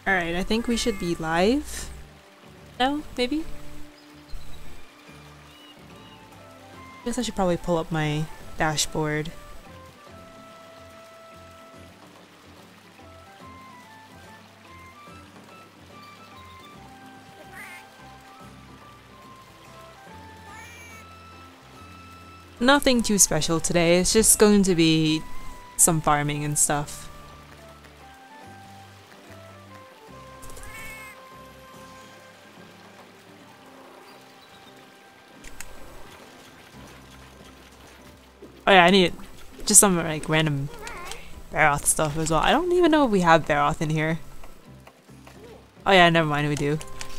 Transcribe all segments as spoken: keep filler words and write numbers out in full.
Alright, I think we should be live now, maybe? I guess I should probably pull up my dashboard. Nothing too special today, it's just going to be some farming and stuff. Oh yeah, I need just some like random Baroth stuff as well. I don't even know if we have Baroth in here. Oh yeah, never mind, we do.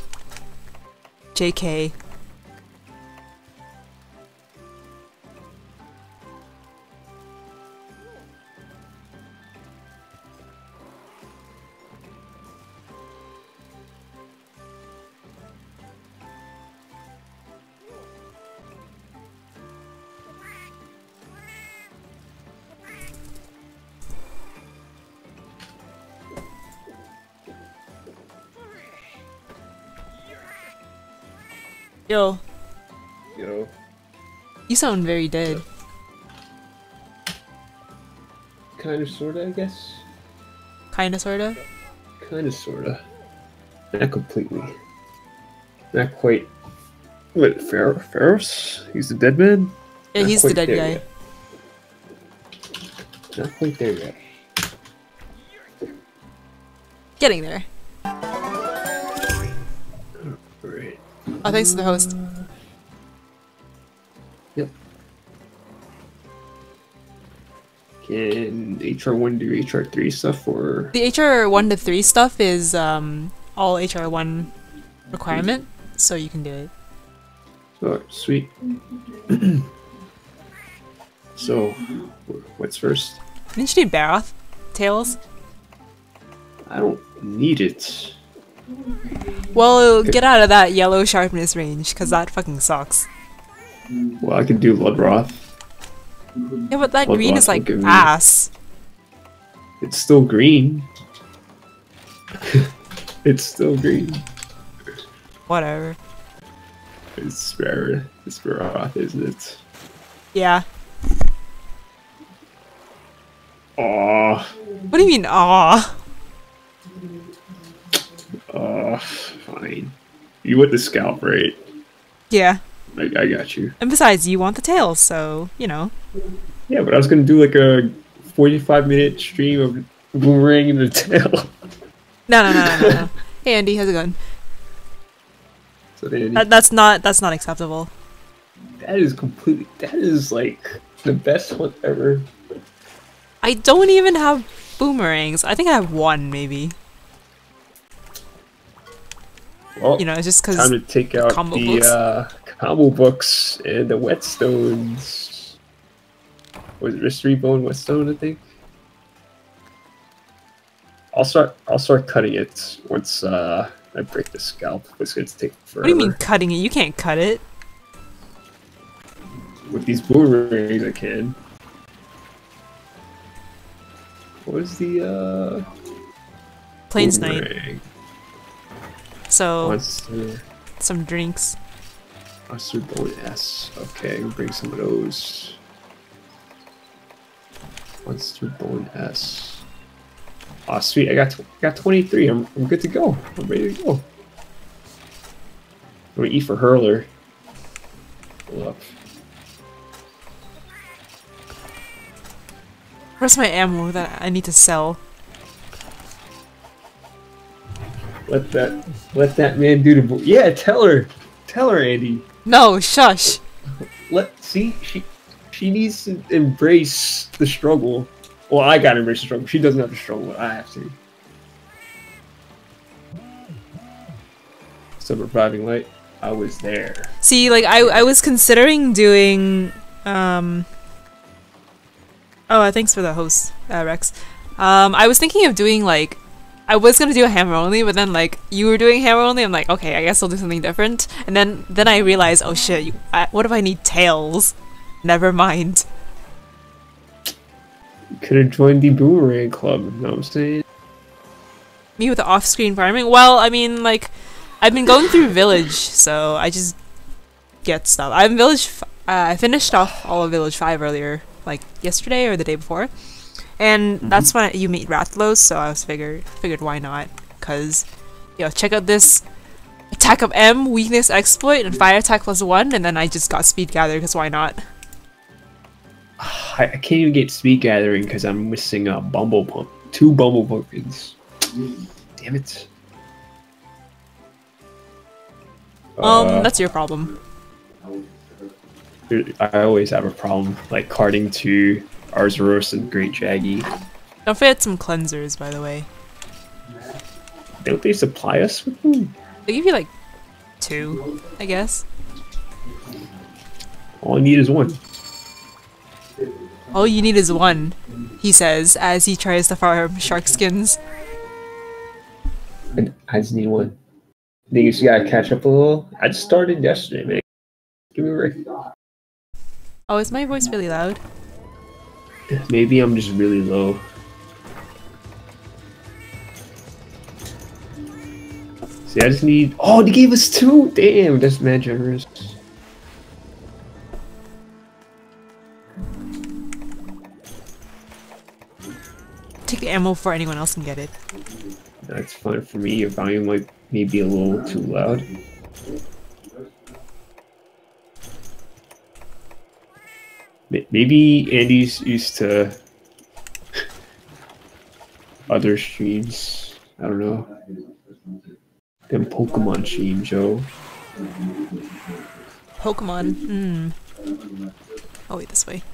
J K. Yo. Yo. You sound very dead. Kinda sorta, I guess. Kinda sorta? Kinda sorta. Not completely. Not quite. What, Phar Pharos? He's the dead man? Yeah, Not he's the quite dead there guy. yet. Not quite there yet. Getting there. Alright. Oh, thanks to the host. Yep. Can H R one do H R three stuff or? The H R one to three stuff is um, all H R one requirement, so you can do it. Oh, sweet. So, what's first? Didn't you need Baroth? Tails? I don't need it. Well, get out of that yellow sharpness range, because that fucking sucks. Well, I could do Bloodroth. Yeah, but that Bloodroth green is will like give me- ass. It's still green. It's still green. Whatever. It's rare. It's Bloodroth, isn't it? Yeah. Aw. What do you mean, aw? Aw. Fine. You want the scalp, right? Yeah. I, I got you. And besides, you want the tails, so, you know. Yeah, but I was gonna do like a forty-five minute stream of boomerang in the tail. No, no, no, no, no, no. Hey, Andy, how's it going? So then, That, that's not, that's not acceptable. that is completely. That is like the best one ever. I don't even have boomerangs. I think I have one, maybe. Well, You know, it's just because time to take out combo the books. uh, combo books and the whetstones. Was it mystery bone whetstone? I think. I'll start. I'll start cutting it once uh, I break the scalp. It's going to take forever. What do you mean cutting it? You can't cut it. With these boomerangs, I can. What is the uh? Plains night. boomerang? So, Monster, some drinks. Monster Bone S. Okay, we'll bring some of those. Monster Bone S. Aw, sweet. I got tw got twenty-three. I'm I'm good to go. I'm ready to go. I'm gonna eat for Hurler. Hold up. Where's my ammo that I need to sell? Let that let that man do the. bo- Yeah, tell her, tell her, Andy. No, shush. Let see she she needs to embrace the struggle. Well, I gotta embrace the struggle. She doesn't have to struggle. I have to. So reviving light. I was there. See, like, I, I was considering doing, um... Oh, uh, thanks for the host, uh, Rex. Um, I was thinking of doing, like... I was gonna do a hammer only, but then, like, you were doing hammer only, I'm like, okay, I guess I'll do something different. And then, then I realized, oh shit, you, I, what if I need tails? Never mind. You could have joined the boomerang club, you know what I'm saying? me with the off-screen farming? Well, I mean, like, I've been going through Village, so I just get stuff. I'm Village. F uh, I finished off all of Village Five earlier, like yesterday or the day before, and mm-hmm. that's when you meet Rathalos. So I was figured figured why not? Cause, yo, check out this attack of M, weakness exploit, and fire attack plus one, and then I just got speed gather. Cause why not? I, I can't even get speed gathering because I'm missing a bumble pump. Two bumble pumpkins. Damn it. Um, uh, that's your problem. I always have a problem, like carding to Arzuros and Great Jaggy. Don't forget some cleansers, by the way. Don't they supply us with them? They give you like two, I guess. All I need is one. All you need is one, he says, as he tries to farm shark skins. I, I just need one. Dingus, you gotta catch up a little. I just started yesterday, man. Give me a break. Oh, is my voice really loud? Maybe I'm just really low. See, I just need. Oh, they gave us two. Damn, that's mad generous. Take the ammo before anyone else can get it. That's fine for me. Your volume might maybe a little too loud. Maybe Andy's used to other streams. I don't know. Them Pokemon streams, Joe. Pokemon. Hmm. Oh wait, this way.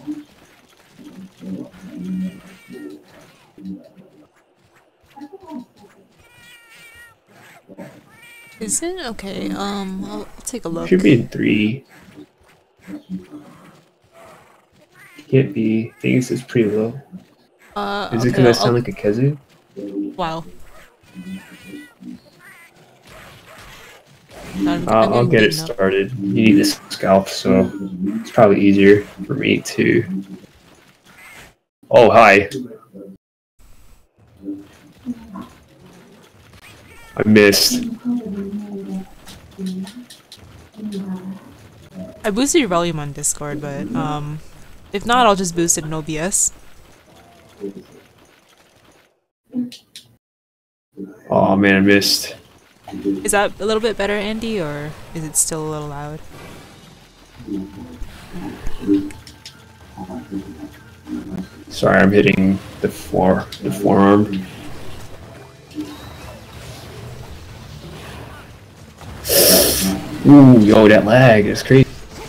Is it? Okay, um, I'll, I'll take a look. Should be in three. Can't be. I think it's pretty low. Uh, Is okay, it gonna I'll, sound I'll, like a kazoo? Wow. I'm, Uh, I'm I'll get it up. started. You need this scalp, so it's probably easier for me to. Oh, hi. I missed. I boosted your volume on Discord, but um, if not, I'll just boost it in O B S. Oh man, I missed. Is that a little bit better, Andy, or is it still a little loud? Sorry, I'm hitting the floor, the forearm. Ooh, yo, that lag is crazy.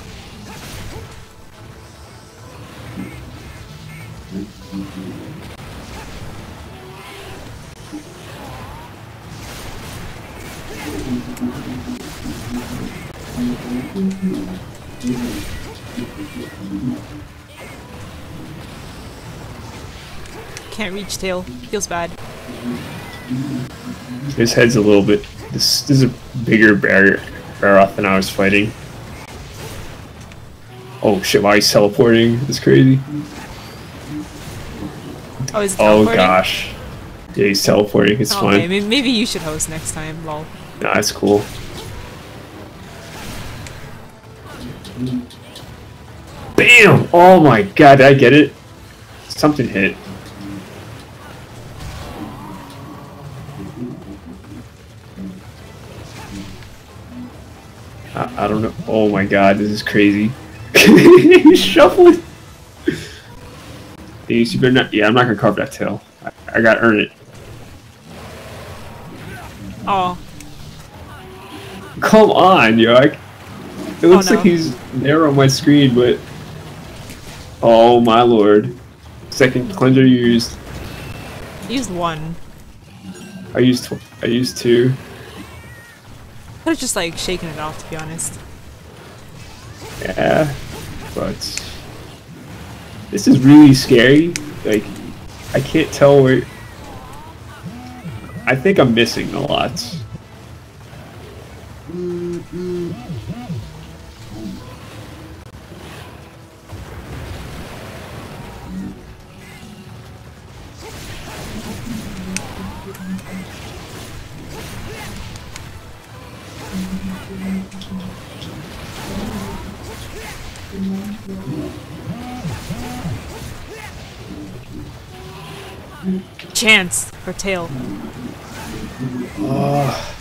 Can't reach tail. Feels bad. His head's a little bit. This, this is a bigger barrier Barroth than I was fighting. Oh shit! Why he's teleporting? That's crazy. Oh, is it Oh teleporting? gosh. Yeah, he's teleporting. It's Oh, fine. okay, maybe, maybe you should host next time. Lol. Nah, that's cool. Bam! Oh my god, did I get it? Something hit. I, I don't know. Oh my god, this is crazy. He's shuffling. You better not. Yeah, I'm not gonna carve that tail. I, I gotta earn it. Oh. Come on, yo. I, it looks Oh, no. like he's there on my screen, but. Oh my lord. Second cleanser used. I used one. I used. Tw I used two. I was just like shaking it off, to be honest. Yeah, but this is really scary. Like, I can't tell where. I think I'm missing a lot. Chance for tail. Oh.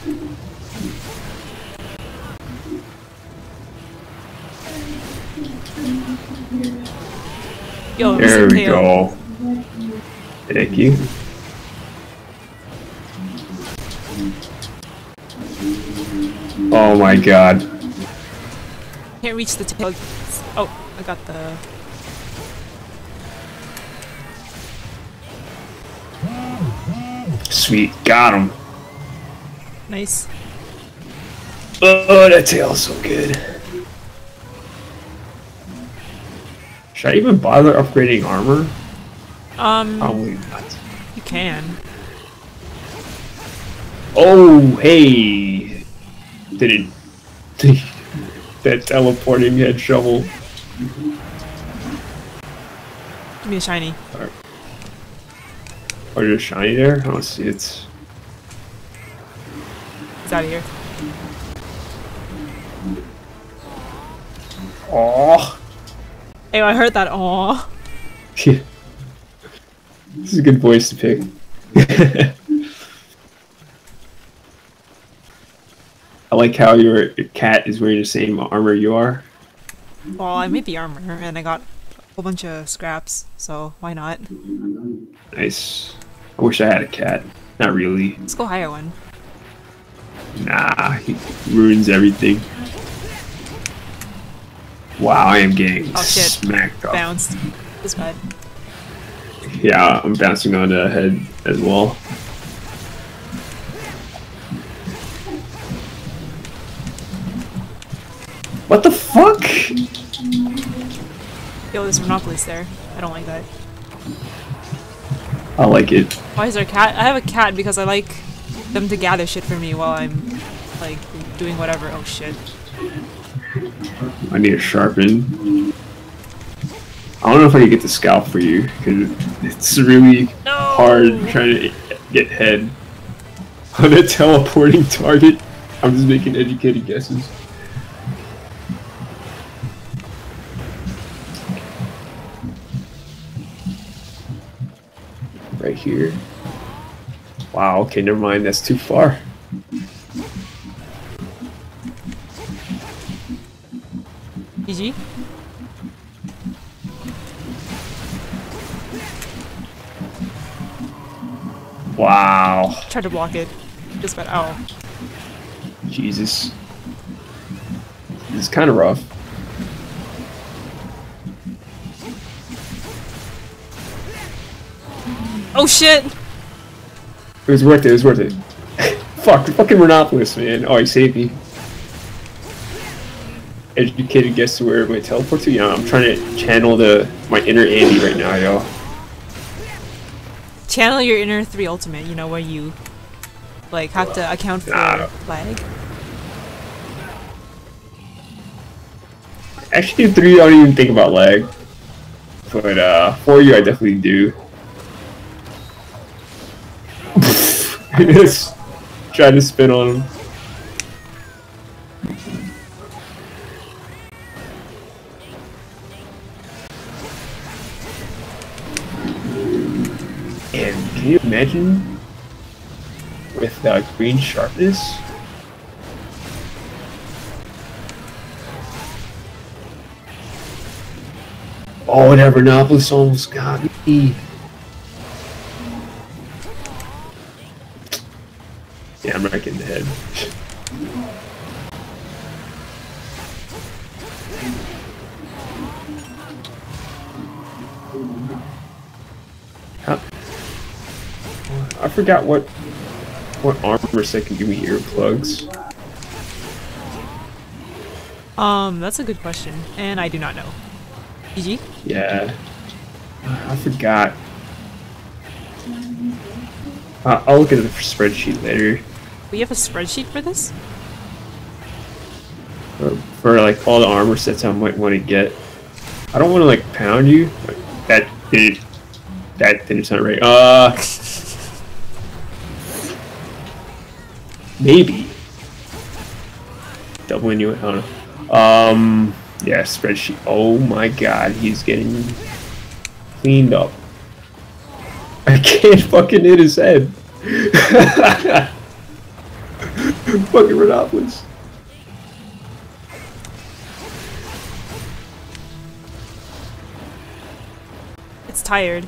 Yo, There we tail. go. Thank you. Oh my god. Can't reach the tail. Oh, I got the. Sweet, got him. Nice. Oh, that tail's so good. Should I even bother upgrading armor? Um, Probably not. you can. Oh, hey! Did it... that teleporting head shovel. Give me a shiny. Right. Oh, there's a shiny there? I don't see it. It's out of here. Oh. Hey, I heard that. Aw. This is a good voice to pick. I like how your cat is wearing the same armor you are. Well, I made the armor and I got a whole bunch of scraps, so why not? Nice. I wish I had a cat. Not really. Let's go hire one. Nah, he up everything. Wow, I am getting Oh shit. smacked up. Bounced. This bad. Yeah, I'm bouncing on the head as well. What the fuck? Yo, this Monopoly's there. I don't like that. I like it. Why is there a cat? I have a cat because I like them to gather shit for me while I'm, like, doing whatever. Oh shit. I need to sharpen. I don't know if I can get the scalp for you, because it's really No! hard trying to get head on a teleporting target. I'm just making educated guesses. Right here. Wow, okay, never mind, that's too far. G G. Wow. Tried to block it. Just got ow. Jesus. It's kind of rough. Oh shit! It was worth it, it was worth it. Fuck, fucking Monopolist, man. Oh, he saved me. Educated guess to where my teleport to? Yeah, I'm trying to channel the my inner Andy right now, yo. Channel your inner three ultimate, you know, where you, like, have to account for Nah. lag. Actually, three, I don't even think about lag. But, uh, for you, I definitely do. Just trying to spin on him. And can you imagine with uh, green sharpness? Oh, that Vernopolis almost got me. Yeah, I'm right in the head. How? I forgot what what armor set can give me earplugs. Um, that's a good question, and I do not know. G G? Yeah, I forgot. Uh, I'll look at the spreadsheet later. We have a spreadsheet for this? For, for like all the armor sets I might want to get. I don't want to like pound you. But that didn't. That didn't sound right. Uh. Maybe. Double in you. I don't know. Um. Yeah. Spreadsheet. Oh my God. He's getting cleaned up. I can't fucking hit his head. Fucking Rhinopolis. It's tired.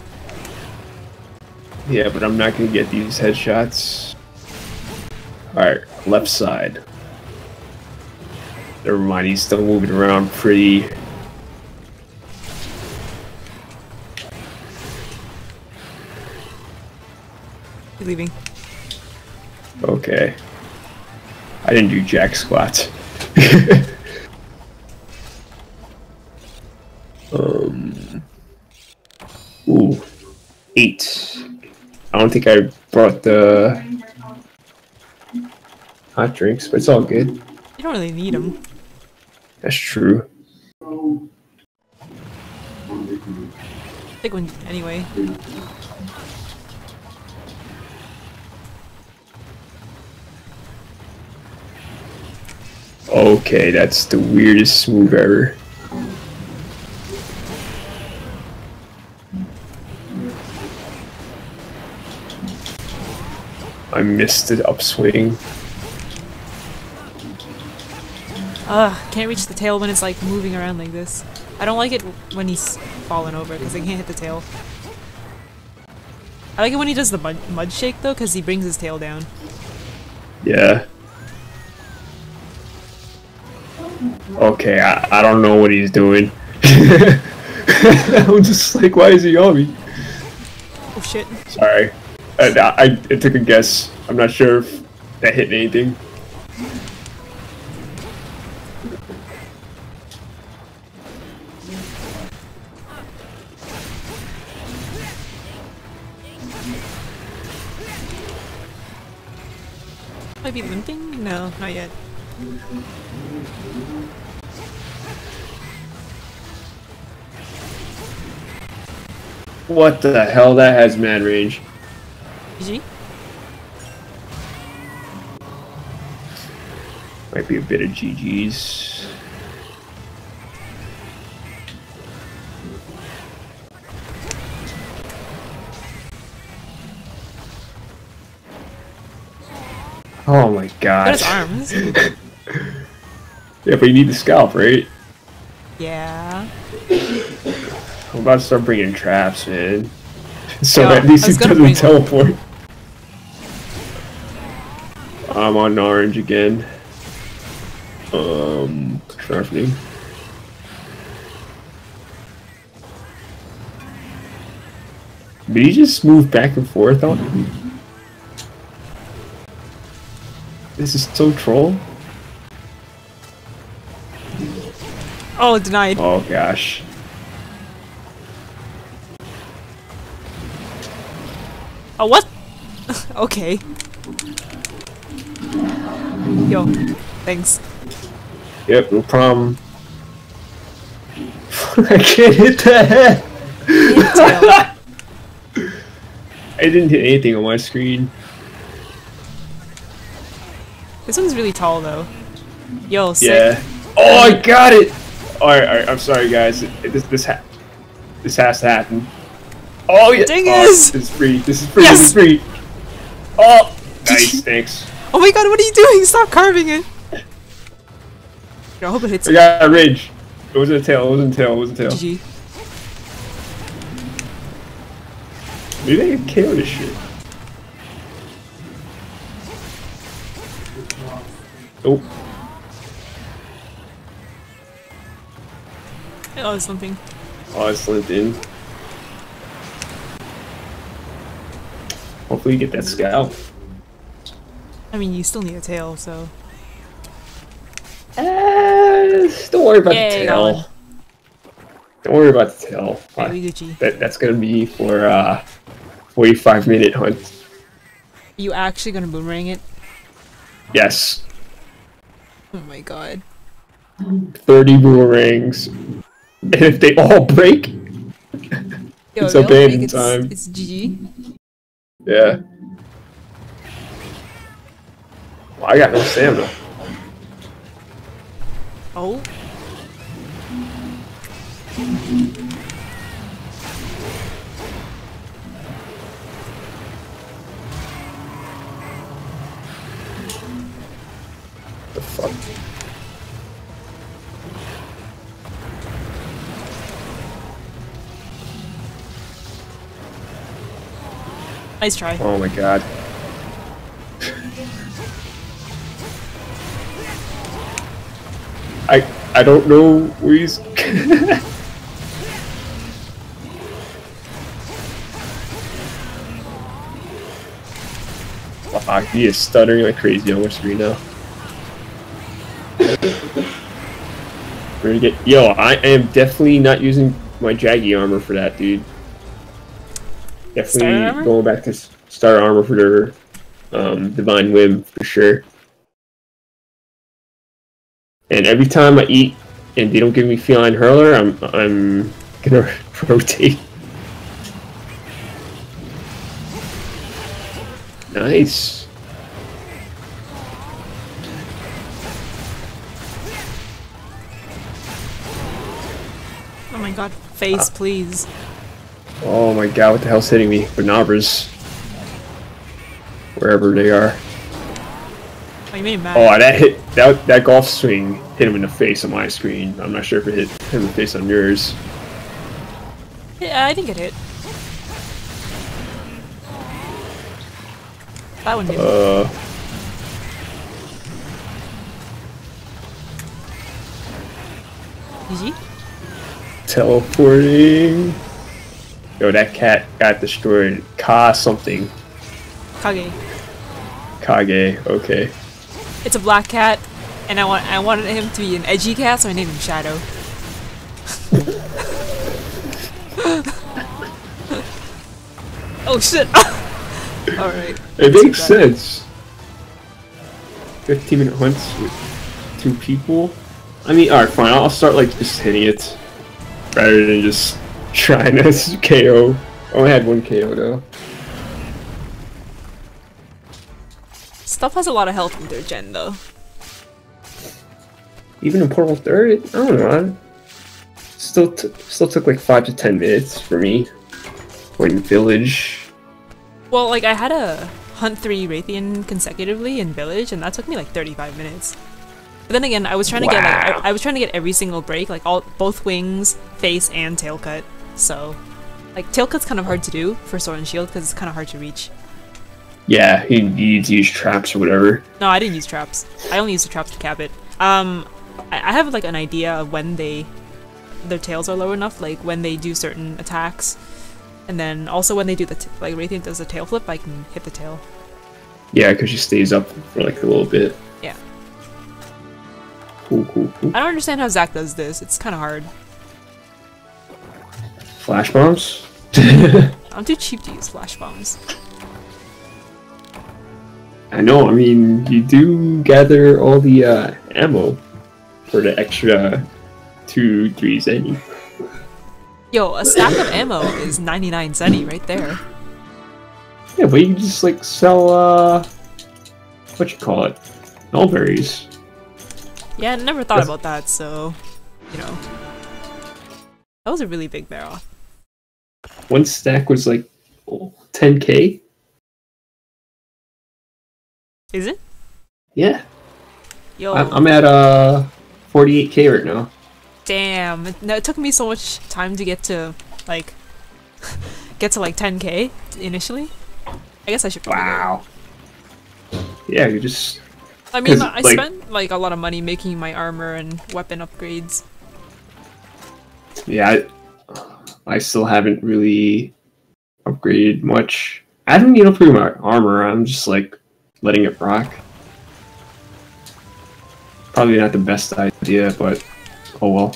Yeah, but I'm not gonna get these headshots. Alright, left side. Never mind, he's still moving around pretty. You leaving? Okay. I didn't do jack squats. um. Ooh. Eight. I don't think I brought the hot drinks, but it's all good. You don't really need them. That's true. Take one anyway. Okay, that's the weirdest move ever. I missed the upswing. Ugh, can't reach the tail when it's like moving around like this. I don't like it when he's falling over because I can't hit the tail. I like it when he does the mud, mud shake though because he brings his tail down. Yeah. Okay, I, I don't know what he's doing. I'm just like, why is he on me? Oh shit. Sorry. I, I, I took a guess. I'm not sure if that hit anything. Might be limping? No, not yet. What the hell? That has mad range. G G? Might be a bit of G G's. Oh my god. Got his arms. Yeah, but you need the scalp, right? Yeah. I'm about to start bringing traps, man. So Yo, at least I was it gonna doesn't bring teleport. I'm on orange again. Um, sharpening. Did he just move back and forth on me? This is so troll. Oh, denied. Oh gosh. Oh, what? Okay. Yo, thanks. Yep, no problem. I can't hit the head. I didn't hit anything on my screen. This one's really tall though. Yo, sick. Yeah. Oh, I got it. All right, all right. I'm sorry, guys. It, it, this this ha this has to happen. Oh yeah. Dingus! Oh, this is free. This is free. Yes! This is free. Oh, nice. Thanks. Oh my god, what are you doing? Stop carving it. Yo, I hope it hits. I got a ridge. It wasn't a tail. It wasn't a tail. It wasn't a tail. G G. Maybe I can K O this shit. Oh. Oh, something. Oh, I slipped in. Hopefully you get that scalp. I mean, you still need a tail, so. Uh, don't worry about Yay, the got one. tail. Don't worry about the tail. Okay, we Gucci. That, that's gonna be for uh forty-five minute hunt. Are you actually gonna boomerang it? Yes. Oh my god. thirty boomerangs. And if they all break, Yo, it's they'll break, abandon it's, time. It's G G. Yeah. Well, I got no stamina. Oh. The fuck? Nice try. Oh my god. I I don't know where he's. Fuck, he is stuttering like crazy on my screen now. We're gonna get. Yo, I am definitely not using my Jaggy armor for that, dude. Definitely going back to Star Armor for their um, Divine Whim for sure. And every time I eat and they don't give me Feline Hurler, I'm I'm gonna rotate. Nice. Oh my god, face, uh, please. Oh my god, what the hell's hitting me? Benabras. Wherever they are. Oh, you made him mad. Oh, that hit that that golf swing hit him in the face on my screen. I'm not sure if it hit him in the face on yours. Yeah, I think it hit. That one did. Uh. G G. Teleporting. Yo, that cat got destroyed. Ka something. Kage. Kage. Okay. It's a black cat, and I want I wanted him to be an edgy cat, so I named him Shadow. Oh shit! Alright. It makes sense. fifteen minute hunts with two people. I mean, alright, fine. I'll start like just hitting it rather than just trying to K O. I only had one K O though. Stuff has a lot of health in third gen though. Even in Portal third, I don't know. Still, t still took like five to ten minutes for me. Or in Village. Well, like I had a hunt three Raytheon consecutively in Village, and that took me like thirty-five minutes. But then again, I was trying to wow. get like I, I was trying to get every single break, like all both wings, face, and tail cut. So, like tail cut's kind of hard to do for Sword and Shield because it's kind of hard to reach. Yeah, you need to use traps or whatever. No, I didn't use traps. I only used the traps to cap it. Um, I, I have like an idea of when they, their tails are low enough, like when they do certain attacks, and then also when they do the t like Raytheon does a tail flip, I can hit the tail. Yeah, because she stays up for like a little bit. Yeah. Cool, cool, cool. I don't understand how Zach does this. It's kind of hard. Flash bombs? I'm too cheap to use flash bombs. I know, I mean, you do gather all the uh, ammo for the extra two, three zenny. Yo, a stack of ammo is ninety-nine zenny right there. Yeah, but you can just like sell, uh, what you call it, mulberries. Yeah, I never thought That's about that, so, you know. That was a really big barrel. One stack was like oh, ten K. Is it? Yeah. Yo. I'm at uh forty-eight K right now. Damn. It, no, it took me so much time to get to like get to like ten K initially. I guess I should probably Wow. Go. Yeah, you just I mean, I like, spent like a lot of money making my armor and weapon upgrades. Yeah, I, I still haven't really upgraded much. I haven't even upgraded my armor. I'm just like letting it rock. Probably not the best idea, but oh well.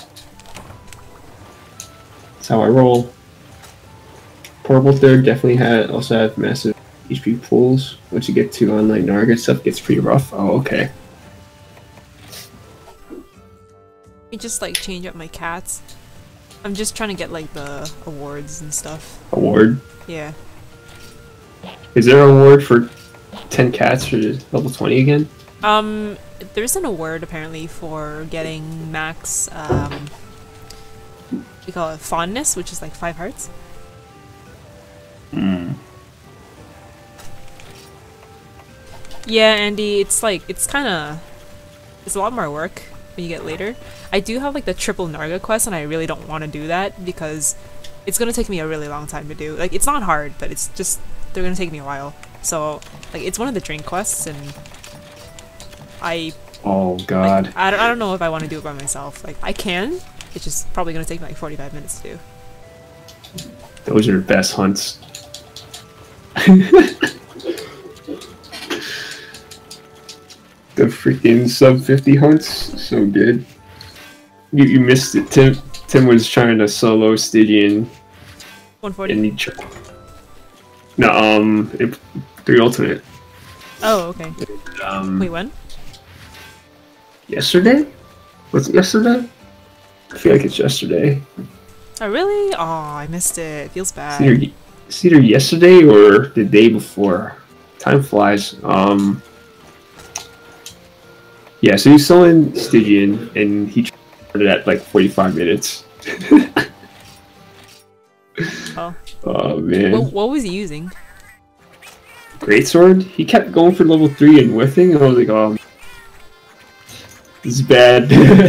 That's how I roll. Portable third definitely had also have massive H P pools. Once you get to online Narga stuff, gets pretty rough. Oh, okay. I just like change up my cats. I'm just trying to get like the awards and stuff. Award? Yeah. Is there an award for ten cats for level twenty again? Um, there isn't a word apparently for getting max, um, we call it fondness, which is like five hearts. Mm. Yeah, Andy, it's like, it's kind of, it's a lot more work when you get later. I do have like the triple Narga quest, and I really don't want to do that because it's going to take me a really long time to do. Like, it's not hard, but it's just, they're going to take me a while. So, like, it's one of the drink quests, and I... Oh, God. Like, I, don't, I don't know if I want to do it by myself. Like, I can, it's just probably going to take me like forty-five minutes to do. Those are the best hunts. The freaking sub fifty hunts, so good. You you missed it. Tim Tim was trying to solo Stygian. one forty. And he no, um, it, three ultimate. Oh, okay. And, um, Wait, when? Yesterday? Was it yesterday? I feel like it's yesterday. Oh, really? Oh, I missed it. Feels bad. It's either, it's either yesterday or the day before. Time flies. Um. Yeah, so he's selling Stygian, and he started at like forty-five minutes. Oh. Oh man. What, what was he using? Greatsword? He kept going for level three and whiffing, and I was like, oh, this is bad.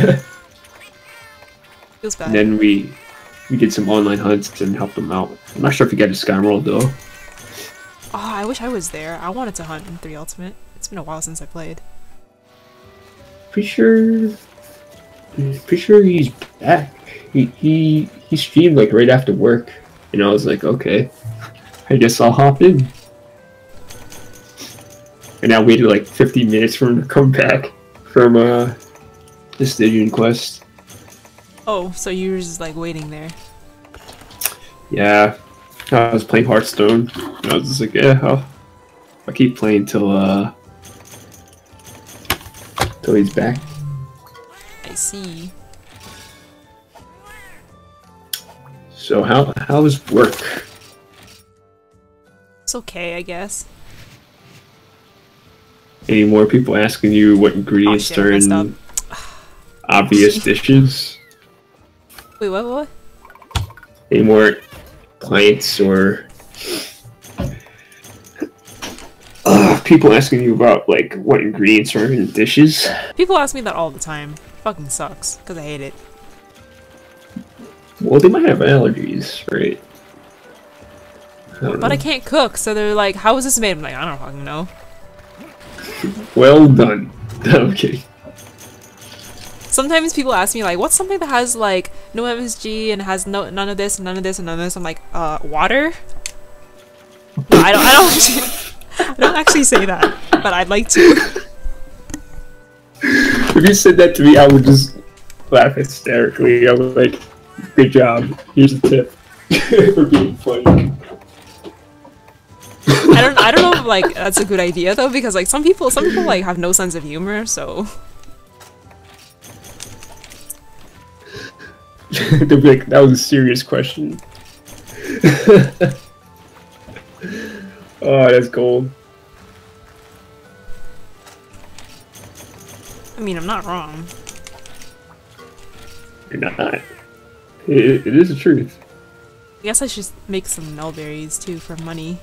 Feels bad. And then we we did some online hunts and helped him out. I'm not sure if he got a Sky World though. Oh, I wish I was there. I wanted to hunt in three Ultimate. It's been a while since I played. Pretty sure, pretty sure he's back. He he he streamed like right after work, and I was like, okay, I guess I'll hop in. And I waited like fifty minutes for him to come back from uh the Stygian quest. Oh, so you were just like waiting there. Yeah, I was playing Hearthstone. And I was just like, yeah, I'll, I'll keep playing till uh till he's back. I see. So how how's work? It's okay, I guess. Any more people asking you what ingredients Oh, shit, I are messed up. in obvious dishes? Wait, what, what? Any more clients or uh, people asking you about like what ingredients are in dishes? People ask me that all the time. Fucking sucks, because I hate it. Well, they might have allergies, right? I don't But know. I can't cook, so they're like, how is this made? I'm like, I don't fucking know. Well done. I'm kidding. Sometimes people ask me like, what's something that has like no M S G and has no none of this, none of this, and none of this? I'm like, uh, water. No, I don't. I don't. Actually, I don't actually say that, but I'd like to. If you said that to me, I would just laugh hysterically. I was like, "Good job. Here's a tip for being funny." I don't. I don't know if like that's a good idea though, because like some people, some people like have no sense of humor. So They'll be like, "That was a serious question." Oh, that's gold. I mean, I'm not wrong. You're not. It, it is the truth. I guess I should make some nullberries too for money.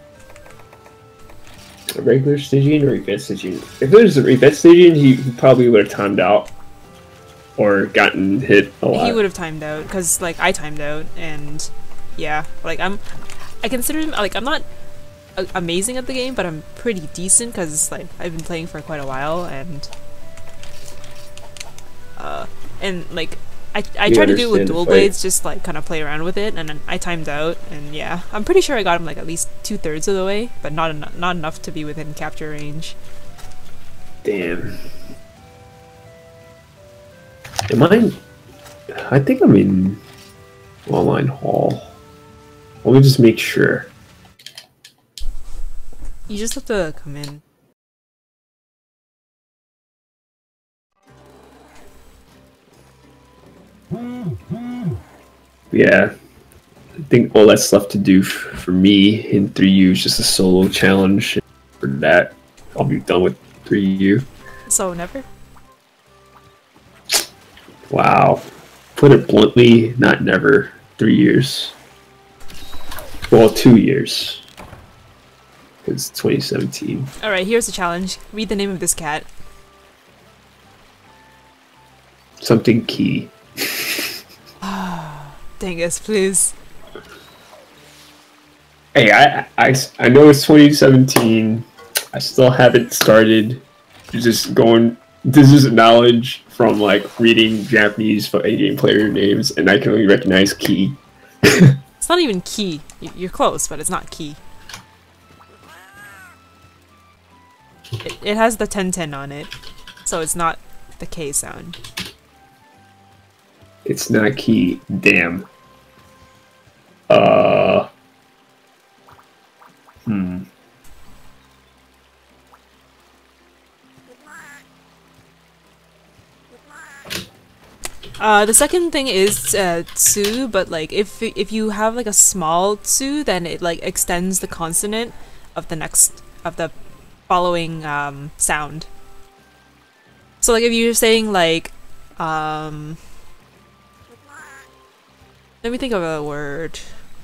A regular Stygian or event Stygian? If it was an event Stygian, he, he probably would have timed out or gotten hit a lot. He would have timed out because like I timed out, and yeah, like I'm. I consider him like I'm not a amazing at the game, but I'm pretty decent because like I've been playing for quite a while, and uh, and like I I You tried to do it with understand the dual fight. blades, just like kind of play around with it, and then I timed out, and yeah, I'm pretty sure I got him like at least two thirds of the way, but not en not enough to be within capture range. Damn. Am I? I think I'm in online hall. Let me just make sure. You just have to come in. Yeah, I think all that's left to do f for me in three U is just a solo challenge. For that, I'll be done with three U. So never? Wow. Put it bluntly, not never. Three years. Well, two years. It's twenty seventeen. Alright, here's the challenge. Read the name of this cat. Something key. Dingus, please. Hey, I, I, I know it's twenty seventeen. I still haven't started just going. This is knowledge from like reading Japanese fighting game player names, and I can only recognize key. It's not even key. Y- You're close, but it's not key. It, it has the ten ten on it, so it's not the K sound. It's not key. Damn. Uh. Hmm. Uh, the second thing is uh, tsu, but like if if you have like a small tsu, then it like extends the consonant of the next of the following um, sound. So like if you're saying like, um, let me think of a word.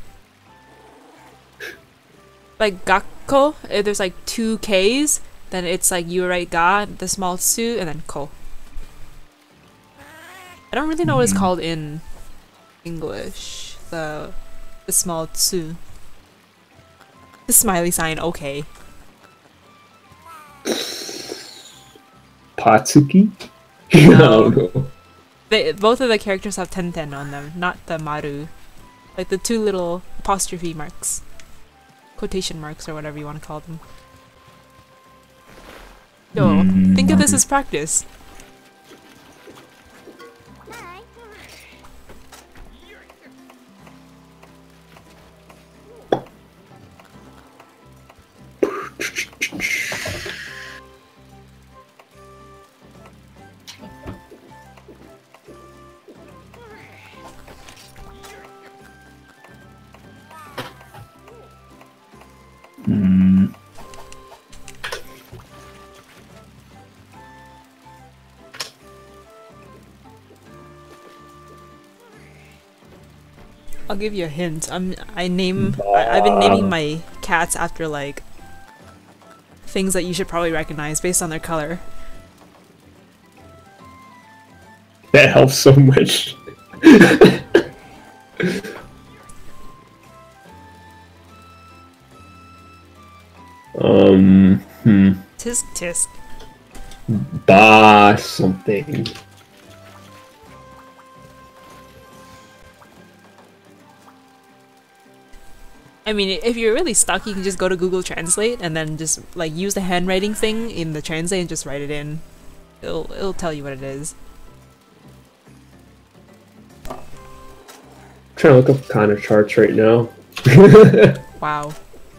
Like gakko, if there's like two K's, then it's like you write ga, the small tsu, and then ko. I don't really know what it's called in English. The the small tsu. The smiley sign, okay. Patsuki? I don't know. They, both of the characters have ten ten on them, not the maru. Like the two little apostrophe marks. Quotation marks or whatever you want to call them. Yo, Mm. think of this as practice. Hmm. I'll give you a hint. I'm I name I, I've been naming my cats after like things that you should probably recognize based on their color. That helps so much. um, hmm. Tisk tisk. Ba something. I mean, if you're really stuck, you can just go to Google Translate and then just like use the handwriting thing in the translate and just write it in. It'll it'll tell you what it is. Trying to look up kind of charts right now. Wow.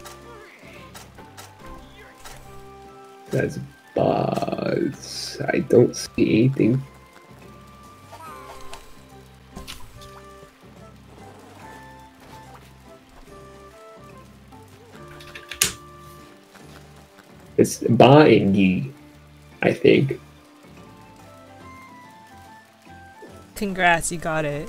That's buzz. I don't see anything. It's ba and yi, I think. Congrats, you got it.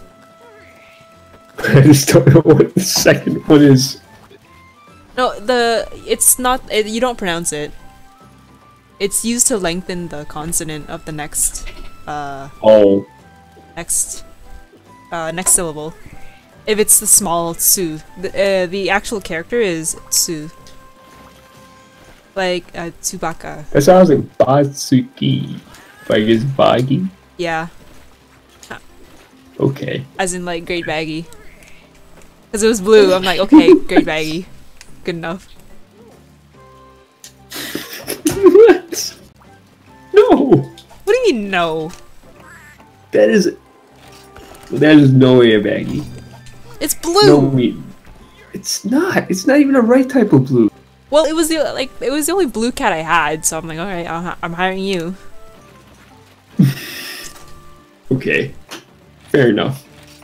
I just don't know what the second one is. No, the it's not. It, you don't pronounce it. It's used to lengthen the consonant of the next, uh, Oh. next, uh, next syllable. If it's the small tsu, the uh, the actual character is tsu. Like uh, Tsubaka. That sounds like Batsuki. Like it's baggy? Yeah, Okay. as in like great baggy. Cause it was blue. I'm like, okay, great baggy, good enough. What? No! What do you mean no? That is... That is no way a baggy. It's blue. No way. It's not. It's not even a right type of blue. Well, it was the like it was the only blue cat I had, so I'm like, alright, I'll, I'm hiring you. Okay. Fair enough.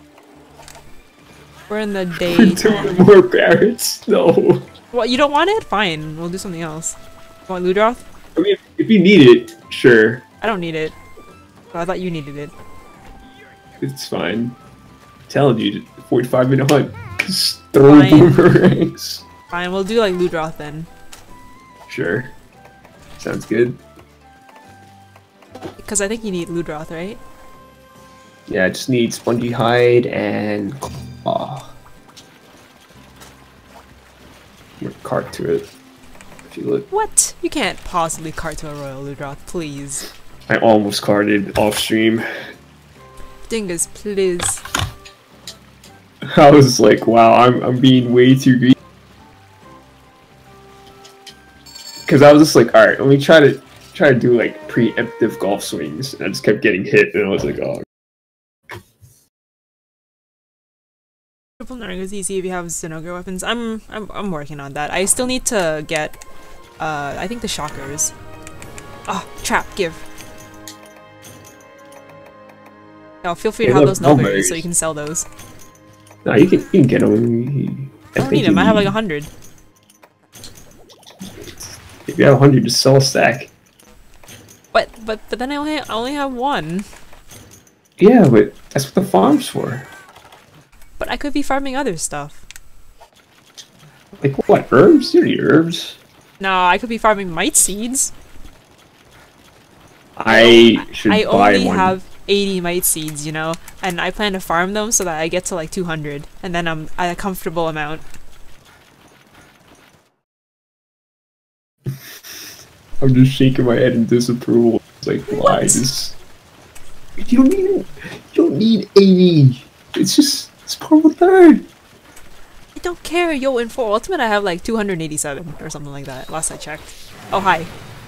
We're in the day. Two more parrots? No. Well, you don't want it? Fine, we'll do something else. You want Ludroth? I mean, if if you need it, sure. I don't need it. Oh, I thought you needed it. It's fine. I'm telling you, forty-five minute hunt. Just throw Fine. boomerangs. Fine, we'll do like Ludroth then. Sure. Sounds good. Because I think you need Ludroth, right? Yeah, I just need spongy hide and claw. Cart to it. If you look. What? You can't possibly cart to a Royal Ludroth, please. I almost carted off stream. Dingus, please. I was like, wow, I'm I'm being way too greedy. Because I was just like, alright, let me try to try to do like preemptive golf swings, and I just kept getting hit, and I was like, oh. Triple Narg is easy if you have Zinogre weapons. I'm I'm I'm working on that. I still need to get uh I think the shockers. Oh, trap, give. No, feel free to Hey, have look, those numbers numbers. so you can sell those. No, you can you can get them. I don't need them, I have like a hundred. If you have a hundred, just sell a stack. But but but then I only I only have one. Yeah, but that's what the farm's for. But I could be farming other stuff. Like what? Herbs? You need herbs. No, I could be farming mite seeds. I should I buy only one. have eighty mite seeds, you know, and I plan to farm them so that I get to like two hundred, and then I'm at a comfortable amount. I'm just shaking my head in disapproval. It's like, why What? this? You don't need. You don't need eighty. It's just it's part of a third. I don't care, yo, in four Ultimate I have like two hundred eighty-seven or something like that, last I checked. Oh, hi.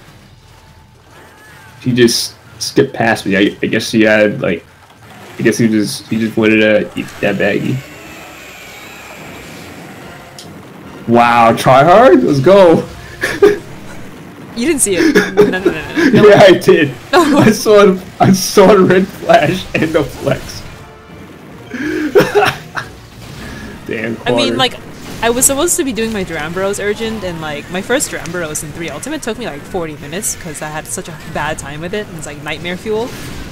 He just skipped past me. I, I guess he had like. I guess he just he just wanted to eat that baggie. Wow, try hard. Let's go. You didn't see it. No, no, no, no, no. Yeah, I did. I saw it. I saw a red flash and a flex. Damn. I mean, like, I was supposed to be doing my Duramboros urgent, and like, my first Duramboros in three Ultimate took me like forty minutes because I had such a bad time with it, and it's like nightmare fuel.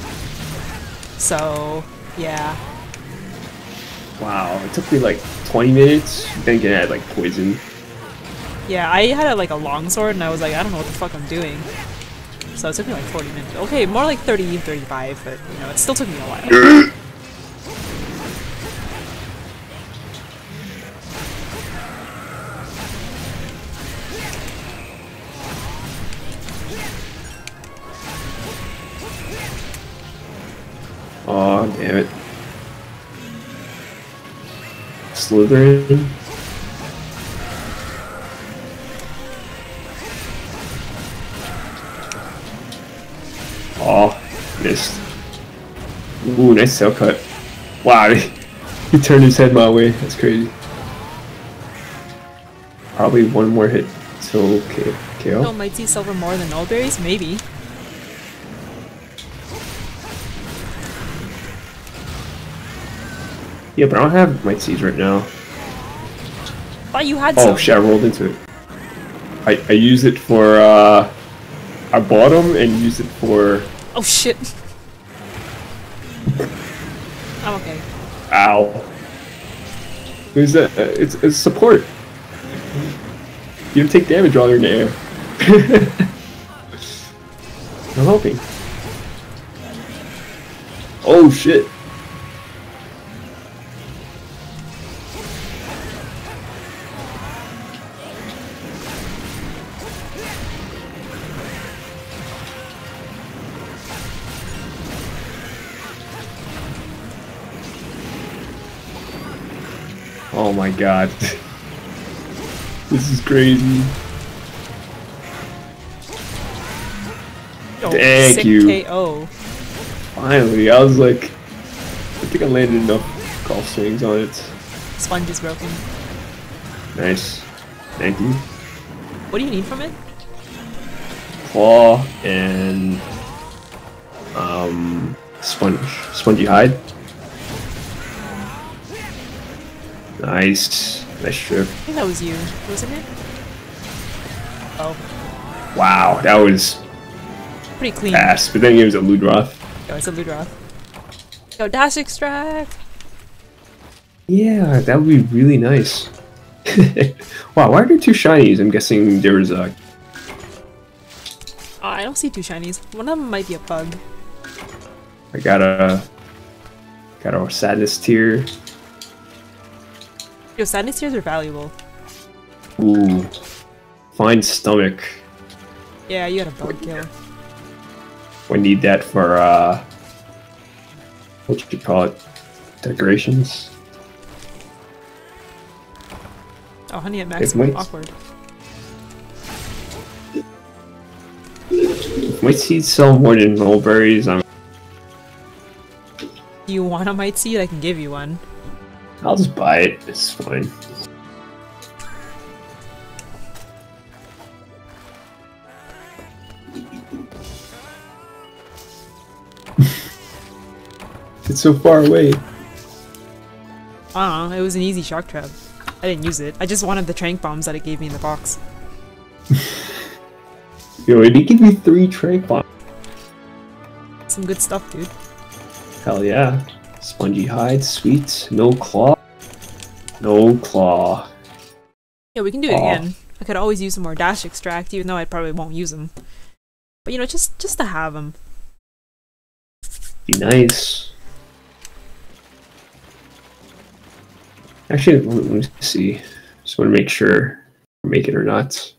So, yeah. Wow, it took me like twenty minutes. Then again, I had like poison. Yeah, I had a, like a longsword, and I was like, I don't know what the fuck I'm doing. So it took me like forty minutes. Okay, more like thirty, thirty-five, but you know, it still took me a while. Oh, damn it. Slytherin. Oh, missed. Ooh, nice tail cut. Wow, he turned his head my way. That's crazy. Probably one more hit till K O. No, might see silver more than nullberries? Maybe. Yeah, but I don't have might seeds right now. Thought you had Oh some. shit, I rolled into it. I, I used it for, uh... I bought them and used it for... Oh shit. I'm okay. Ow. Who's that? Uh, it's, it's support. You don't take damage while you're in the air. I'm hoping. Oh shit. Oh my god. This is crazy. Oh, Thank sick you. K O. Finally, I was like, I think I landed enough golf swings on it. Sponge is broken. Nice. Thank you. What do you need from it? Claw and um sponge, spongy hide. Nice, nice strip. I think that was you, wasn't it? Oh. Wow, that was pretty clean. Pass, but then he was a Ludroth. Yo, it's a Ludroth. Yo, dash extract! Yeah, that would be really nice. Wow, why are there two shinies? I'm guessing there was a... Oh, I don't see two shinies. One of them might be a pug. I got a... Got our sadness tier. Yo, sadness tiers are valuable. Ooh. Fine stomach. Yeah, you got a bug killer. We need that for, uh... what should you call it? Decorations? Oh, honey at maximum. Awkward. Might seeds sell more than mulberries. I'm... Do you want a mite seed? I can give you one. I'll just buy it. It's fine. It's so far away. I don't know. It was an easy shock trap. I didn't use it. I just wanted the trank bombs that it gave me in the box. Yo, it did give me three trank bombs. Some good stuff, dude. Hell yeah. Spongy hide, sweet, no claw. No claw. Yeah, we can do it Aw. again. I could always use some more dash extract, even though I probably won't use them. But you know, just just to have them. Be nice. Actually, let me see. Just want to make sure I make it or not.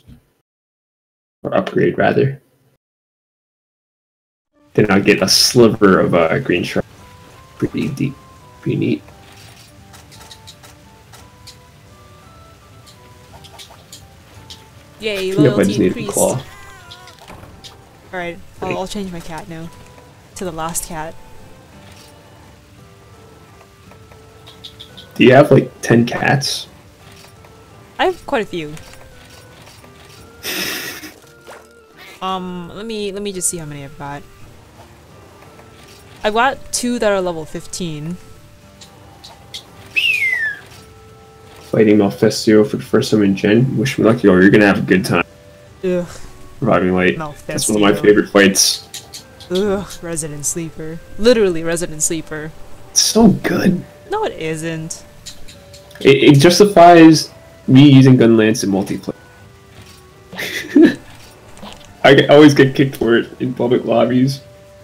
Or upgrade, rather. Then I'll get a sliver of a uh, green shark. Pretty deep. Pretty neat. Yay, I think I loyalty just need a increased. claw. Alright, I'll, I'll change my cat now. To the last cat. Do you have like ten cats? I have quite a few. um, let me let me just see how many I've got. I've got two that are level fifteen. Fighting Malfestio for the first time in Gen. Wish me luck, yo. You're gonna have a good time. Ugh. Reviving Light. Malfestio. That's one of my favorite fights. Ugh, Resident Sleeper. Literally Resident Sleeper. It's so good. No, it isn't. It, it justifies me using Gunlance in multiplayer. I get, always get kicked for it in public lobbies.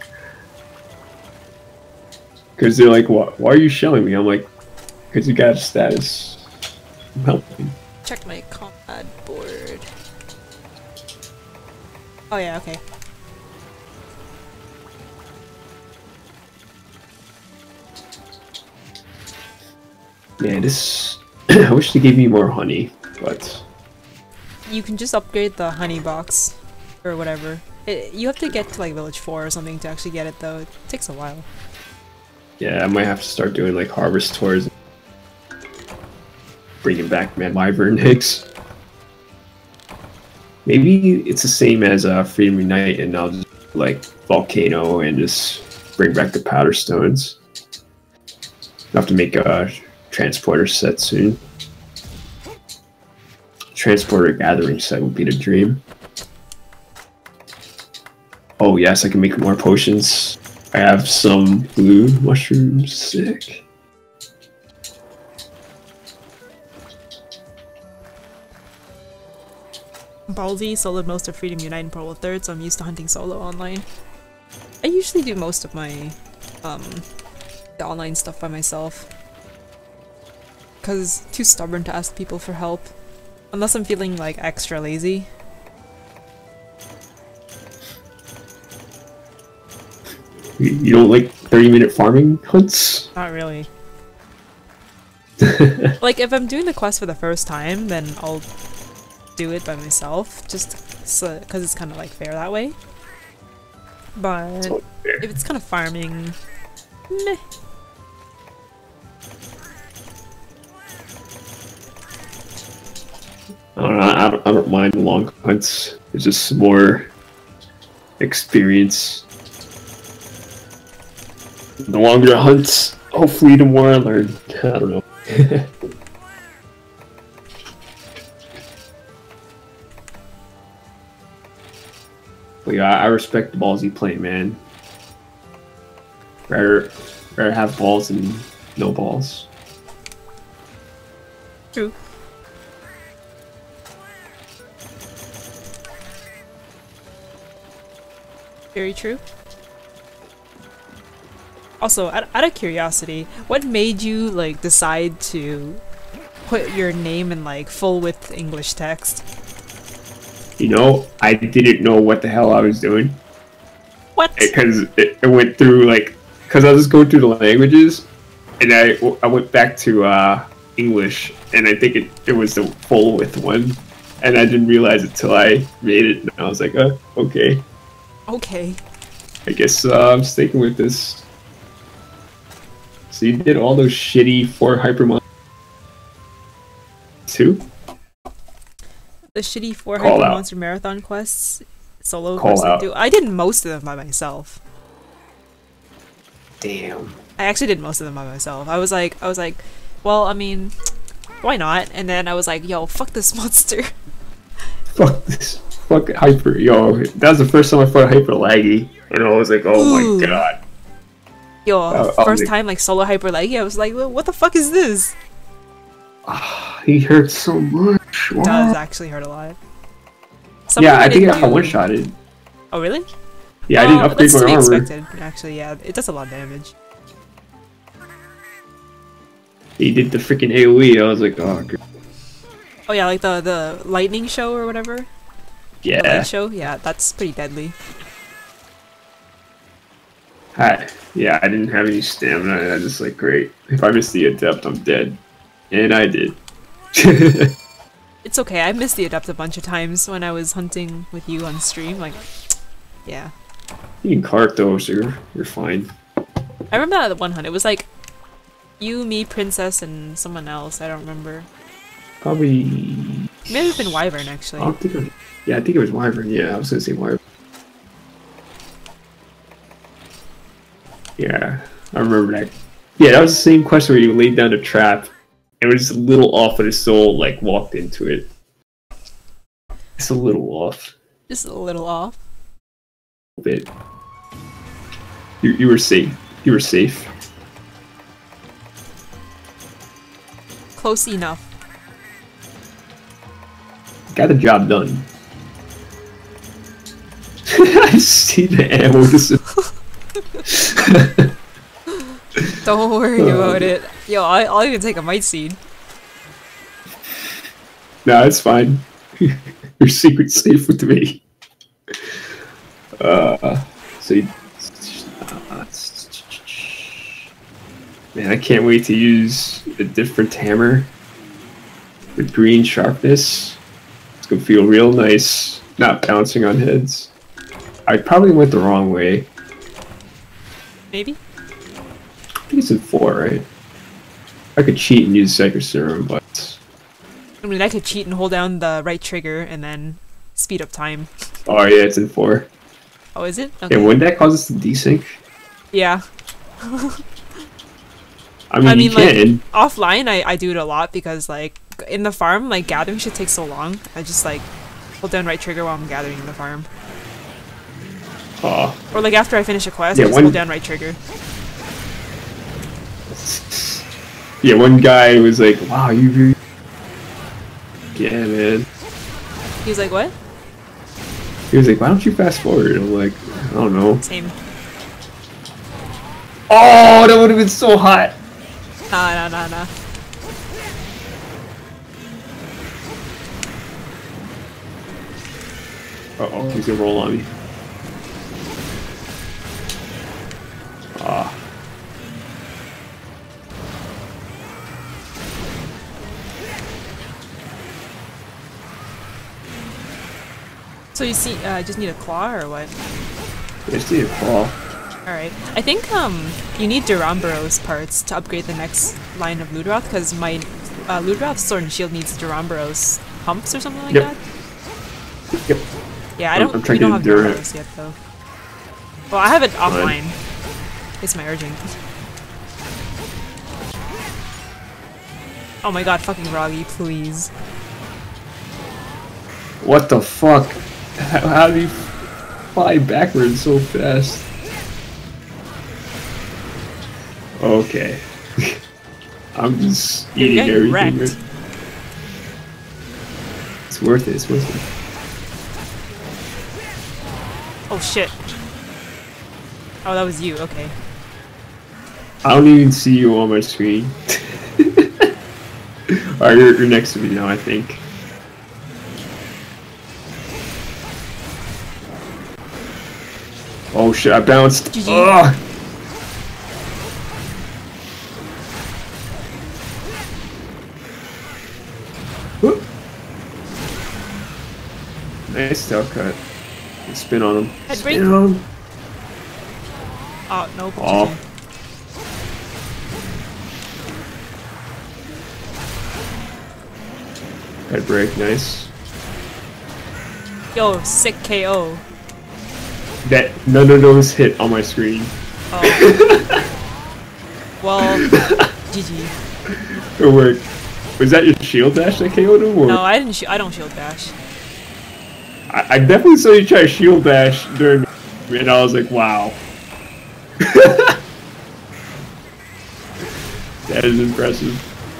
Because they're like, why, why are you showing me? I'm like, because you got a status. I'm helping. Check my combat board. Oh yeah, okay. Yeah, this... I wish they gave me more honey, but... You can just upgrade the honey box. Or whatever. It, you have to get to like village four or something to actually get it though. It takes a while. Yeah, I might have to start doing like harvest tours. Bringing back Mad Wyvern eggs. Maybe it's the same as uh, Freedom Unite and I'll just like Volcano and just bring back the Powder Stones. I'll have to make a transporter set soon. Transporter gathering set would be the dream. Oh yes, I can make more potions. I have some blue mushrooms. Sick. Baldi soloed most of Freedom Unite and Pearl third, so I'm used to hunting solo online. I usually do most of my um, the online stuff by myself. Cause too stubborn to ask people for help. Unless I'm feeling like extra lazy. You don't like thirty minute farming hunts? Not really. Like if I'm doing the quest for the first time, then I'll do it by myself, just so because it's kind of like fair that way. But So fair. if it's kind of farming, meh. I don't know. I don't, I don't mind the long hunts. It's just more experience. The longer the hunts, hopefully the more I learn. I don't know. But yeah, I respect the ballsy play, man. Rather, rather have balls than no balls. True. Very true. Also, out, out of curiosity, what made you like decide to put your name in like full width English text? You know, I didn't know what the hell I was doing. What? Because it, it went through like, because I was going through the languages, and I I went back to uh, English, and I think it it was the full width one, and I didn't realize it till I made it, and I was like, oh, okay. Okay. I guess uh, I'm sticking with this. So you did all those shitty four hyper two? The shitty four Call hyper out. monster marathon quests solo Call person out. do. I did most of them by myself. Damn. I actually did most of them by myself. I was like, I was like, well, I mean, why not? And then I was like, yo, fuck this monster. Fuck this. Fuck hyper. Yo, that was the first time I fought hyper laggy, and I was like, oh Ooh. my god. Yo, Uh, I'll first make- time like solo hyper leggy, I was like, what the fuck is this? Ah, he hurt so much. It Wow. does actually hurt a lot. Someone Yeah, I think didn't I got do- one shotted. Oh really? Yeah, I Oh, didn't upgrade that's to my be armor. expected. Actually, yeah, it does a lot of damage. He did the freaking AoE. I was like, oh, good. Oh yeah, like the the lightning show or whatever. The Yeah. light show. Yeah, that's pretty deadly. I, yeah, I didn't have any stamina. And I just like, great. If I miss the adept, I'm dead. And I did. It's okay. I missed the adept a bunch of times when I was hunting with you on stream. Like, yeah. You can cart though, so you're, you're fine. I remember that one hunt. It was like you, me, princess, and someone else. I don't remember. Probably. Maybe it's been Wyvern actually. I don't think it was, yeah, I think it was Wyvern. Yeah, I was gonna say Wyvern. Yeah, I remember that. Yeah, that was the same question where you laid down a trap. It was just a little off, but his soul like walked into it. It's a little off. Just a little off. A bit. You you were safe. You were safe. Close enough. Got the job done. I see the ammo just. Don't worry Oh. about it. Yo, I, I'll even take a might seed. No, it's fine. Your secret's safe with me. Uh, so you, uh, man, I can't wait to use a different hammer with green sharpness. It's gonna feel real nice, not bouncing on heads. I probably went the wrong way. Maybe? I think it's in four, right? I could cheat and use Psychic Serum, but I mean, I could cheat and hold down the right trigger and then speed up time. oh yeah, it's in four. Oh, is it? Yeah, Okay. wouldn't that cause us to desync? Yeah. I mean, I mean, you like, can. offline, I, I do it a lot because, like, in the farm, like, gathering shit takes so long. I just, like, hold down right trigger while I'm gathering in the farm. Aw. Or, like, after I finish a quest, Yeah, I just one- hold down right trigger. Yeah, one guy was like, "Wow, you really." Yeah, man. He was like, what? He was like, "Why don't you fast forward?" I'm like, "I don't know." Same. Oh, that would have been so hot. Nah, nah, nah, nah. Uh oh, he's gonna roll on me. Ah. So you see, uh, just need a claw or what? I just need a claw. Alright. I think, um, you need Duramboros parts to upgrade the next line of Ludroth, because my uh, Ludroth Sword and Shield needs Duramboros humps or something like Yep. that. Yep. Yeah, I I'm- don't, I'm we trying don't to have endure it. Duramboros yet, though. Well, I have it Fine. offline. It's my urgent. Oh my god, fucking Roggy, please. What the fuck? How, how do you? fly backwards so fast. Okay. I'm just You're eating everything. wrecked. Right? It's worth it, it's worth it. Oh shit. Oh, that was you, okay. I don't even see you on my screen. Alright, you're, you're next to me now, I think. Oh shit, I bounced. G G. Ugh. Whoop. Nice tail cut. Spin on him. Head break. Spin on him. Oh, nope. Oh. Head break, nice. Yo, sick K O. That none of those hit on my screen. Oh. Well, G G. It worked. Was that your shield dash that K O'd him? Or? No, I didn't. Sh I don't shield dash. I, I definitely saw you try shield dash during, and I was like, wow. That is impressive.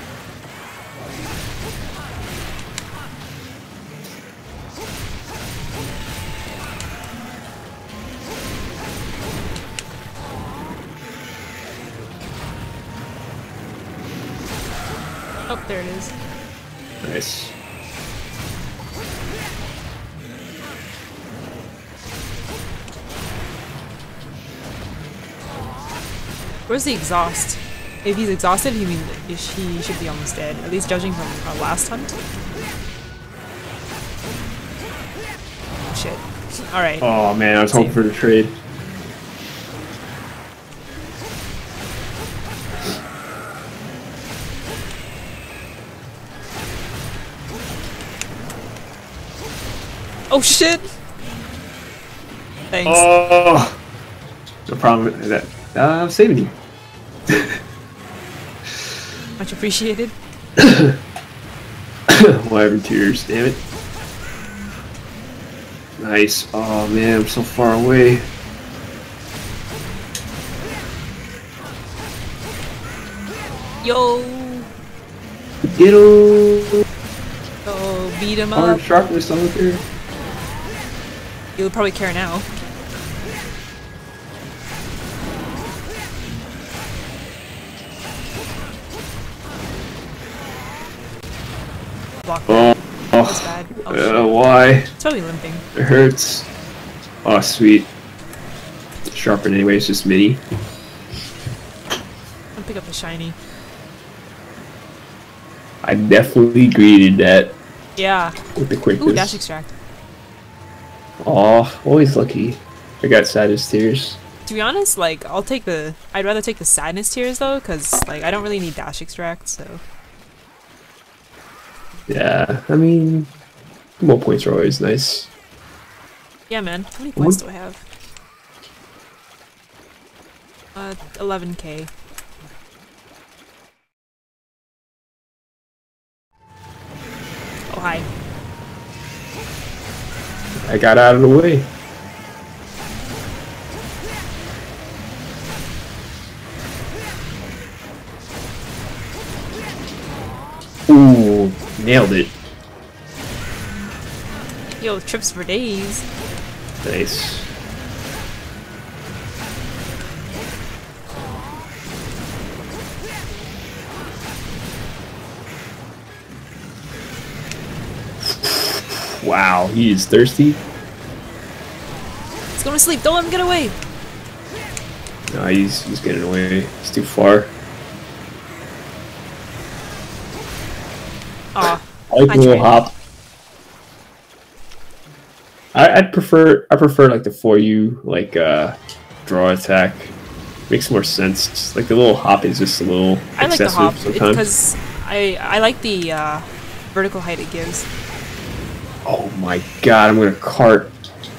Oh, there it is. Nice. Where's the exhaust? If he's exhausted, he mean he should be almost dead. At least judging from our last hunt. Oh, shit. All right. Oh man, I was hoping for the trade. Oh shit! Thanks. Oh, no problem. That uh, I'm saving you. Much appreciated. Whatever, tears. Damn it. Nice. Oh man, I'm so far away. Yo. Get him. Oh, beat him Hard up. sharpness on here. You'll probably care now. Block that. Oh, That's bad. Oh, uh, shit. why? It's probably limping. It hurts. Oh, sweet. Sharpen anyway, it's just mini. I'll pick up the shiny. I definitely greeted that Yeah. with the quickness. Ooh, dash extract. Aw, always lucky. I got saddest tears. To be honest, like, I'll take the... I'd rather take the sadness tears, though, because, like, I don't really need dash extract, so... Yeah, I mean, more points are always nice. Yeah, man. How many points do I have? Uh, eleven K. Oh, hi. I got out of the way. Ooh, nailed it. Yo, trips for days. Nice. Wow, he is thirsty. He's going to sleep. Don't let him get away. No, he's he's getting away. He's too far. Aw. I like I the little tried. hop. I, I'd prefer I prefer like the for you like uh draw attack. Makes more sense. Like the little hop is just a little I like the excessive hop sometimes. because I I like the uh, vertical height it gives. Oh my god, I'm gonna cart.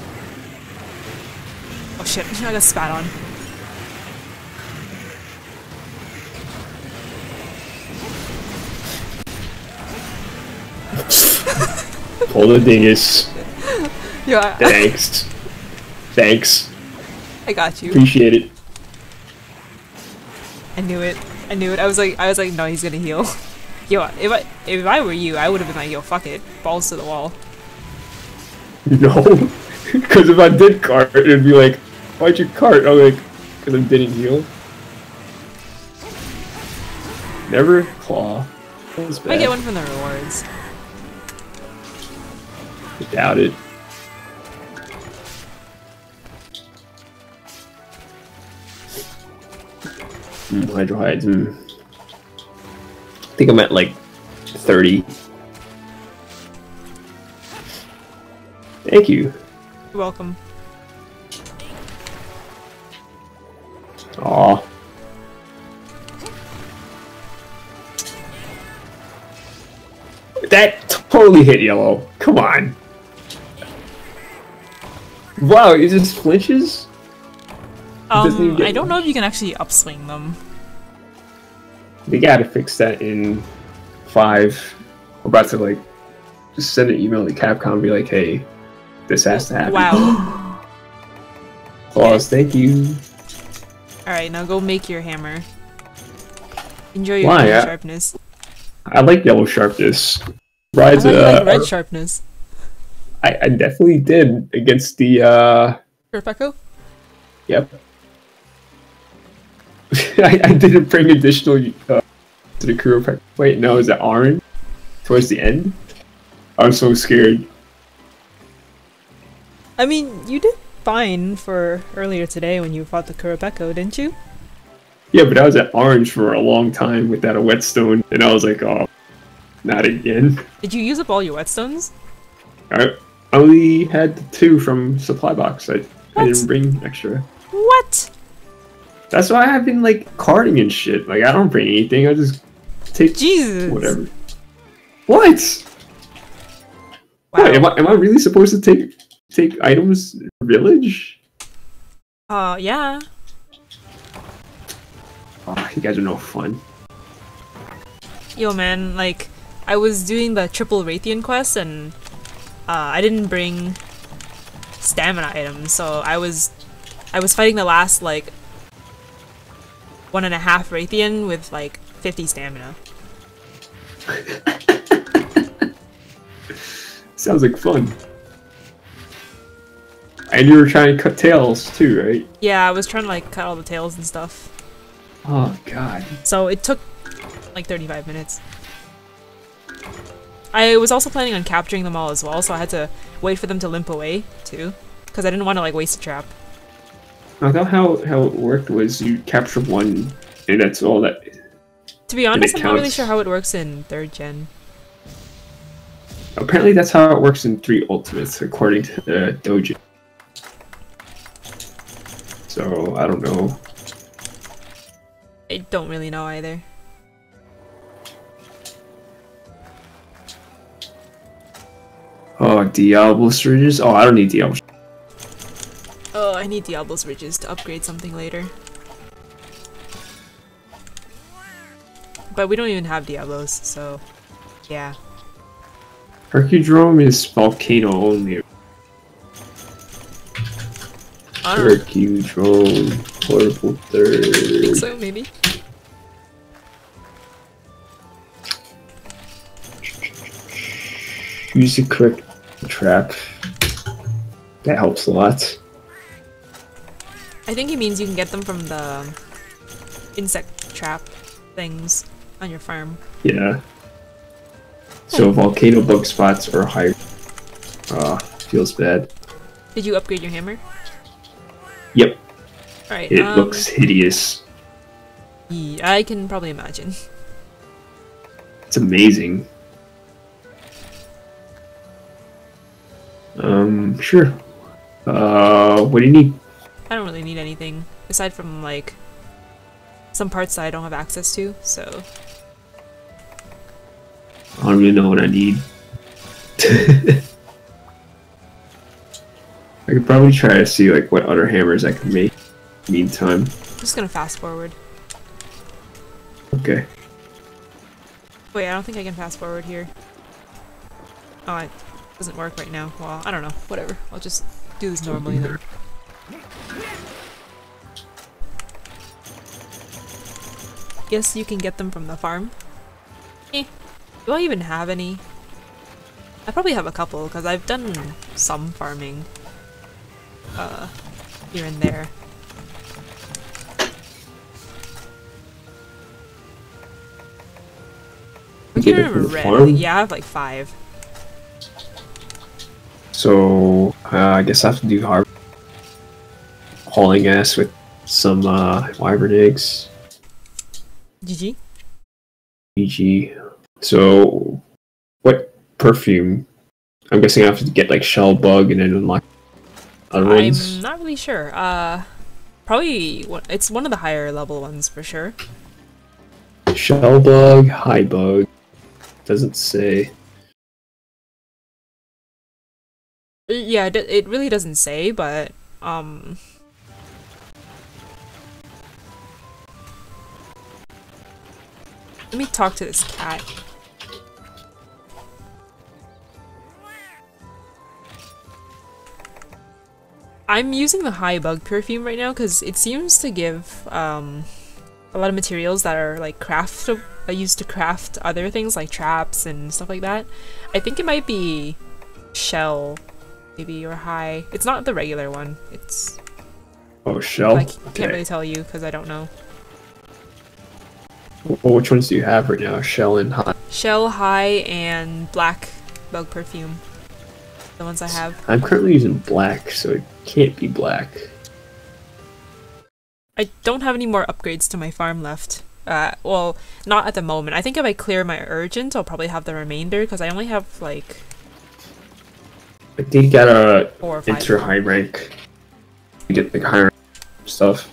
Oh shit! I got spat on. Pull the dingus. Yo, I, Thanks. Thanks. I got you. Appreciate it. I knew it. I knew it. I was like, I was like, no, he's gonna heal. Yo, if I if I were you, I would have been like, yo, fuck it, balls to the wall. No, because if I did cart, it'd be like, why'd you cart? I'm like, because I didn't heal. Never claw. That was bad. I get one from the rewards. I doubt it. Mm, hydro hides. Mm. I think I'm at like thirty. Thank you. You're welcome. Aw. That totally hit yellow. Come on. Wow, it just flinches? Um, I don't know if you can actually upswing them. They gotta fix that in five. We're about to like just send an email to Capcom and be like, hey, this has to happen. Wow. Claws, thank you. Alright, now go make your hammer. Enjoy your Why? yellow I, sharpness. I like yellow sharpness. I Rides, thought you uh, liked red sharpness. I, I definitely did against the uh Kurapeko? Yep. I, I didn't bring additional uh, to the Kurapeko. Wait, no, is that orange? Towards the end? I'm so scared. I mean, you did fine for earlier today when you fought the Kurapeko, didn't you? Yeah, but I was at orange for a long time without a whetstone, and I was like, oh, not again. Did you use up all your whetstones? I only had the two from supply box. I, I What? didn't bring extra. What? That's why I've been like carding and shit. Like I don't bring anything. I just take Jesus. whatever. What? Wow. What? Am I am I really supposed to take take items in the village? Uh, yeah. Oh, you guys are no fun. Yo, man, like, I was doing the triple Raytheon quest and uh, I didn't bring stamina items, so I was I was fighting the last like one and a half Raytheon with like fifty stamina. Sounds like fun. And you were trying to cut tails too, right? Yeah, I was trying to like cut all the tails and stuff. Oh god. So it took like thirty-five minutes. I was also planning on capturing them all as well, so I had to wait for them to limp away too, because I didn't want to like waste a trap. I thought how how it worked was you capture one, and that's all that. To be honest, I'm not really counts. sure how it works in third gen. Apparently, that's how it works in three Ultimates, according to the dojo. So I don't know. I don't really know either. Oh, Diablo's Ridges? Oh, I don't need Diablo's. Oh, I need Diablo's Ridges to upgrade something later. But we don't even have Diablos, so yeah. Hercudrome is volcano only. I don't know. Hercudrome, portable I third. think so, maybe. Use the correct trap. That helps a lot. I think it means you can get them from the insect trap things on your farm. Yeah. So volcano bug spots are higher. Ah, feels bad. Did you upgrade your hammer? Yep. Alright, It um, looks hideous. yeah, I can probably imagine. It's amazing. Um, sure. Uh, what do you need? I don't really need anything, aside from, like, some parts that I don't have access to, so... I don't really know what I need. I could probably try to see like what other hammers I can make. Meantime. I'm just gonna fast forward. Okay. Wait, I don't think I can fast forward here. Oh, it doesn't work right now. Well, I don't know. Whatever. I'll just do this normally then. Guess you can get them from the farm. Eh. Do I even have any? I probably have a couple, because I've done some farming. Uh, here and there. I can't remember red. Yeah, I have like five. So, uh, I guess I have to do hard hauling ass with some uh, wyvern eggs. G G. G G. So, what perfume? I'm guessing I have to get like shell bug and then unlock other ones. I'm not really sure. Uh, probably one, it's one of the higher level ones for sure. Shell bug, high bug. Doesn't say. Yeah, it, it really doesn't say, but um. Let me talk to this cat. I'm using the high bug perfume right now because it seems to give um, a lot of materials that are like craft uh, used to craft other things like traps and stuff like that. I think it might be shell, maybe, or high. It's not the regular one. It's oh shell. I can't okay. really tell you because I don't know. Well, which ones do you have right now? Shell and high. Shell, high, and black bug perfume. The ones I have. I'm currently using black, so it can't be black. I don't have any more upgrades to my farm left. Uh, well, not at the moment. I think if I clear my urgent, I'll probably have the remainder because I only have like. I think you gotta four or five enter high rank. You get like higher stuff.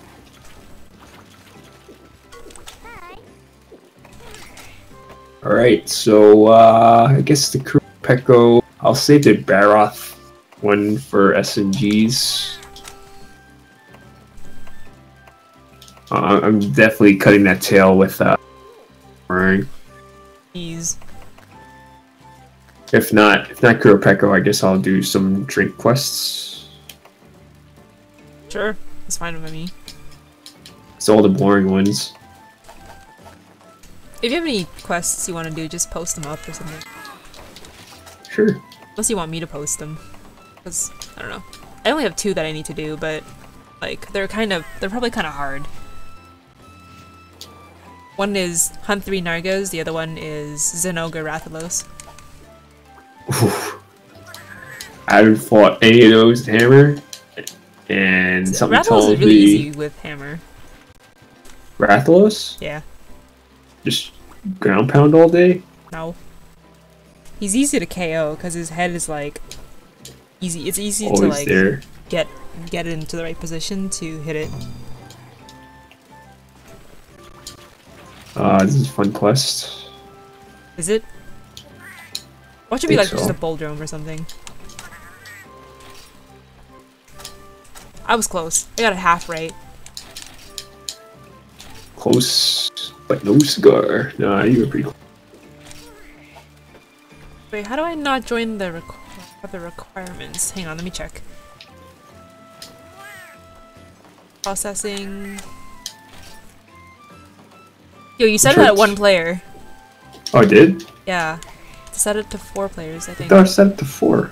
Alright, so uh, I guess the Peko. I'll save the Baroth one for S and Gs. Uh, I'm definitely cutting that tail with uh, Burn. Ease. If not, if not Kuropeko, I guess I'll do some drink quests. Sure, that's fine with me. It's all the boring ones. If you have any quests you want to do, just post them up or something. Sure. Unless you want me to post them. Because, I don't know. I only have two that I need to do, but, like, they're kind of, they're probably kind of hard. One is Hunt three Nargas, the other one is Zenoga Rathalos. Oof. I haven't fought any of those with Hammer, and something Rathalos told is really me... easy with Hammer. Rathalos? Yeah. Just ground pound all day? No. He's easy to K O because his head is like easy. It's easy Always to like there. get get it into the right position to hit it. Uh, this is a fun quest. Is it? Watch it be like so. just a bull drone or something. I was close. I got it half right. Close, but no cigar. Nah, you were pretty close. Wait, how do I not join the requ the requirements? Hang on, let me check. Processing. Yo, you set it at one player. Oh, I did? Yeah. Set it to four players, I think. I thought I set it to four.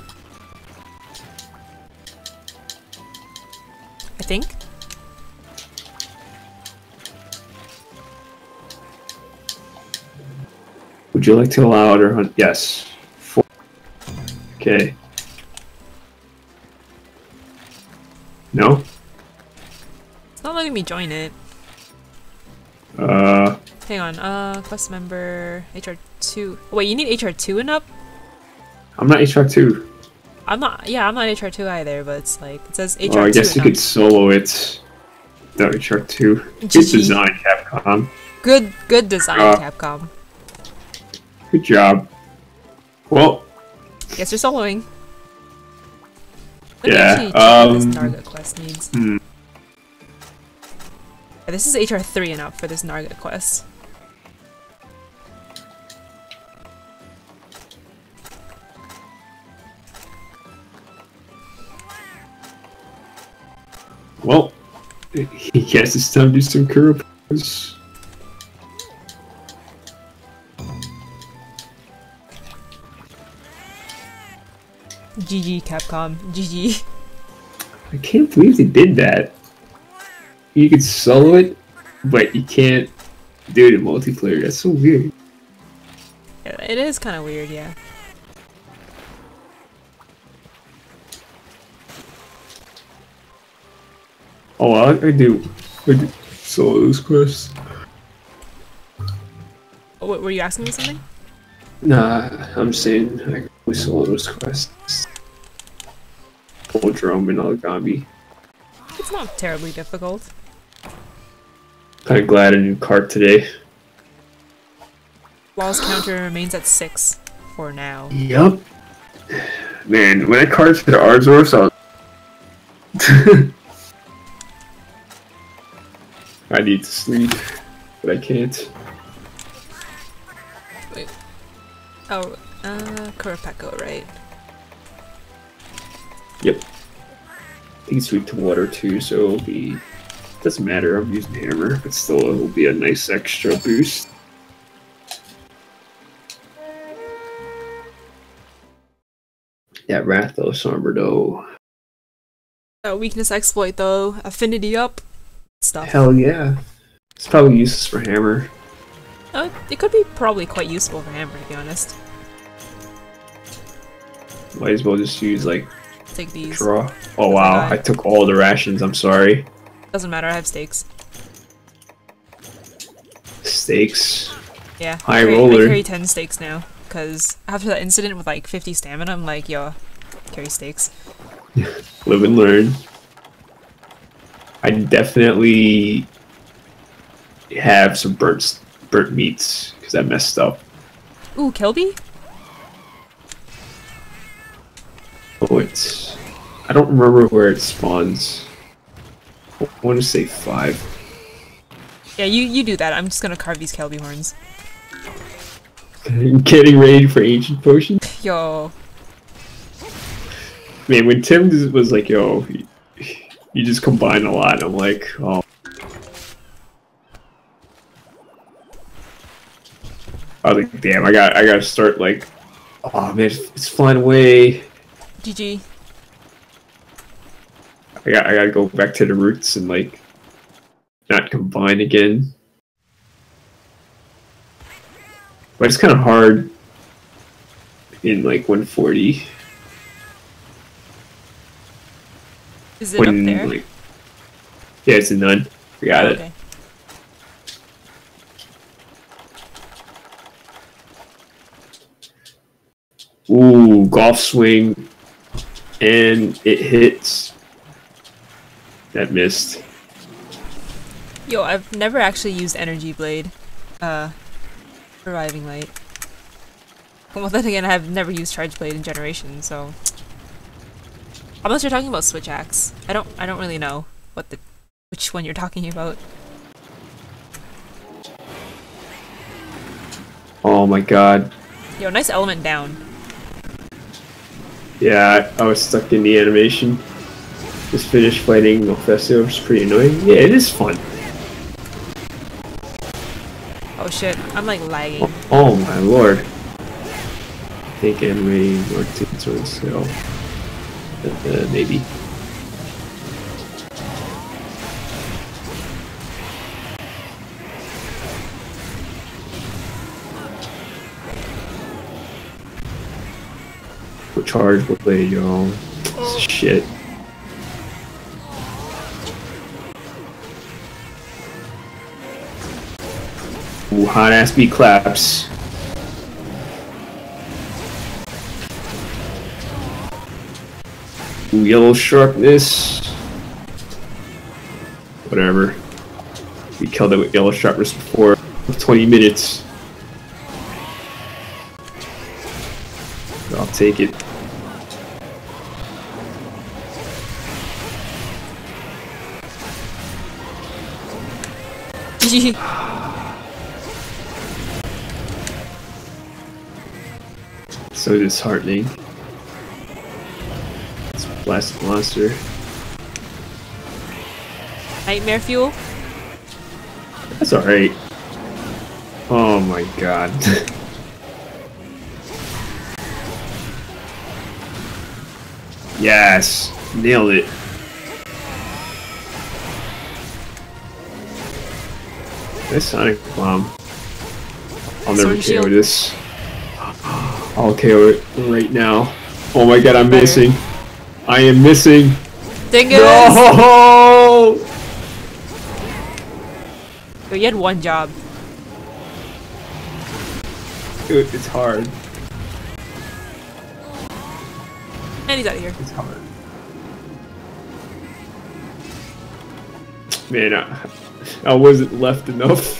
I think. Would you like to allow other hunt? Yes. Four. Okay. No? It's not letting me join it. Uh. Hang on, uh, quest member, H R two. Wait, you need H R two and up? I'm not H R two. I'm not, yeah, I'm not H R two either, but it's like, it says H R two Oh, I guess and you up. could solo it. Without H R two. Good G G. design, Capcom. Good, good design, Uh, Capcom. Good job. Well. Guess you're soloing. Let Yeah, me actually check what this um, Narga quest needs. Hmm. Yeah, this is H R three and up for this Narga quest. Well, he guess it's time to do some Kuropos. G G Capcom. G G. I can't believe they did that. You can solo it, but you can't do it in multiplayer. That's so weird. Yeah, it is kind of weird, yeah. Oh, I, I do. I do solo those quests. Oh, wait, were you asking me something? Nah, I'm saying I can solo those quests. Full drum and origami. It's not terribly difficult. Kind of glad a new cart today. Walls counter remains at six for now. Yup. Man, when I carted to the Arzors, I was... I need to sleep, but I can't. Wait. Oh, uh, Kurapeko, right? Yep. I think it's weak to water too, so it'll be... Doesn't matter, I'm using hammer, but still it'll be a nice extra boost. Yeah, Rathos armor though. Uh, weakness exploit though, affinity up, stuff. Hell yeah. It's probably useless for hammer. Uh, it could be probably quite useful for hammer, to be honest. Might as well just use like Take these. draw. Oh wow, I took all the rations, I'm sorry. Doesn't matter, I have stakes. Steaks. Yeah. High I carry, roller. I carry ten stakes now, because after that incident with like fifty stamina, I'm like, yo, carry stakes. Live and learn. I definitely have some burnt burnt meats because I messed up. Ooh, Kelby? Oh, it's... I don't remember where it spawns. I want to say five. Yeah, you, you do that. I'm just gonna carve these Kelby horns. Getting ready for ancient potion. Yo. Man, when Tim was like, yo, you, you just combine a lot, I'm like, oh. I was like, damn, I got I gotta start like, oh man, it's, it's flying away. G G. I got I gotta go back to the roots and like not combine again. But it's kind of hard in like one forty. Is it When, up there? like, yeah, it's a none. I got Oh, it. okay. Ooh, golf swing, and it hits. That missed. Yo, I've never actually used Energy Blade. Uh, Reviving Light. Well, then again, I have never used Charge Blade in Generation, so... Unless you're talking about Switch Axe. I don't I don't really know what the which one you're talking about. Oh my god. Yo, nice element down. Yeah, I, I was stuck in the animation. Just finished fighting Mephisto, which is pretty annoying. Yeah, it is fun. Oh shit, I'm like lagging. Oh, oh my lord. I think animating or tunes on sale. Uh, maybe. We'll charge, we'll play, yo. This is shit. Ooh, hot ass beat claps. Ooh, yellow sharpness. Whatever. We killed it with yellow sharpness before twenty minutes. I'll take it. G G. So disheartening. This blasted monster. nightmare fuel. That's alright. Oh my god. Yes! Nailed it. This Sonic Bomb. I'll never K O this. I'll K O it right now. Oh my god, I'm Better. missing. I am missing. Dingus! No! Yo, you had one job. It, it's hard. And he's out of here. It's hard. Man, I, I wasn't left enough.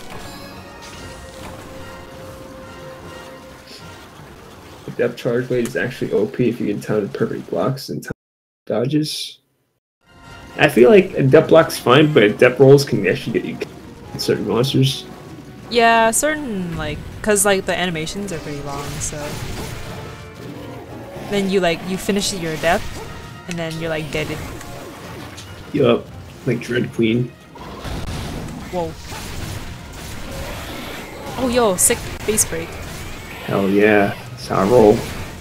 The depth charge blade is actually O P if you can time the perfect blocks and time dodges. I feel like a depth block's fine, but depth rolls can actually get you certain monsters. Yeah, certain, like, cause like the animations are pretty long, so then you like you finish your death, and then you're like deaded. Yup, like Dread Queen. Whoa. Oh yo, sick base break. Hell yeah, that's how I roll.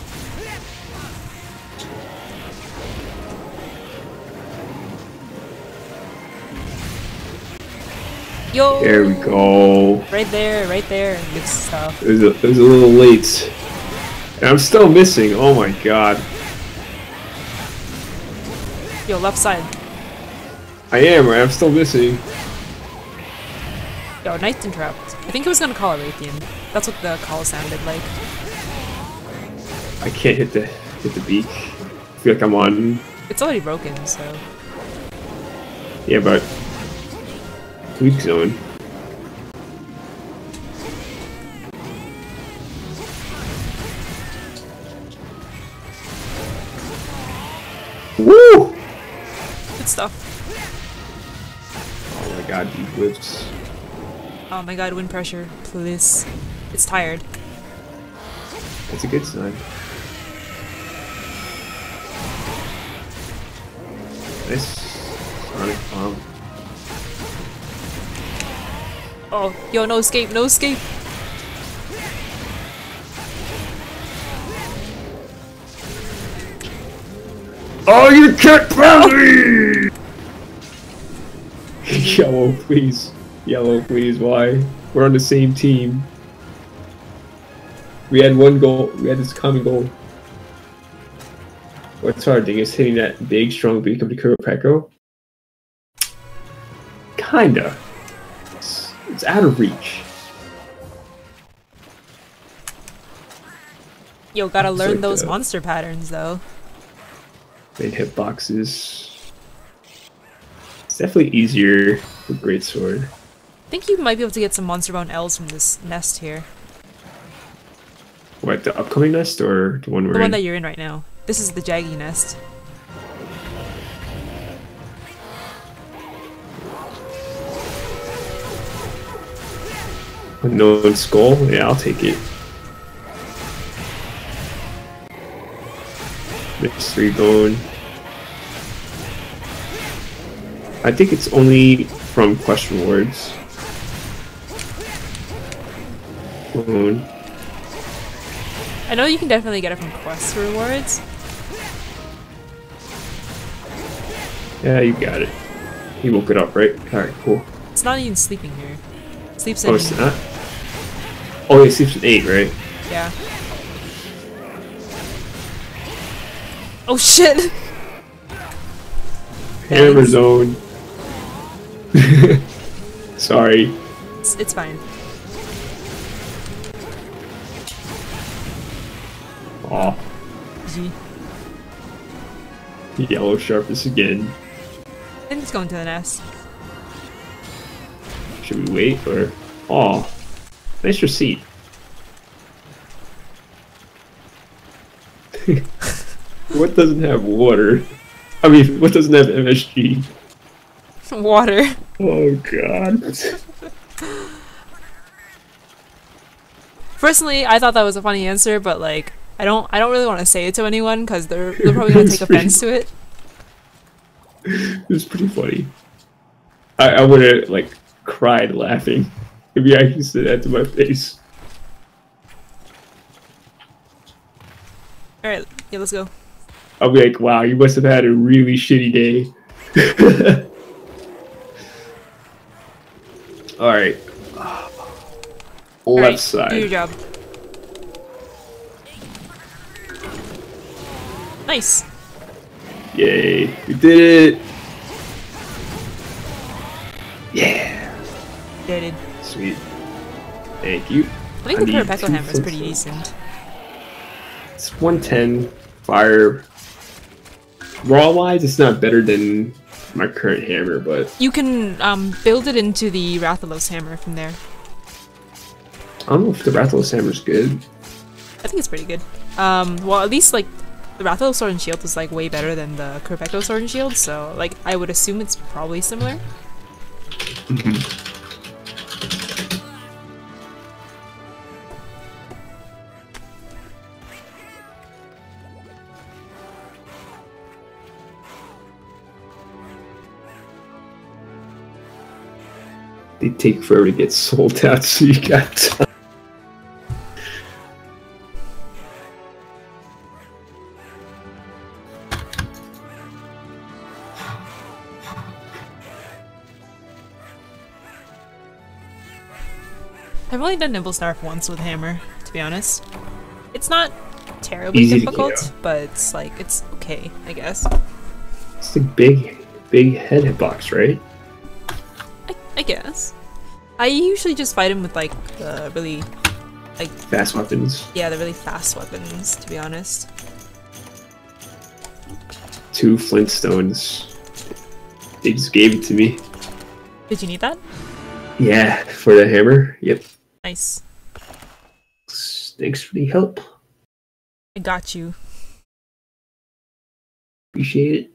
Yo! There we go. Right there, right there. Good stuff. It was, a, it was a little late. And I'm still missing. Oh my god. Yo, left side. I am, right? I'm still missing. Yo, Knight's Entrapped. I think it was gonna call it Raytheon. That's what the call sounded like. I can't hit the hit the beak. I feel like I'm on. It's already broken, so. Yeah, but weak zone. Woo! Good stuff. Oh my god, deep whips. Oh my god, wind pressure, please. It's tired. That's a good sign. Nice Sonic Bomb. Oh, yo, no escape, no escape! Oh, you can't grab me! Yellow, please. Yellow, please. Why? We're on the same team. We had one goal. We had this common goal. What's hard thing is hitting that big, strong beak of the Kuropeko? Kinda. It's, it's out of reach. Yo, gotta It's learn like, those uh, monster patterns, though. Main hitboxes. It's definitely easier with Greatsword. I think you might be able to get some monster bone L's from this nest here. What, the upcoming nest or the one we're The one in? that you're in right now. This is the Jaggy nest. Unknown skull? Yeah, I'll take it. Mystery bone. I think it's only from quest rewards. Bone. I know you can definitely get it from quest rewards. Yeah, you got it. He woke it up, right? Alright, cool. It's not even sleeping here. It sleeps in. Oh, it's not? Oh, he sleeps at eight, right? Yeah. Oh shit! Hammer zone. Sorry. It's, it's fine. Aw. G. Yellow sharpness again. I think it's going to the nest. Should we wait or? Aw. Nice receipt. What doesn't have water? I mean, what doesn't have M S G? Water. Oh god. Personally, I thought that was a funny answer, but like, I don't, I don't really want to say it to anyone because they're, they're probably gonna take offense to it. It was pretty funny. I, I would have like cried laughing if you actually said that to my face. All right, yeah, let's go. I'll be like, wow, you must have had a really shitty day. All right. Left All right, side. do your job. Nice. Yay, we did it. Yeah. Did it. Sweet. Thank you. I think I the need Purple two hammer is pretty footstones. decent. It's one ten. Fire. Raw wise, it's not better than my current hammer, but You can um, build it into the Rathalos hammer from there. I don't know if the Rathalos hammer is good. I think it's pretty good. Um, well, at least like the Rathalos sword and shield is like way better than the Corpecto sword and shield, so like I would assume it's probably similar. They take forever to get sold out, so you got time. I've only done Nimble Snarf once with hammer, to be honest. It's not terribly Easy to difficult, kill. but it's like it's okay, I guess. It's the big, big head hitbox, right? I, I guess. I usually just fight him with like the really, like Fast weapons. yeah, the really fast weapons, to be honest. Two Flintstones. They just gave it to me. Did you need that? Yeah, for the hammer. Yep. Nice. Thanks for the help. I got you. Appreciate it.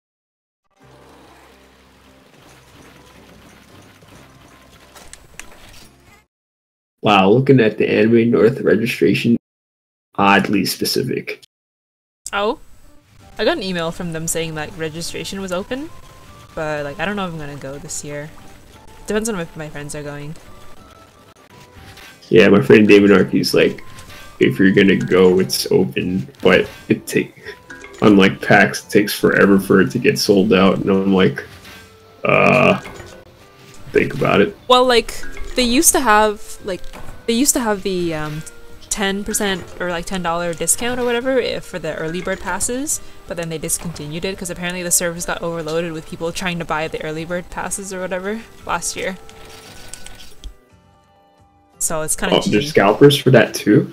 Wow, looking at the Anime North registration, oddly specific. Oh? I got an email from them saying that registration was open, but like I don't know if I'm gonna go this year. Depends on if my friends are going. Yeah, my friend David Arky's like, if you're gonna go, it's open, but it take, unlike PAX, it takes forever for it to get sold out, and I'm like, uh, think about it. Well, like they used to have like they used to have the um, ten percent or like ten dollar discount or whatever if, for the early bird passes, but then they discontinued it because apparently the servers got overloaded with people trying to buy the early bird passes or whatever last year. So it's kind of Oh, there's scalpers for that too?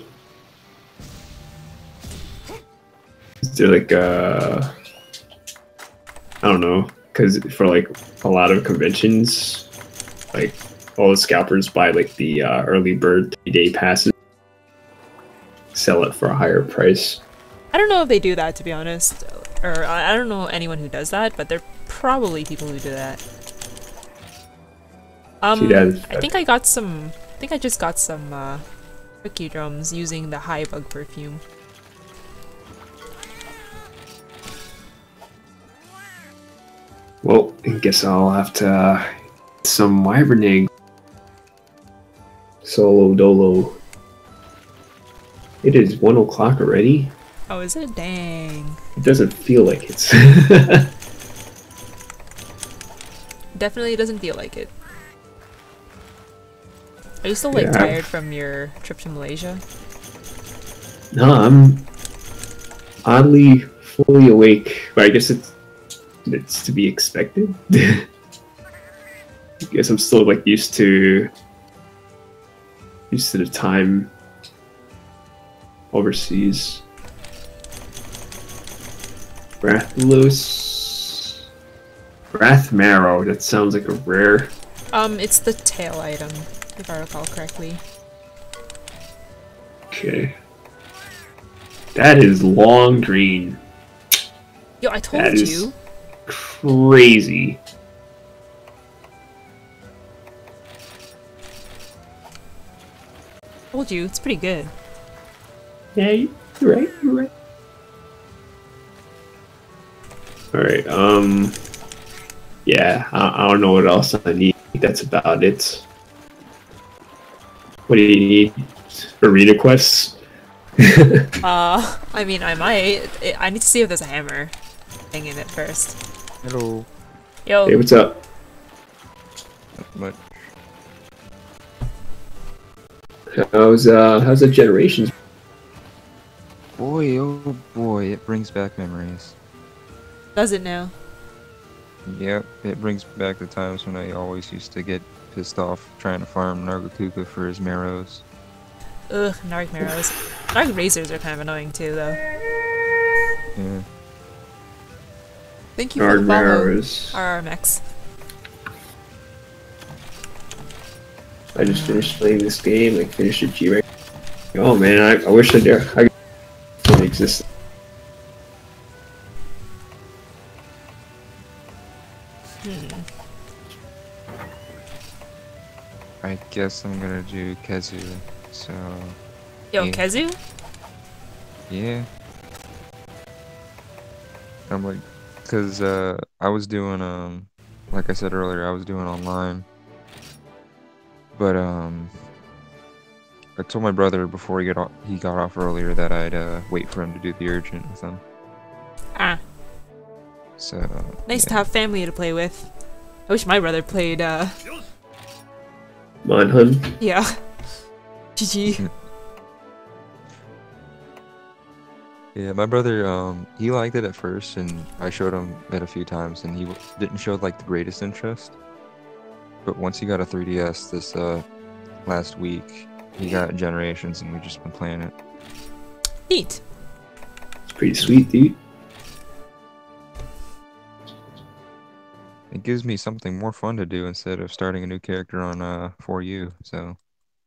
Is there like, uh, I don't know, because for like a lot of conventions, like all the scalpers buy like the uh, early bird day passes, sell it for a higher price. I don't know if they do that, to be honest, or I I don't know anyone who does that, but there are probably people who do that. Um, See, that is- I think I got some. I think I just got some uh, cookie drums using the high bug perfume. Well, I guess I'll have to uh, get some wyvern egg. Solo dolo. It is one o'clock already. Oh, is it? Dang. It doesn't feel like it's. Definitely doesn't feel like it. Are you still like Yeah. tired from your trip to Malaysia? No, I'm oddly fully awake. But I guess it's it's to be expected. I guess I'm still like used to used to the time overseas. Rathalos, Wrath Marrow. That sounds like a rare. Um, it's the tail item, if I recall correctly. Okay. That is long green. Yo, I told That is you. crazy. Told you, it's pretty good. Yeah, you're right. You're right. All right. Um, yeah, I, I don't know what else I need. That's about it. What do you need? Arena quests? Uh, I mean, I might. I need to see if there's a hammer thing in it first. Hello. Yo. Hey, what's up? Not much. How's uh how's the generations? Boy, oh boy, it brings back memories. Does it now? Yep, it brings back the times when I always used to get pissed off trying to farm Nargacuca for his marrows. Ugh, Narg Marrows. Narg Razors are kind of annoying too, though. Yeah. Thank you for the follow, Marrows. R R M X. I just finished playing this game, like finished a G rank. Oh man, I, I wish I did. I didn't exist. Hmm. I guess I'm gonna do Kezu, so... Yo, yeah. Kezu? Yeah. I'm like, cause uh, I was doing, um, like I said earlier, I was doing online. But, um, I told my brother before he got off, he got off earlier that I'd uh, wait for him to do the urgent with him. Ah. So Nice yeah. to have family to play with. I wish my brother played, uh... Manhunt. yeah. G G. Yeah, my brother, um, he liked it at first, and I showed him it a few times, and he w didn't show like the greatest interest. But once he got a three D S this uh last week, he got Generations, and we've just been playing it. Neat. It's pretty sweet, dude. It gives me something more fun to do instead of starting a new character on uh for you. So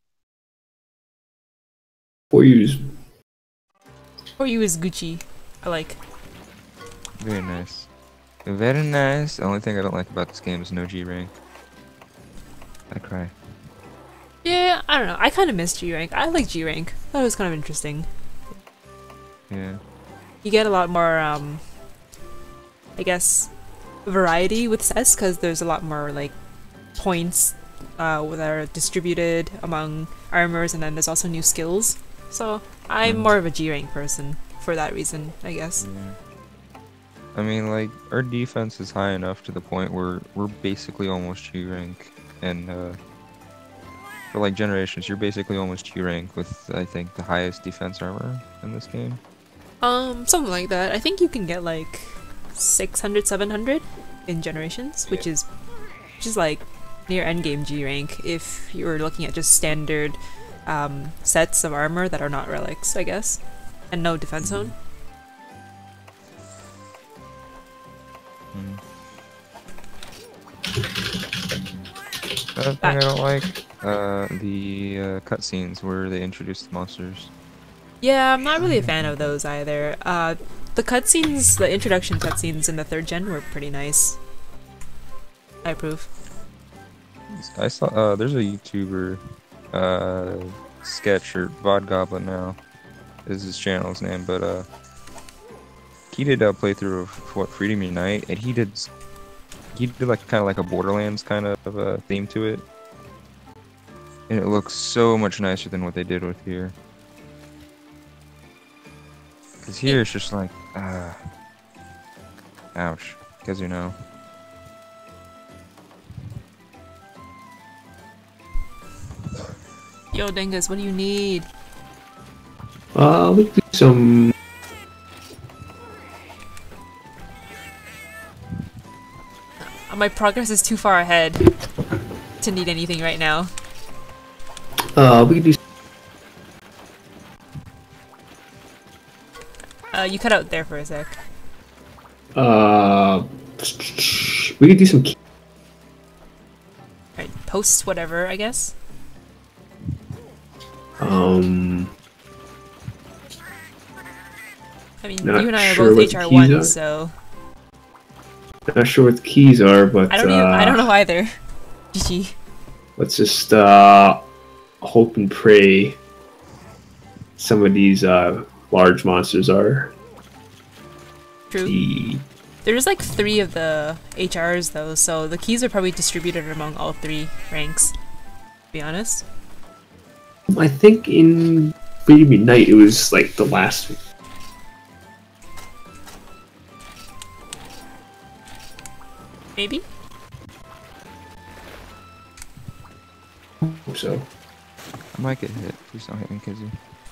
Four use. Or you is Gucci. I like. very nice, very nice. The only thing I don't like about this game is no G rank. I cry. Yeah, I don't know. I kind of miss G rank. I like G rank. Thought it was kind of interesting. Yeah. You get a lot more, um, I guess, variety with sets because there's a lot more like points uh, that are distributed among armors, and then there's also new skills. So I'm Mm. more of a G rank person for that reason, I guess. Yeah. I mean, like, our defense is high enough to the point where we're basically almost G rank, and uh, for like Generations, you're basically almost G rank with, I think, the highest defense armor in this game. Um, something like that. I think you can get like six hundred, seven hundred in Generations, which is which is like near endgame G rank if you're looking at just standard um, sets of armor that are not relics, I guess, and no defense zone. Mm. Another thing I don't like, uh, the uh, cutscenes where they introduce the monsters. Yeah, I'm not really a fan of those either. Uh, the cutscenes, the introduction cutscenes in the third gen were pretty nice. I approve. I saw, uh, there's a YouTuber, uh, Sketch, or Vod Goblin now, is his channel's name, but, uh, he did a playthrough of, what, Freedom Unite, and he did, he did like, kind of like a Borderlands kind of uh, theme to it. And it looks so much nicer than what they did with here. Because here it's just like, ah, ouch, because you know. Yo, Dingus, what do you need? Uh, let's do some. Uh, my progress is too far ahead to need anything right now. Uh, we could do. Uh, you cut out there for a sec. Uh, we could do some. Alright, post whatever, I guess. Um. I mean, Not you and I are sure both what H R the one, keys are. so Not sure what the keys are, but I don't uh, even, I don't know either. G G. let's just uh hope and pray some of these uh large monsters are True. the There's like three of the H Rs though, so the keys are probably distributed among all three ranks, to be honest. I think in Bleeding Midnight it was like the last. Maybe? Hope so. I might get hit. Please don't hit me, Kizzy.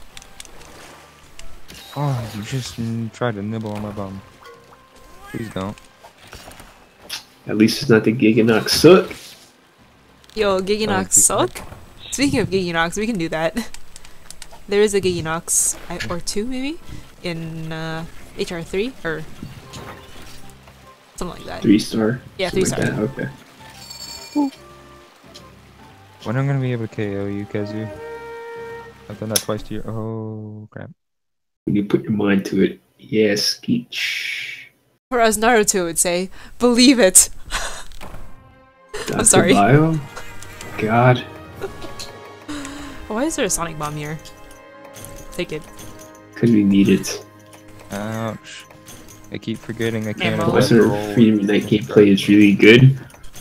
Oh, you just mm, tried to nibble on my bum. Please don't. At least it's not the Giganox suck. Yo, Giganox keep suck? Speaking of Giganox, we can do that. There is a Giganox, I- or two maybe, in uh, H R three, or something like that. Three star. Yeah, three something star. like that, okay. When am I gonna be able to K O you, Kazu? I've done that twice to you. Oh, crap. When you put your mind to it, yes, Geech. Or as Naruto would say, believe it! I'm sorry. Bio? God. Why is there a Sonic Bomb here? Take it. Because we need it. Ouch. I keep forgetting I can't Ammo. Unless let our roll. Freedom Unite gameplay is really good.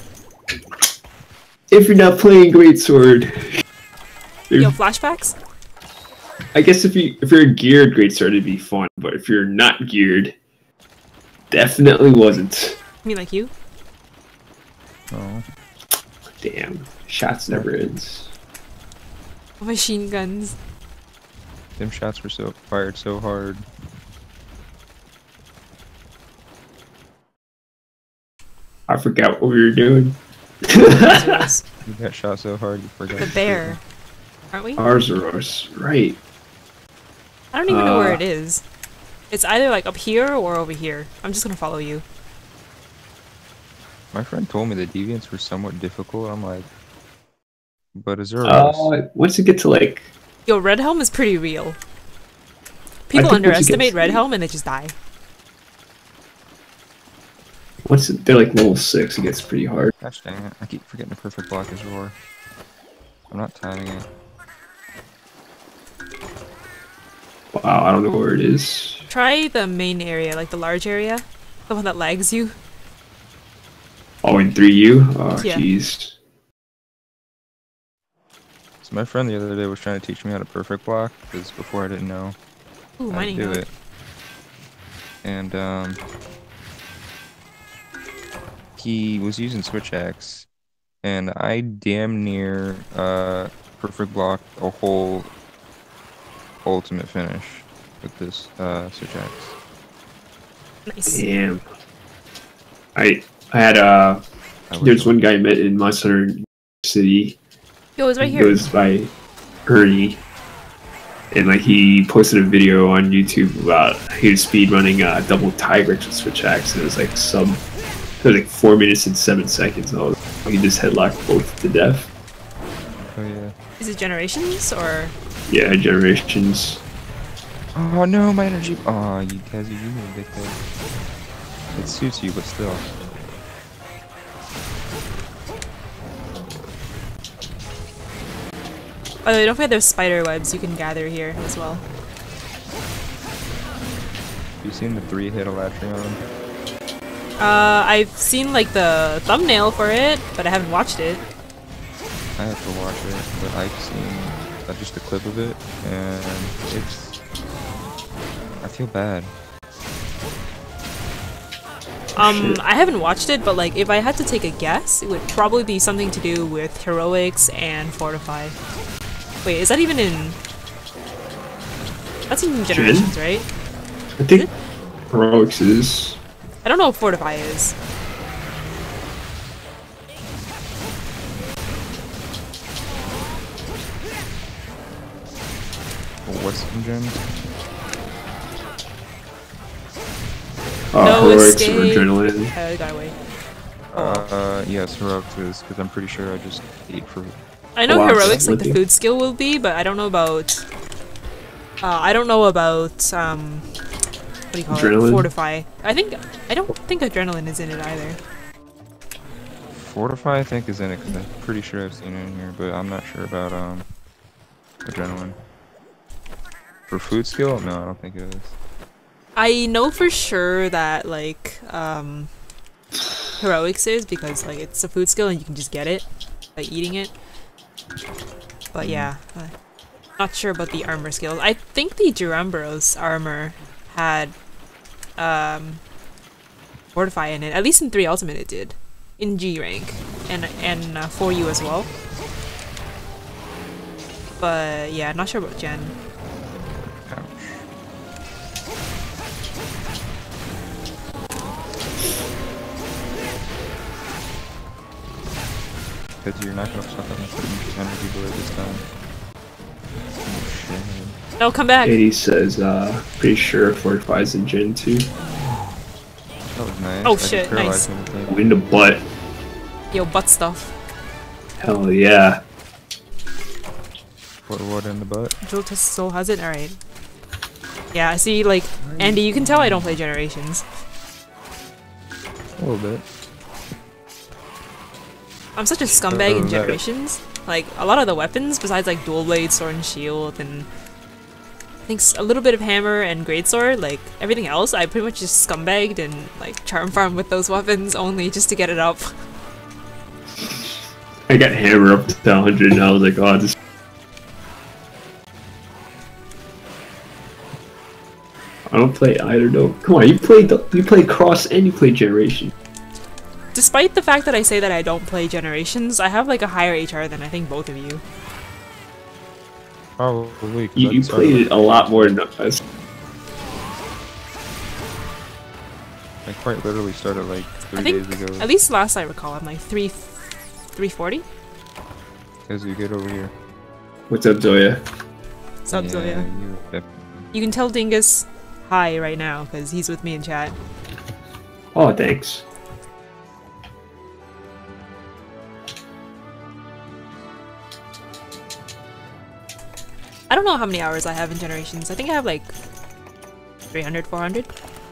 If you're not playing Greatsword, Yo, there's- flashbacks? I guess if you if you're a geared Greatsword, it'd be fun. But if you're not geared, definitely wasn't. I mean like you? Oh. Damn, shots never ends. Machine guns. Them shots were so fired so hard. I forgot what we were doing. Lasers. You got shot so hard you forgot. The bear. Aren't we? Ours are ours, right? I don't even know where Uh, it is. It's either like up here or over here. I'm just gonna follow you. My friend told me the deviants were somewhat difficult. I'm like, but is there a Uh, once you get to like, Yo, Red Helm is pretty real. think People once you get underestimate to- Red Helm and they just die. once they're like level six, it gets pretty hard. Gosh dang it. I keep forgetting the perfect block is roar. I'm not timing it. Wow, I don't know where it is. Try the main area, like the large area. The one that lags you. Oh, in three U? Oh, Yeah. jeez. So my friend the other day was trying to teach me how to perfect block, because before I didn't know Ooh, how to mining do node. it. And um, he was using switch axe, and I damn near uh, perfect blocked a whole ultimate finish with this uh, switch axe. Nice. Damn. I I had uh I was there's one guy I met in Monster Hunter City. Yo, it's right He here. goes by Ernie. And like he posted a video on YouTube about he was speedrunning uh double Tigrex with switch axe, and it was like sub it was like four minutes and seven seconds. And all he just headlocked both to death. Oh yeah. Is it Generations or? Yeah, generations. Oh no, my energy. Oh, you guys, you made it there. It suits you, but still. By the way, don't forget there's spider webs you can gather here as well. You seen the three hit Elatrion? Uh, I've seen like the thumbnail for it, but I haven't watched it. I have to watch it, but I've seen uh, just a clip of it, and it's. I feel bad. Um, Shit. I haven't watched it, but like if I had to take a guess, it would probably be something to do with heroics and fortify. Wait, is that even in? That's in Generations, right? I think heroics is I don't know what fortify is. What's in gens? uh, No heroics escape. or adrenaline. I got away. Uh, yes, heroics is, because I'm pretty sure I just ate fruit. I know Wow, heroics like the lucky. food skill will be, but I don't know about. Uh, I don't know about um, what do you call Adrenaline? it? Fortify. I think I don't think adrenaline is in it either. Fortify, I think, is in it, because I'm pretty sure I've seen it in here, but I'm not sure about um adrenaline. For food skill? No, I don't think it is. I know for sure that like um, heroics is because like it's a food skill and you can just get it by eating it. But yeah, uh, not sure about the armor skills. I think the Durambros armor had um, Fortify in it. At least in three Ultimate it did. In G rank. And, and uh, four U as well. But yeah, not sure about Gen. Because you're not gonna fuck up and put energy blade this time. Oh, shit. No, come back! Katie says, uh, pretty sure Fortifies in Gen two. That was nice. Oh I shit, nice. In the butt. Yo, butt stuff. Hell yeah. What, what in the butt? Joel still has it? Alright. Yeah, I see, like, Andy, you can tell I don't play Generations. A little bit. I'm such a scumbag Oh, in that- Generations. Like, a lot of the weapons, besides like Dual Blade, Sword and Shield, and I think s- a little bit of Hammer and Greatsword, like, everything else, I pretty much just scumbagged and, like, charm farm with those weapons only just to get it up. I got Hammer up to one hundred and I was like, oh, this. I don't play either though. Come on, you played you played Cross and you played Generation. Despite the fact that I say that I don't play Generations, I have like a higher H R than I think both of you. Probably. 'cause You, I you started, played it a lot more than us. I quite literally started like three I think, days ago. at least last I recall, I'm like three, three forty. As you get over here. What's up, Zoya? Sub Zoya. You, def- You can tell Dingus hi right now because he's with me in chat. Oh, thanks. I don't know how many hours I have in Generations. I think I have like three hundred, four hundred.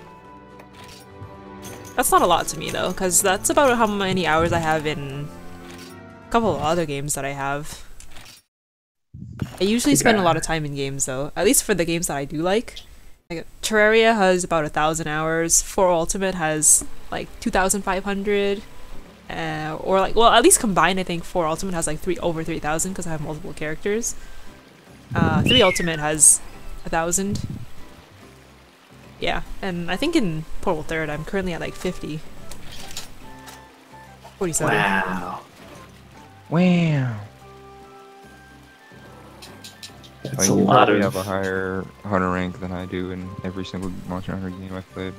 That's not a lot to me though, because that's about how many hours I have in a couple of other games that I have. I usually spend a lot of time in games though, at least for the games that I do like. Like Terraria has about a thousand hours, four Ultimate has like two thousand five hundred, uh, or like, well, at least combined I think four Ultimate has like three over three thousand because I have multiple characters. Uh, three Ultimate has a thousand. Yeah, and I think in Portal third I'm currently at like fifty. forty-seven. Wow. Wow. That's Like, a you lot probably of. have a higher hunter rank than I do in every single Monster Hunter game I've played.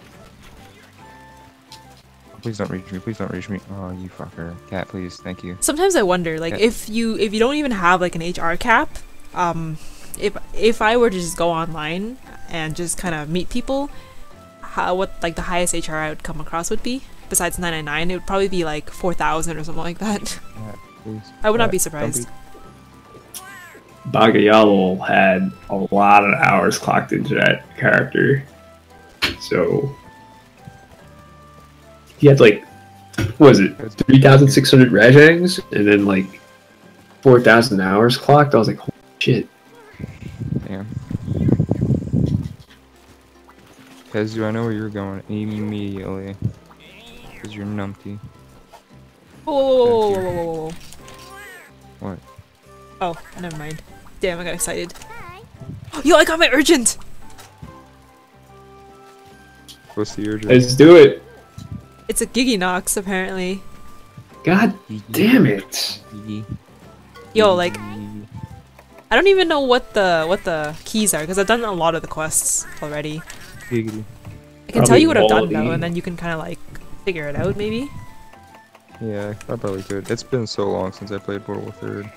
Please don't reach me, please don't reach me. Oh, you fucker. Cat, please, thank you. Sometimes I wonder, like, Yeah. if you if you don't even have like an H R cap, um, if if I were to just go online and just kind of meet people, how what like the highest H R I would come across would be besides nine nine nine, it would probably be like four thousand or something like that. Cat, please. I would not Cat, be don't surprised. Bagayalo had a lot of hours clocked into that character. So he had like, what was it, three thousand six hundred Rajangs and then like four thousand hours clocked. I was like, holy shit. Damn. Kezu, I know where you're going immediately. Because you're numpty. Whoa, whoa, whoa, whoa, whoa, whoa, whoa. What? Oh, never mind. Damn, I got excited. Yo, I got my urgent! What's the urgent? Let's do it. It's a Gigi Nox, apparently. God damn it. Yo, like, I don't even know what the what the keys are because I've done a lot of the quests already. Giggity. I can tell you what I've done Probably though, Wally. and then you can kind of like figure it out, maybe. Yeah, I probably could. It's been so long since I played Portal third.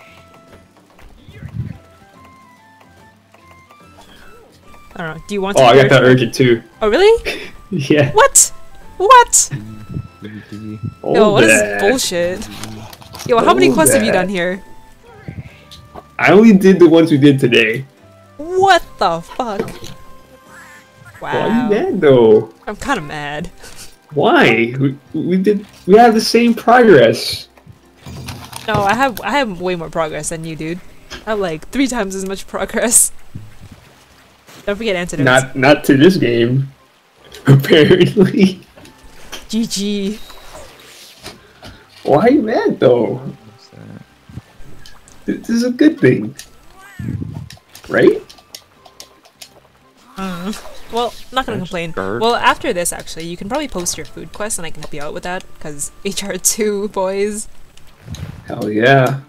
I don't know. Do you want Oh, to? I do got that urgent too. Oh, really? Yeah. What? What? Giggy, giggy. Yo, what is Hold this that. bullshit? Yo, how many Hold quests have you that. done here? I only did the ones we did today. What the fuck? Why are you Wow. mad though? I'm kind of mad. Why? We, we did. We have the same progress. No, I have I have way more progress than you, dude. I have like three times as much progress. Don't forget antidotes. Not not to this game. Apparently. G G. Why are you mad though? What's that? This is a good thing. Right? Uh, well, not gonna complain. Well, after this, actually, you can probably post your food quest and I can help you out with that, because H R two, boys. Hell yeah.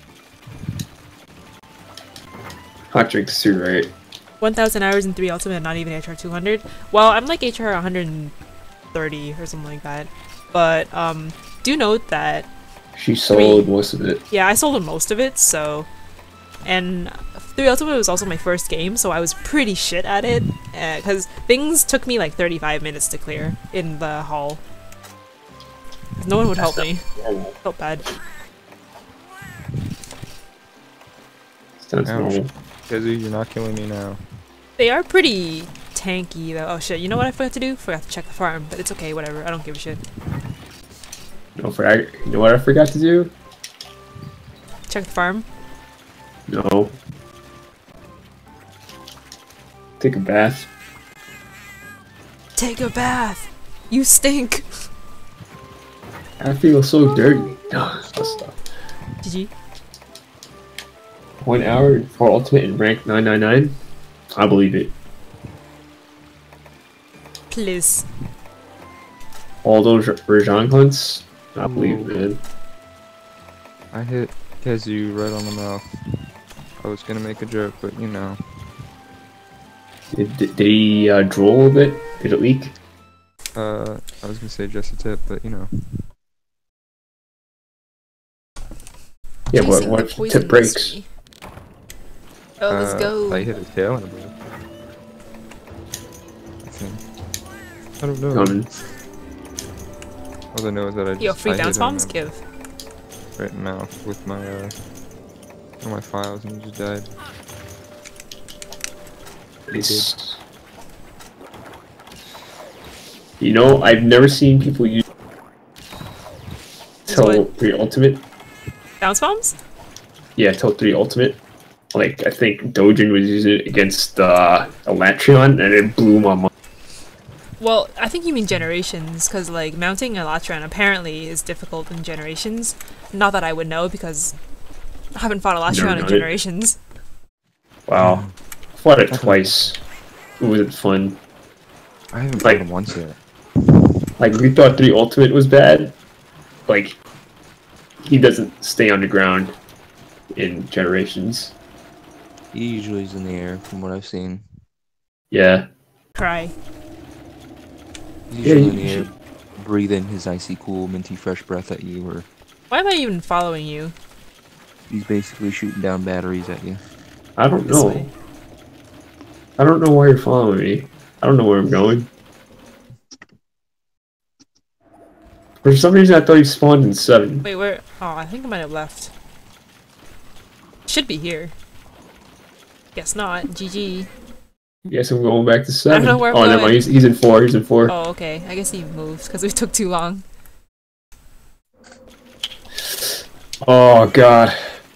Hot drinks too, right? one thousand hours in three ultimate, not even H R two hundred. Well, I'm like H R one hundred thirty or something like that. But, um, do note that... She sold three, most of it. Yeah, I sold most of it, so... And three ultimate was also my first game, so I was pretty shit at it. Because uh, things took me like thirty-five minutes to clear in the hall. No one would help me. Felt bad. Sounds Ouch. normal. Kazu, you're not killing me now. They are pretty tanky though. Oh shit, you know what I forgot to do? Forgot to check the farm, but it's okay, whatever. I don't give a shit. No, for you know what I forgot to do? Check the farm. No. Take a bath. Take a bath! You stink! I feel so dirty. No, stop. G G. One hour for ultimate in rank nine nine nine. I believe it. Please. All those Rajan hunts. I believe it, man. I hit Kazu right on the mouth. I was gonna make a joke, but you know. Did, did, did he uh, drool a bit? Did it leak? Uh, I was gonna say just a tip, but you know. Yeah, but Chasing what the if the poison tip breaks? mystery. Oh, let's Uh, go. I hit his tail and it broke. I think. I don't know. Coming. All I know is that I just Yo, free I hit bounce him bombs? in- Give. right in the mouth with my uh one of my files and he just died. It's... You know, I've never seen people use Use Till what? three ultimate. Bounce bombs? Yeah, Till three ultimate. Like I think Dojin was using it against uh, Elatreon, and it blew my mind. Well, I think you mean generations, because like mounting Elatreon apparently is difficult in generations. Not that I would know because I haven't fought Elatreon Never in done it. generations. Wow, fought it twice. It wasn't fun. I haven't Like- played him once yet. Like we thought three ultimate was bad. Like he doesn't stay on the ground in generations. He usually is in the air from what I've seen. Yeah. Cry. He's Yeah, usually you in the air, should- breathing his icy cool, minty fresh breath at you, or Why am I even following you? he's basically shooting down batteries at you. I don't This know. way. I don't know why you're following me. I don't know where I'm going. For some reason, I thought you spawned in seven. Wait, where? Oh, I think I might have left. Should be here. Guess not. G G. Yes, I'm going back to seven. know where I'm oh, never going. mind. He's, he's in four. He's in four. Oh, okay. I guess he moved because we took too long. Oh god.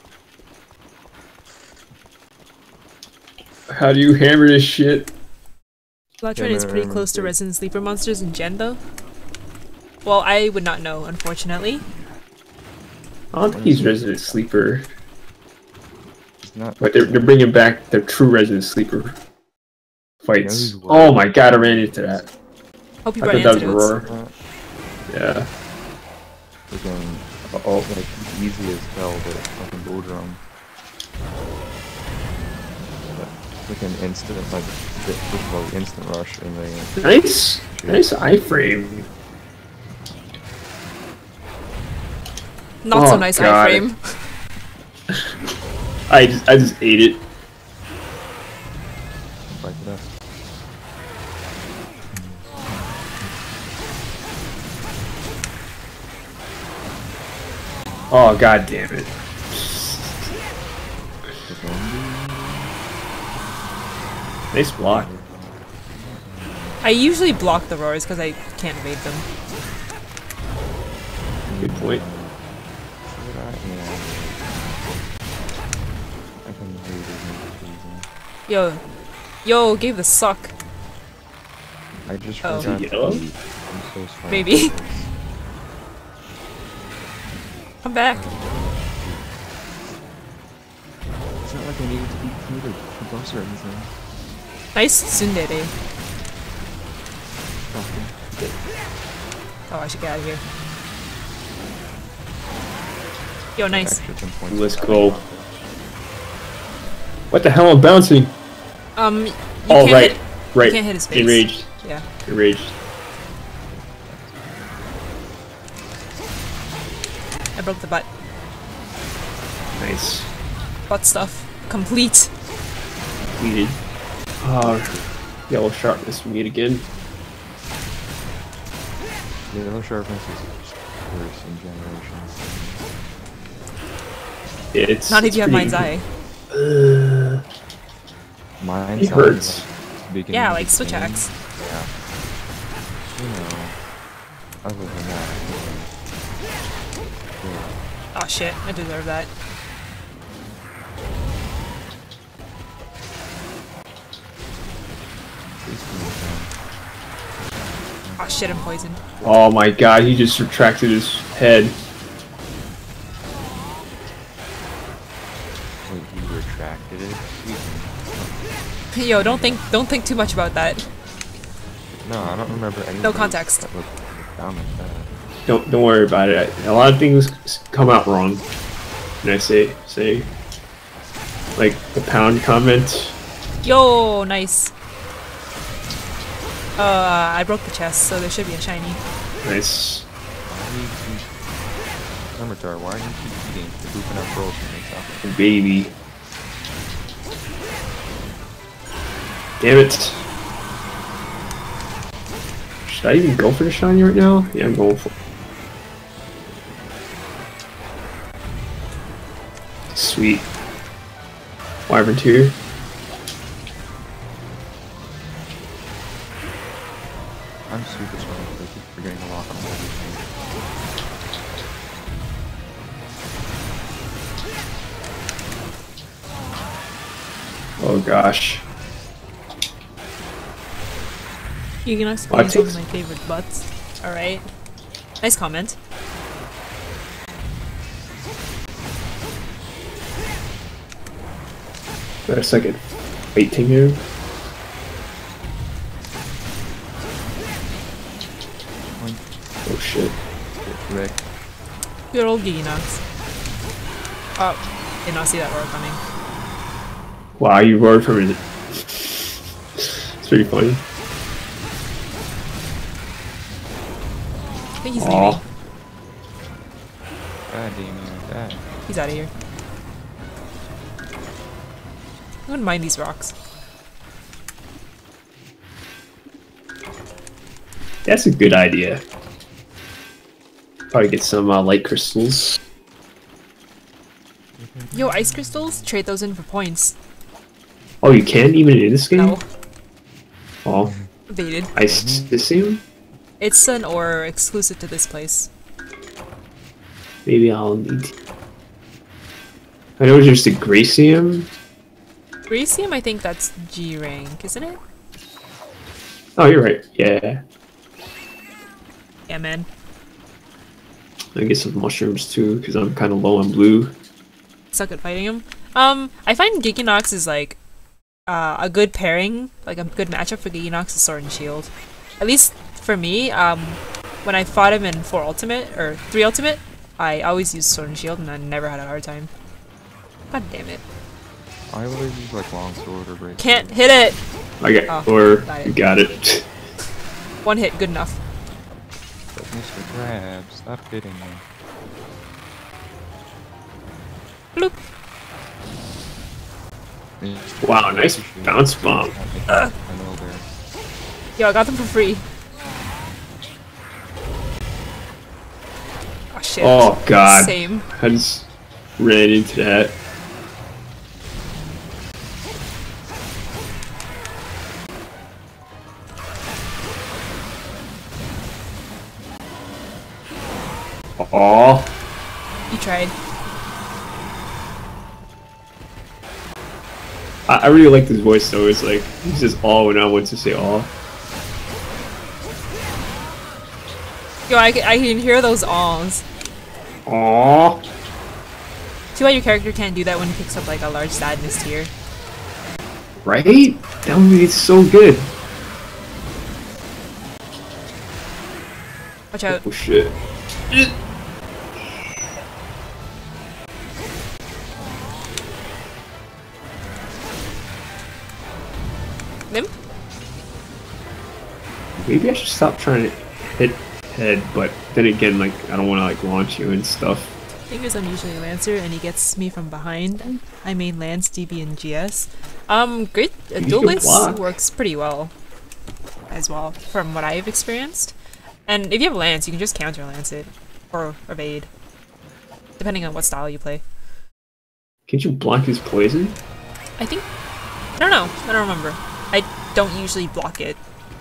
How do you hammer this shit? Elatreon is pretty close to Resident Sleeper monsters in Gen, though. Well, I would not know, unfortunately. I don't think he's Resident Sleeper. He's not. But they're, they're bringing back the true Resident Sleeper fights. Yeah, he's Oh my god, I ran into that. Hope you I brought thought that was antidotes. Aurora. Yeah. Freaking, Uh oh. like, easy as hell, but fucking bull drum. Freaking instant, like, first of all, instant rush, and then Nice. Nice iframe. Not so Oh, nice God. iframe. I just, I just ate it. fight it up. Oh god damn it. Nice block. I usually block the roars because I can't evade them. Good point. Should I? Yeah. I can do this. Yo, Yo, gave the suck. I just Oh. forgot. Is it to yellow? eat. I'm so sorry. Maybe. Come back. It's not like I needed to be promoted to boss or anything. Nice tsundere. Oh, I should get out of here. Yo, nice. Extra ten points. Let's go. What the hell? I'm bouncing. Um, you Oh, can't right. hit, Right. you can't hit his face. Enraged. Yeah. Enraged. I broke the butt. Nice. Butt stuff. Complete. Needed. Oh, yellow sharpness we need again. Yeah, no sharpness is worse in generations. It's Not if it's you have pretty- Mind's Eye. Uh, Mine it sounds hurts. like beginning Yeah, to like switch end. axe. Yeah. You know, other than that, yeah. Oh shit, I deserve that. It's pretty fun. Oh shit, I'm poisoned. Oh my god, he just retracted his head. Wait, he retracted it? Excuse me. Yo, don't think don't think too much about that. No, I don't remember anything. No context. That looked down like that. Don't don't worry about it. A lot of things come out wrong. And I say say like the pound comment. Yo, nice. Uh, I broke the chest, so there should be a shiny. Nice. Why do you keep... Hermitar, why do you keep eating? You're pooping out pearls from yourself. Baby. Damn it. Should I even go for the shiny right now? Yeah, I'm going for it. Sweet. Wyvern tier. I'm super sorry, but I keep forgetting to lock on everything. Oh gosh. You can ask me I one think- of my favorite butts. Alright. Nice comment. Wait a second. Waiting here. Oh shit. Get wrecked. Good old Giginox. Oh, did not see that roar coming. Wow, you roared from it. It's pretty funny. I think he's Aw. leaving. God damn you, that. He's out of here. I wouldn't mind these rocks. That's a good idea. Probably get some uh, light crystals. Yo, ice crystals? Trade those in for points. Oh, you can even in this game? No. Oh, Evaded. Icesium? It's an ore exclusive to this place. Maybe I'll need. I know there's the Gracium. Gracium, I think that's G rank, isn't it? Oh, you're right. Yeah. Yeah, man. I get some mushrooms too, because I'm kind of low on blue. Suck at fighting him. Um, I find Giginox is like uh, a good pairing, like a good matchup for Giginox's Sword and Shield. At least for me, um, when I fought him in four Ultimate, or three Ultimate, I always used Sword and Shield and I never had a hard time. God damn it. I always use like long sword or great. Can't hit it! I got, Oh, or got it. you got it. One hit, good enough. But Mister Crab, stop hitting me. Bloop. Mister Wow, nice bounce bomb. I know there. Yo, I got them for free. Oh shit. Oh god, Same. I just ran into that. Aw. You tried. I, I really like this voice though. It's like he says all when I want to say all. Yo, I, ca- I can hear those awns. Aww. See why your character can't do that when he picks up like a large sadness tier. Right? That would be so good. Watch out. Oh shit. Lim? Maybe I should stop trying to hit head, but then again, like I don't want to like launch you and stuff. Dingus, I'm usually a Lancer, and he gets me from behind. I main Lance, D B, and G S. Um, great. Uh, You dual can Lance block. works pretty well, as well, from what I've experienced. And if you have Lance, you can just counter Lance it, or evade, depending on what style you play. Can't you block his poison? I think. I don't know. I don't remember. I don't usually block it.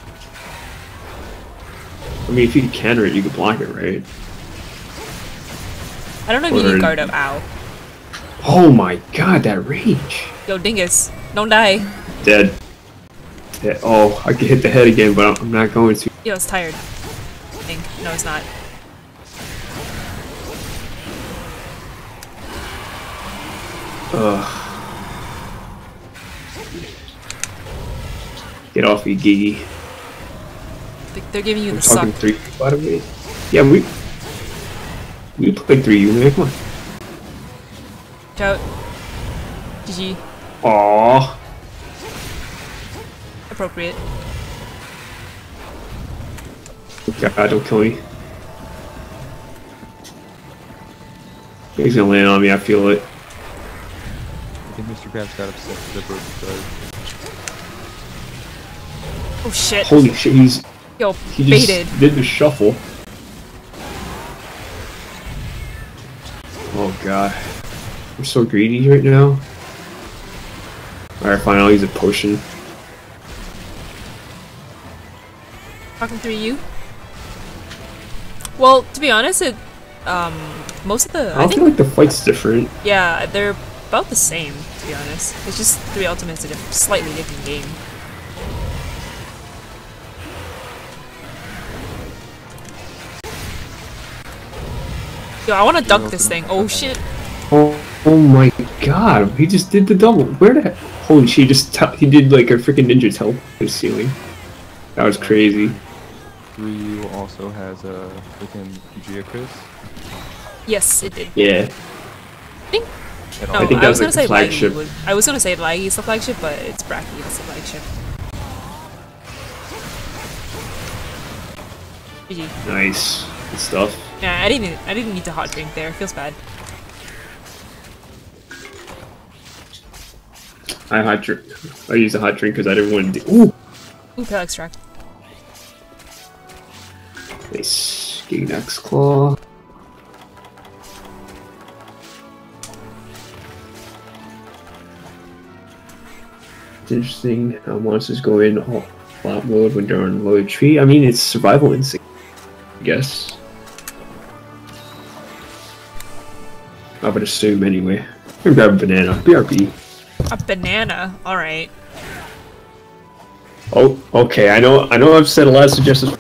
I mean, if you counter it, you can block it, right? I don't know if you Or- need guard up. Ow. Oh my god, that range! Yo, Dingus, don't die. Dead. Dead. Oh, I can hit the head again, but I'm I'm not going to. Yo, it's tired. I think. No, it's not. Ugh. Get off me, Gigi. They- They're giving you We're the suck. talking three, by the way. Yeah, we we played three, you man. Come on. Watch out. G G. Aww. Appropriate. God, don't kill me. He's gonna land on me. I feel it. I think Mister Krabs got upset with the broken card. Oh shit. Holy shit! He's Yo, he just baited. did the shuffle. Oh god, I'm so greedy right now. Alright, fine. I'll use a potion. Talking through you. Well, to be honest, it um most of the I I don't think feel like the fight's different. yeah, they're about the same, to be honest. It's just three ultimates a diff slightly different game. Yo, I want to duck this thing. Oh shit. Oh, oh my god, he just did the double. Where the holy shit, he just te he did like a freaking ninja teleport to the ceiling. That was crazy. Ryu also has a freaking Geochris. Yes, it did. Yeah. I think And no, I also- think I that was was, gonna like, say the Laggy flagship. would I was gonna say Laggy's the flagship, but it's Bracky that's the flagship. G G. Nice. Good stuff. Yeah, I didn't I didn't need to hot drink there. Feels bad. I hot drink. I used a hot drink because I didn't want to do. Ooh! Ooh, pale extract. Nice. Getting X Claw. It's interesting how monsters go in all flat mode when they're on low H P. I mean, it's survival instinct, I guess. I would assume anyway. I'm gonna grab a banana. B R B. A banana. All right. Oh, okay. I know. I know. I've said a lot of suggestions.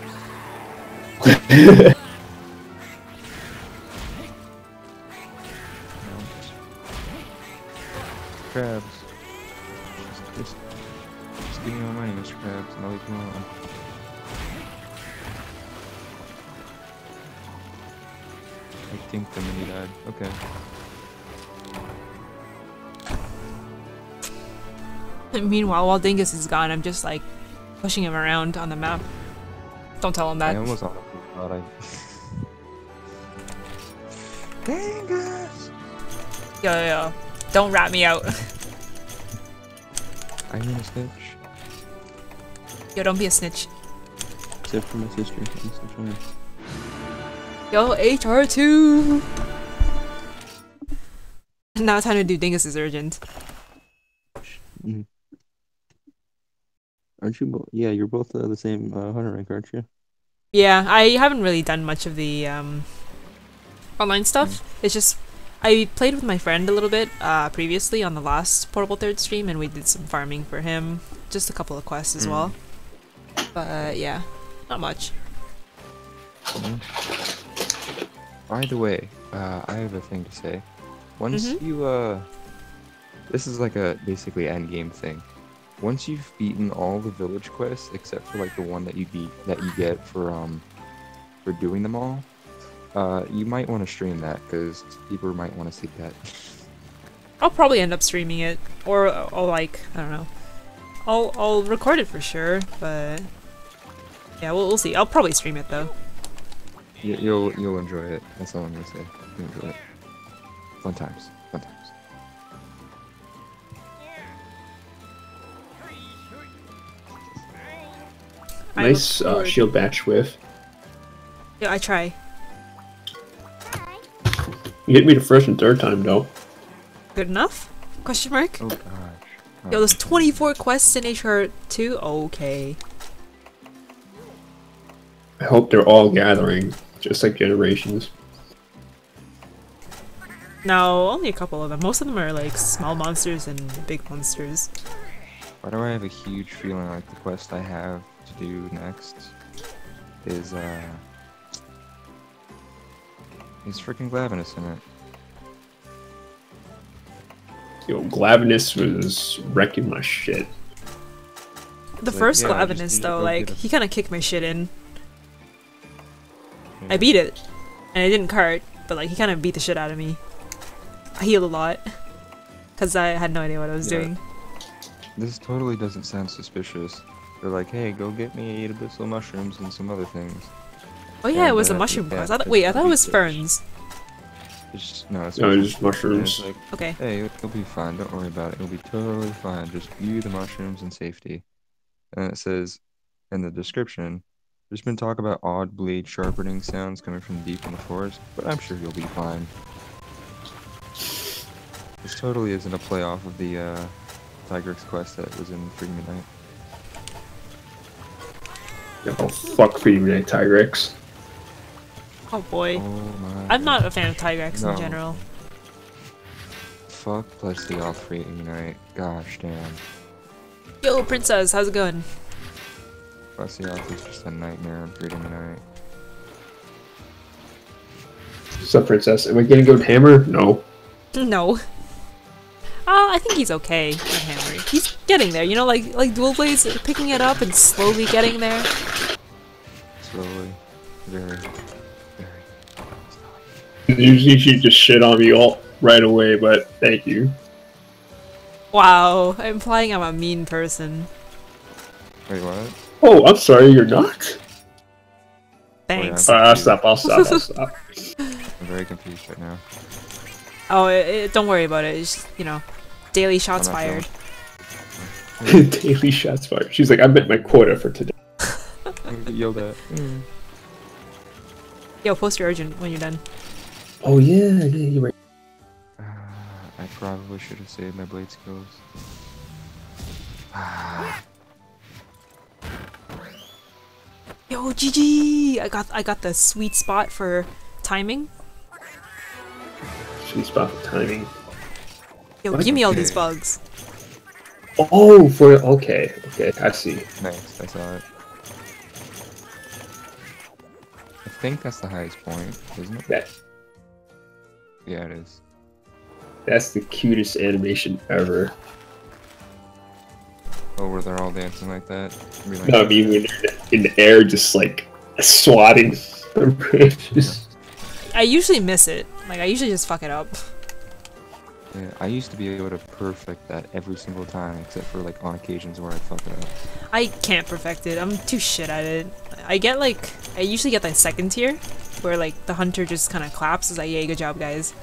Krabs. Just, just, just give me my money, Mister Krabs, and I'll leave you alone. I think the mini died. Okay. Meanwhile, while Dingus is gone, I'm just like pushing him around on the map. Don't tell him I that. almost honestly thought I. Dingus! Yo, yo, yo. Don't rat me out. I need a snitch. Yo, don't be a snitch. Except for my sister. I'm still trying. Yo, H R two! Now it's time to do Dingus' Urgent. Mhm. Aren't you both? Yeah, you're both uh, the same uh, hunter rank, aren't you? Yeah, I haven't really done much of the um, online stuff. It's just I played with my friend a little bit uh, previously on the last Portable Third stream, and we did some farming for him. Just a couple of quests as Mm. well. But yeah, not much. Mhm. By the way, uh, I have a thing to say. Once Mhm. you, uh, this is like a basically end game thing. Once you've beaten all the village quests except for like the one that you beat that you get for um for doing them all, uh, you might want to stream that because people might want to see that. I'll probably end up streaming it, or or like I don't know. I'll I'll record it for sure, but yeah, we'll we'll see. I'll probably stream it though. You, you'll you'll enjoy it. That's all I'm gonna say. You'll enjoy it. Fun times. Fun times. I Nice look uh, forward- shield batch whiff. Yeah, I try. You hit me the first and third time though. Good enough? Question mark. Oh gosh. Yo, there's twenty-four quests in H R two. Okay. I hope they're all gathering, just like Generations. No, only a couple of them. Most of them are like small monsters and big monsters. Why do I have a huge feeling like the quest I have to do next is uh is freaking Glavinus in it? Yo, Glavinus was wrecking my shit. The Like, first yeah, I just Glavinus need to though, go like get a- he kind of kicked my shit in. Yeah. I beat it, and it didn't cart, but like he kind of beat the shit out of me. I healed a lot, cause I had no idea what I was Yeah. doing. This totally doesn't sound suspicious. They're like, hey, go get me eight abyssal mushrooms and some other things. Oh yeah, it And, was a uh, mushroom yeah, quest. I th- it's wait, I thought it was research. ferns. It's just, no, it's No, mushrooms. just mushrooms. And it's like, Okay. hey, it'll be fine. Don't worry about it. It'll be totally fine. Just view the mushrooms in safety. And it says in the description, there's been talk about odd blade sharpening sounds coming from deep in the forest, but I'm sure you'll be fine. This totally isn't a play off of the uh, Tigrex quest that was in Freedom Unite. Oh, fuck Freedom Unite Tigrex. Oh boy. Oh my. I'm not a fan of Tigrex No. in general. Fuck Plesty off Freedom Unite. Gosh damn. Yo, princess, how's it going? Plesty off is just a nightmare on Freedom Unite. What's up, Princess? Am I getting good hammer? No. No. Uh, I think he's okay at hammering. He's getting there, you know, like like dual blades, picking it up and slowly getting there. Slowly. Very. Very. Usually she just shit on me all right away, but thank you. Wow, implying I'm a mean person. Wait, what? Oh, I'm sorry, you're not? Thanks. Oh, Uh, I'll stop, I'll stop, I'll stop. I'm very confused right now. Oh, it, it, don't worry about it. It's just, you know, daily shots I'm not fired. Daily shots fired. She's like, I met my quota for today. I'm gonna get yelled at. Yo, post your urgent when you're done. Oh yeah, yeah, you're right. Uh, I probably should have saved my blade skills. Yo, G G! I got I got the sweet spot for timing. Sweet spot for timing. Yo, What? give me all these Okay. bugs. Oh, for okay, okay, I see. Nice, I saw it. I think that's the highest point, isn't it? That Yeah, it is. that's the cutest animation ever. Oh, where they're all dancing like that? Be like, No, I mean when they're in the air, just like swatting the bridges. I usually miss it. Like I usually just fuck it up. yeah, I used to be able to perfect that every single time, except for like on occasions where I fuck it up. I can't perfect it. I'm too shit at it. I get like I usually get the second tier, where like the hunter just kind of claps. Is like, yay, good job, guys.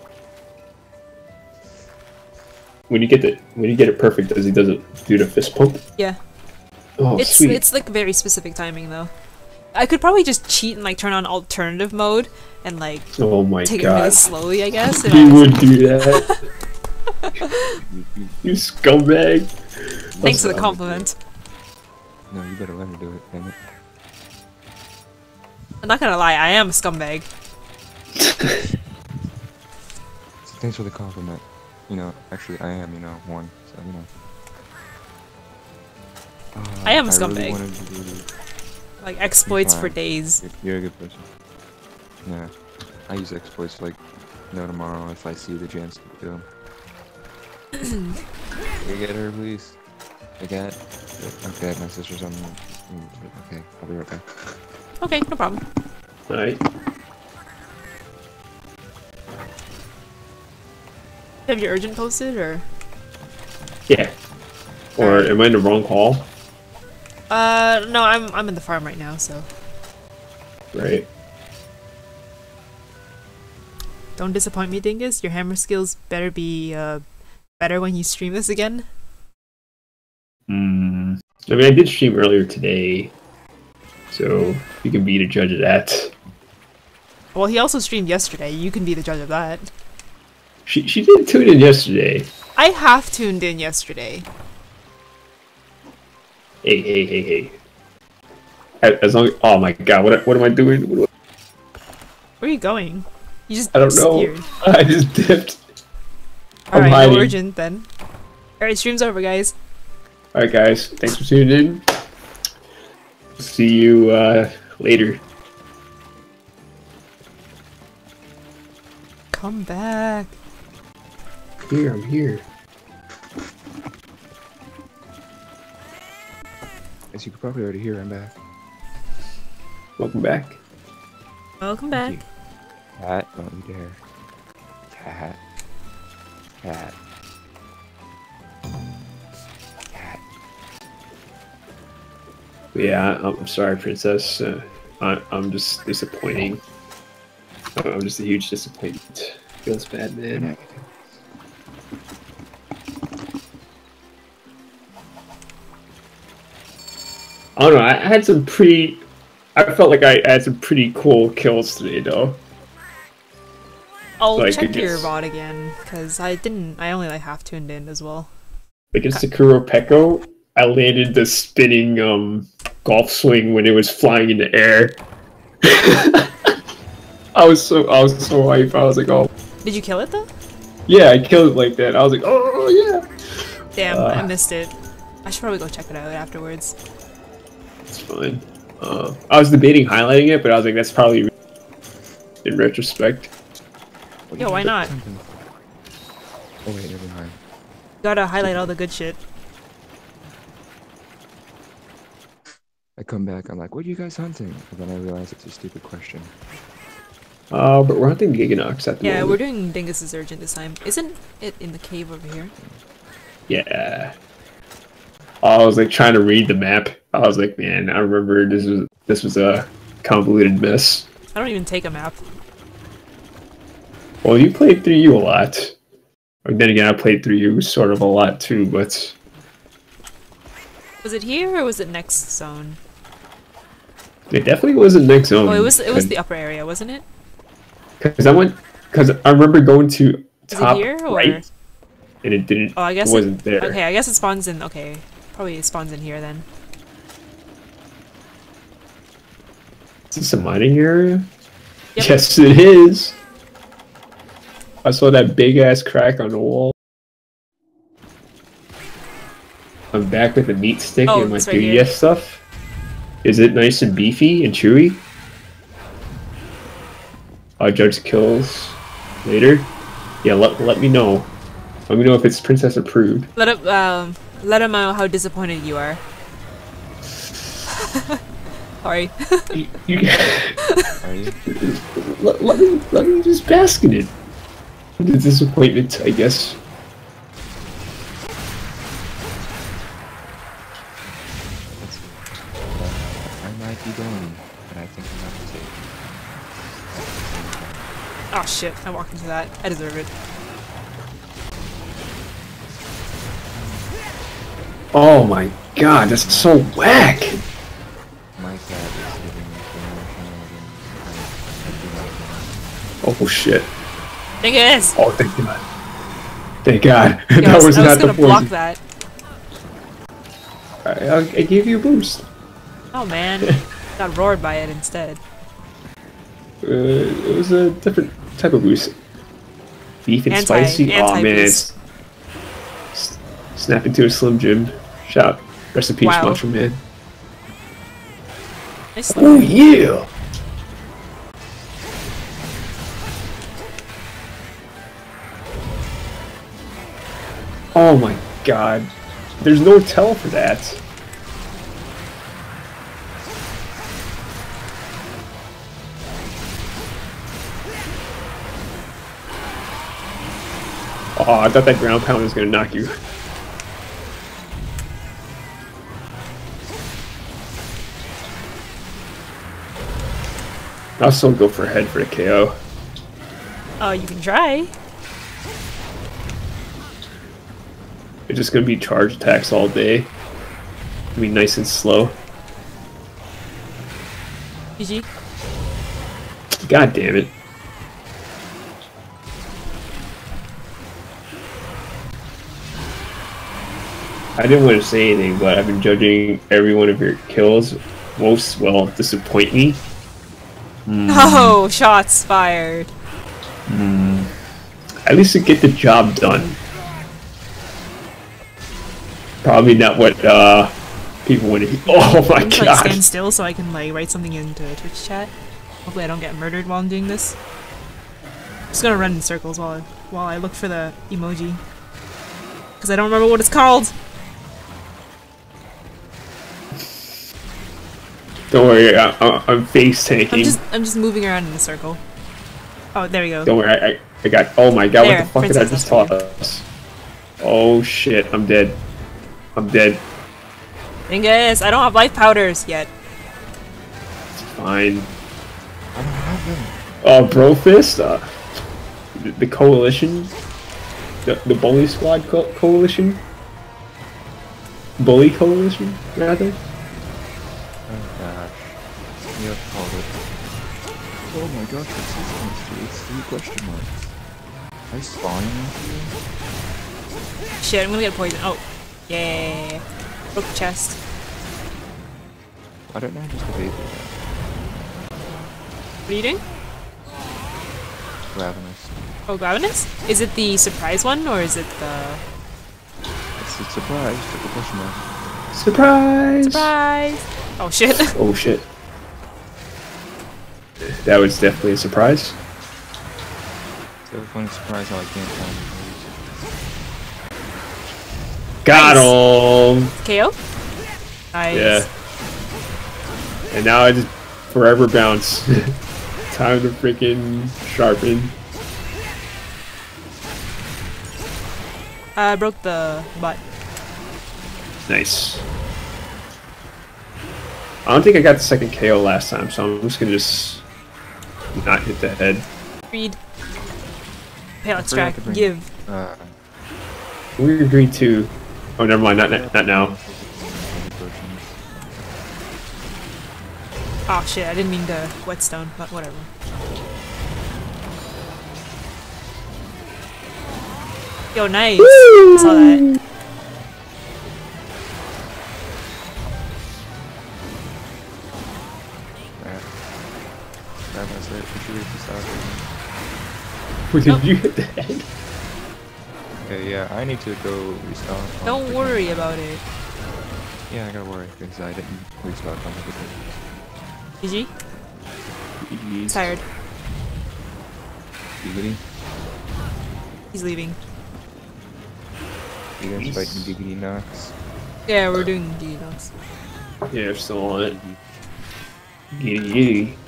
When you get the when you get it perfect, does he doesn't do the fist pump? Yeah. Oh, It's sweet. it's like very specific timing though. I could probably just cheat and like turn on alternative mode and like Oh my take it really god. slowly, I guess. if He I was- would do that. You scumbag. Thanks for the That's- compliment. No, you better let me do it, damn it. I'm not gonna lie, I am a scumbag. Thanks for the compliment. You know, actually, I am, you know, one. So, you know. Uh, I am a I scumbag. really wanted to do... Like exploits You're for fine. days. You're, you're a good person. Yeah. I use exploits like no tomorrow if I see the chance to do them. Can you get her, please? The cat? Okay, my sister's on... Okay, I'll be right back. Okay, no problem. Alright. Have you urgent posted or? Yeah. Or am I in the wrong hall? Uh, no, I'm I'm in the farm right now, so Right. don't disappoint me, Dingus. Your hammer skills better be uh better when you stream this again. Hmm. I mean, I did stream earlier today, so you can be the judge of that. Well, he also streamed yesterday. You can be the judge of that. She she did tune in yesterday. I half tuned in yesterday. Hey hey hey hey. As as long oh my god, what what am I doing? What, Where are you going? You just I don't know. steered. I just dipped. I'm Alright, hiding. no urgent then. Alright, stream's over, guys. Alright guys, thanks for tuning in. See you uh, later. Come back. Here, I'm here. As you could probably already hear, I'm back. Welcome back. Welcome Thank back. you. Cat, don't you dare. Cat. Cat. Cat. Yeah, I'm I'm sorry, Princess. Uh, I, I'm just disappointing. I'm just a huge disappointment. Feels bad, man. I don't know. I had some pretty. I felt like I had some pretty cool kills today, though. I'll Like, check it your just- V O D again, because I didn't, I only like half tuned in as well. Against Sakura Peko, I landed the spinning um, golf swing when it was flying in the air. I was so I was so hyped. I was like, oh Did you kill it though? yeah, I killed it like that. I was like, oh yeah. Damn, Uh. I missed it. I should probably go check it out afterwards. It's fine. Uh, I was debating highlighting it, but I was like, that's probably in retrospect. Yo, why not? Oh wait, never mind. Gotta highlight all the good shit. I come back, I'm like, what are you guys hunting? And then I realize it's a stupid question. Uh, but we're hunting Giganox at the Yeah, moment. we're doing Dingus's urgent this time. Isn't it in the cave over here? Yeah. I was like trying to read the map. I was like, man, I remember this was this was a convoluted mess. I don't even take a map. Well, you played through you a lot. Or then again, I played through you sort of a lot too, but Was it here or was it next zone? it definitely wasn't next zone. Oh, it was. It was the upper area, wasn't it? Because I went, because I remember going to Is it top here, or- right, and it didn't. Oh, I guess it wasn't there. Okay, I guess it spawns in. Okay, probably it spawns in here then. Is this a mining area? Yep. Yes, it is. I saw that big ass crack on the wall. I'm back with a meat stick Oh, and my it's right three D S here. stuff. Is it nice and beefy and chewy? I'll judge kills later. Yeah, let, let me know. Let me know if it's princess approved. Let him. Um, let him know how disappointed you are. Sorry. You, you, Are you? let, let me let me just bask in it. The disappointment, I guess. Let's see. Uh, I might be going, but I think I'm not safe. Oh shit! I walked into that. I deserve it. Oh my god, that's so whack! My cat is giving me shenanigans. I do not know. Oh shit. Dingus! Oh, thank God. Thank God. Yo, that I was, was I was not gonna the block poison. that. I, I, I gave you a boost. Oh man, got roared by it instead. Uh, it was a different type of boost. Beef and Anti- spicy? Oh man, anti-boost. it's... Snap into a Slim Jim. Shout. Rest in peace, Wow. Macho Man. Nice. Oh yeah! Oh my god. There's no tell for that. Oh, I thought that ground pound was gonna knock you. I'll still go for a head for the K O. Oh, you can try. It's just gonna be charge attacks all day. Gonna be nice and slow. G G. God damn it. I didn't want to say anything, but I've been judging every one of your kills. Most, well, disappoint me. Mm. Oh, shots fired. Mm. At least to get the job done. Probably not what uh, people want to hear. Oh my I'm god. like stand still so I can like write something into Twitch chat. Hopefully I don't get murdered while I'm doing this. I'm just gonna run in circles while I, while I look for the emoji. Because I don't remember what it's called. Don't worry, I, I, I'm face tanking. I'm just I'm just moving around in a circle. Oh, there we go. Don't worry, I, I, I got. Oh my god, There, what the fuck princess, did I just that's toss? Oh shit, I'm dead. I'm dead. Dingus, I don't have life powders yet. It's fine. I don't have them. Oh, Bro Fist? Uh, the, the coalition? The, the Bully Squad co coalition? Bully coalition, rather? Oh gosh. You have called it. Oh my gosh, it's so monster. It's three question marks. Am I spawning into you? Shit, I'm gonna get poisoned. Oh, yeah. Broke the chest. Why don't I just evade that? What are you doing? Ravenous. Oh, Glavinus? Is it the surprise one or is it the It's a surprise, triple question mark. Surprise! surprise? Oh shit. Oh shit. That was definitely a surprise. It's a funny surprise how I can't find it. Got Nice. him! K O? Nice. Yeah. And now I just forever bounce. Time to freaking sharpen. I broke the butt. Nice. I don't think I got the second K O last time, so I'm just gonna just not hit the head. Read. Okay, let's forgot track. to bring- Give. Uh, We agreed to. Oh, never mind. Not not now. Oh shit, I didn't mean to whetstone, but whatever. Yo, nice. I saw that. Ravenous, I appreciate this out. Did Nope. you hit the head? Okay, yeah, I need to go restock. on Don't freaking- worry about it. Yeah, I gotta worry because I didn't restock on everything. G G? Jeez. Tired. Giggity? He's leaving. You guys Jeez. fighting Giggity Knox? Yeah, we're doing D dogs. Yeah, I'm still on it. Giddy giddy.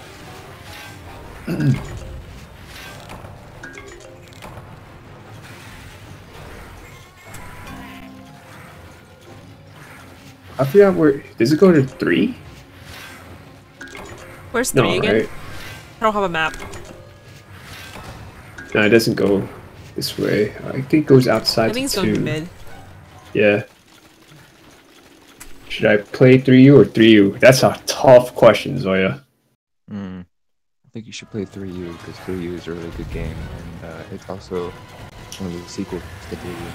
I forgot where. Does it go to three? Where's three No, again? right? I don't have a map. No, it doesn't go this way. I think it goes outside I think it's to going to two. mid. Yeah. Should I play three U or three U? That's a tough question, Zoya. Hmm. I think you should play three U because three U is a really good game and uh, it's also one of the sequels to three U.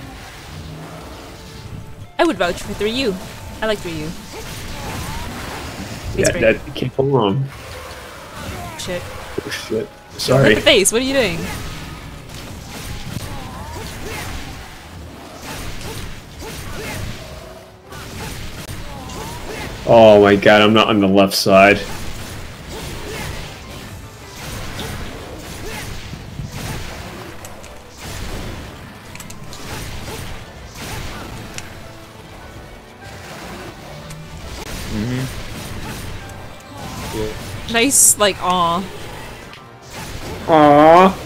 I would vouch for three U. I like three U. Yeah, Face that can't go wrong. Shit. Oh shit. Hit Sorry. the face, what are you doing? Oh my god, I'm not on the left side. Mm-hmm. Yeah. Nice, like, aw. Aww.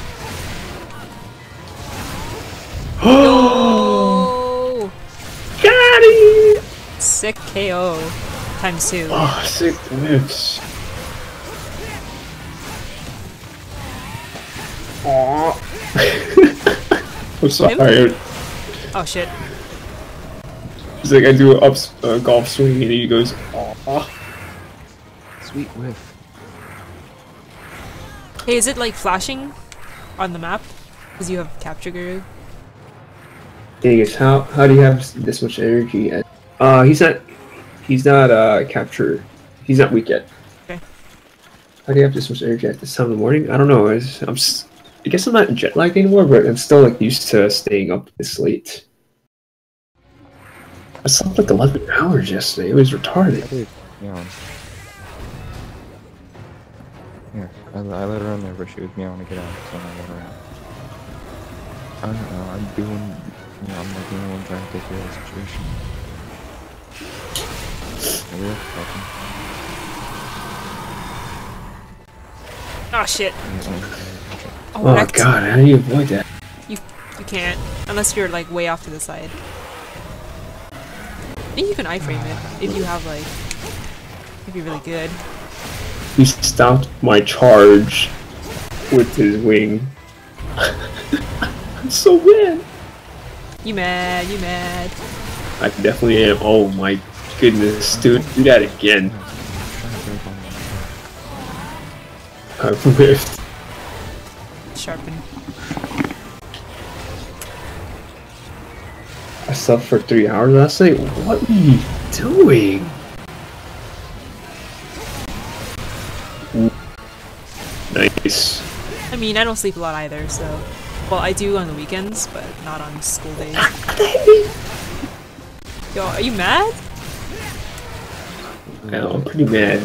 Oh! Got it! Sick K O. Times two. Oh, sick whiffs. Aww. I'm sorry. Oh shit. It's like I do an up uh, golf swing and he goes, aww. Sweet whiff. Hey, is it like flashing on the map? Because you have capture guru. Dingus, how how do you have this much energy? At, uh, he's not, he's not uh capture, he's not weak yet. Okay. How do you have this much energy at this time in the morning? I don't know. It's, I'm, s- I guess I'm not jet lagged anymore, but I'm still like used to staying up this late. I slept like eleven hours yesterday. It was retarded. Yeah. Yeah, I, I let her in there, but she was meowing to get out, so I let her out. I don't know, I'm doing, you know, I'm like the only one trying to take care of the situation. Yeah, Oh shit. Oh, Oh wrecked. god, how do you avoid that? You you can't unless you're like way off to the side. I think you can iframe it if you have like if you're really good. He stopped my charge with his wing. I'm so mad. You mad? You mad? I definitely am. Oh my goodness, dude, do that again. I whiffed. Sharpen. I slept for three hours last night. What are you doing? Nice. I mean, I don't sleep a lot either, so well, I do on the weekends, but not on school days. Yo, are you mad? I know, I'm pretty mad.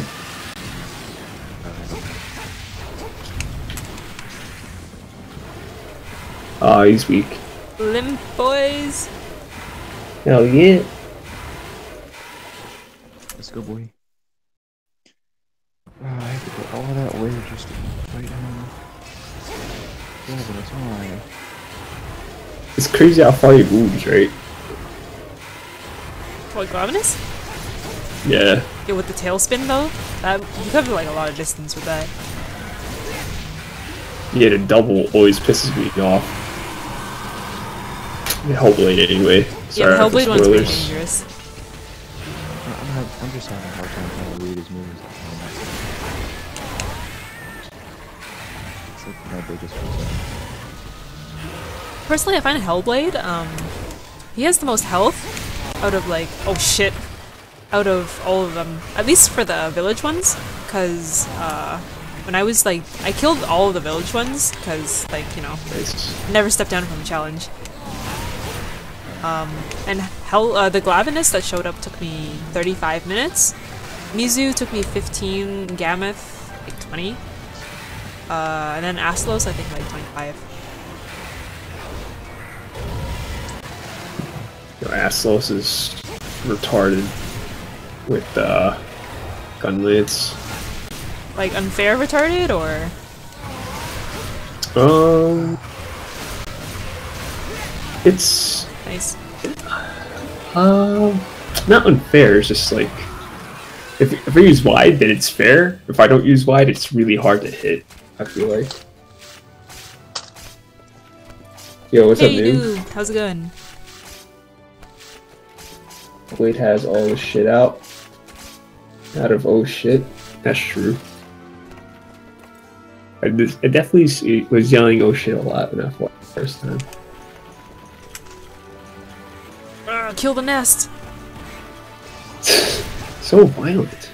Oh, he's weak. Limp boys. Hell yeah. let's go, boy. Oh, I have to go all that way just to fight him. Yeah, but it's alright. It's crazy how far he moves, right? What, Glavenus? Yeah. Yeah, with the tailspin though, that you cover like a lot of distance with that. Yeah, the double always pisses me off. The Hellblade anyway. Sorry Yeah, the for Hellblade one's pretty spoilers. dangerous. I'm, not, I'm just having a hard time trying to read his moves. It's like my biggest concern. Personally, I find Hellblade, um, he has the most health out of like, oh shit, out of all of them. At least for the village ones, because uh, when I was like, I killed all of the village ones, because like, you know, Nice. never stepped down from a challenge. Um, and hell, uh, the Glavenus that showed up took me thirty-five minutes. Mizu took me fifteen, Gammoth like twenty, uh, and then Aslos I think like twenty-five. Yo, Aslos is retarded with uh, gun lance. Like unfair retarded or? Um, it's Nice. um not unfair. It's just like if if I use wide, then it's fair. If I don't use wide, it's really hard to hit. I feel like. Yo, what's Hey up, dude? dude, how's it going? Blade has all this shit out. Out of oh shit. That's true. I, dis- I definitely s- was yelling oh shit a lot when I fought the first time. Uh, kill the nest! So violent.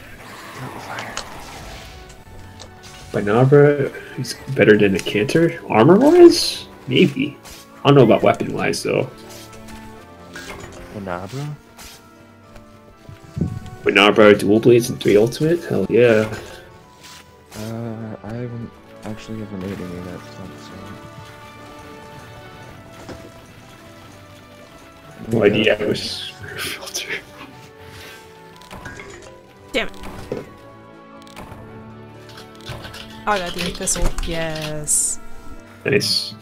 Banabra is better than a Cantor? Armor wise? Maybe. I don't know about weapon wise though. Manabra? But now about dual blades and three ultimate? Hell yeah. Uh, I haven't actually ever made any of that stuff, so... No idea I was filter. Damn it. Oh, I got the pistol. Yes. Nice.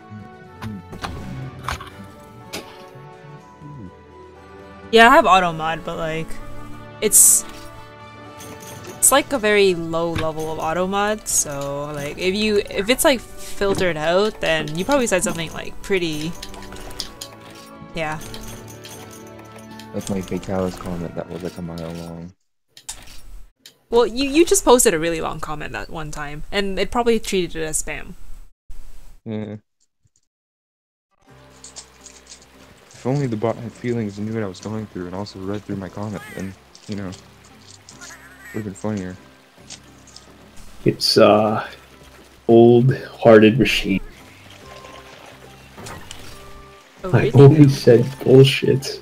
Yeah, I have auto mod, but like, it's it's like a very low level of auto mod. So like, if you if it's like filtered out, then you probably said something like pretty. Yeah. That's my Fatalis comment that was like a mile long. Well, you you just posted a really long comment that one time, and it probably treated it as spam. Yeah. If only the bot had feelings and knew what I was going through and also read through my comment, then, you know, would have been funnier. It's, uh, old-hearted machine. Oh, I really? only said bullshit.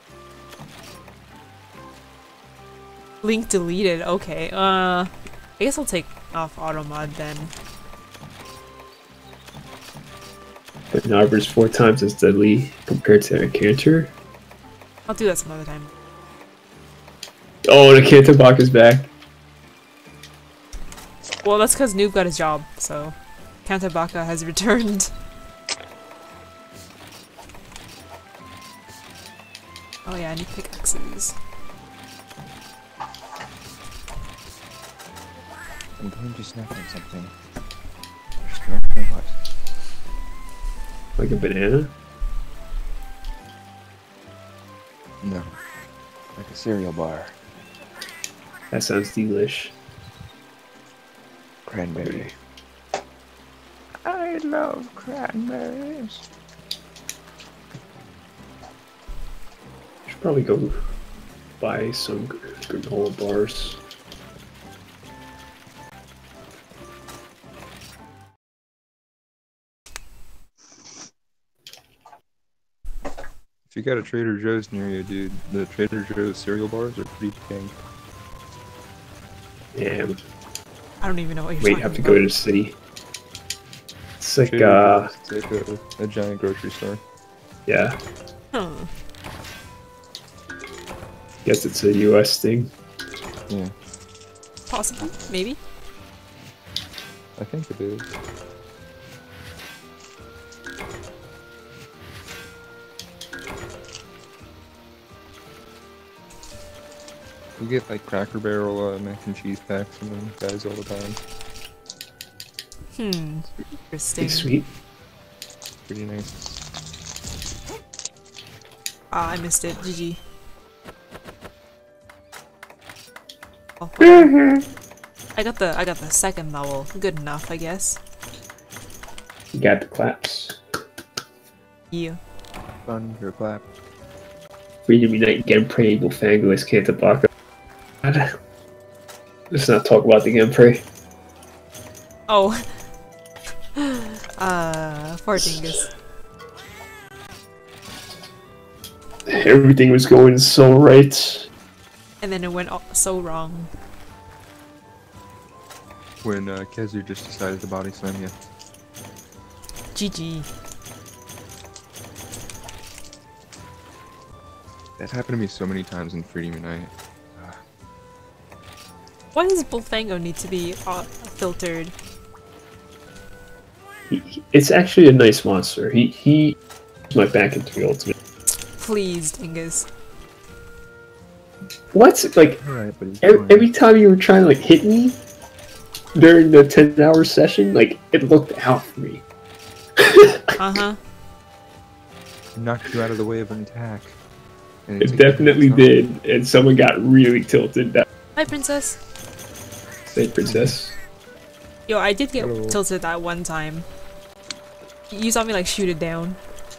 Link deleted. Okay. Uh, I guess I'll take off auto mod then. But Narber's four times as deadly compared to a canter. I'll do that some other time. Oh, the Cantabak is back. Well, that's because Noob got his job, so Kantabaka has returned. Oh yeah, I need pickaxes. I'm going to snap on something. Just not know what. Like a banana? No. Like a cereal bar. That sounds delish. Cranberry. I love cranberries. Should probably go buy some granola bars. If you got a Trader Joe's near you, dude, the Trader Joe's cereal bars are pretty dang. Damn. I don't even know what you're Wait, talking have to about. go to the city. It's like, Trader uh, Joe's, it's like a, a giant grocery store. yeah. Huh. Guess it's a U S thing. Yeah, Possibly. Maybe. I think it is. We get like Cracker Barrel uh, mac and cheese packs from them guys all the time. Hmm. Interesting. Pretty sweet. Pretty nice. Ah, I missed it. G G. Oh, well, I got the I got the second level. Good enough, I guess. You got the claps. Yeah. Thunder clap. Freedom Unite Gameplay will Fangoist Cantabaka. Let's not talk about the gameplay. Oh. uh, poor Dingus. Everything was going so right. And then it went all so wrong. When uh, Kezu just decided to body slam you. G G. That happened to me so many times in Freedom Unite. Why does Bullfango need to be uh, filtered? He, he- it's actually a nice monster. He he my back in three ultimate. Please, Dingus. What? Like Alright, but he's every, fine. every time you were trying to like hit me during the ten hour session, like it looked out for me. Uh-huh. knocked you out of the way of an attack. And It took you definitely time. did, and someone got really tilted. That Hi, princess. say princess. Yo, I did get Hello. tilted that one time. You saw me like shoot it down.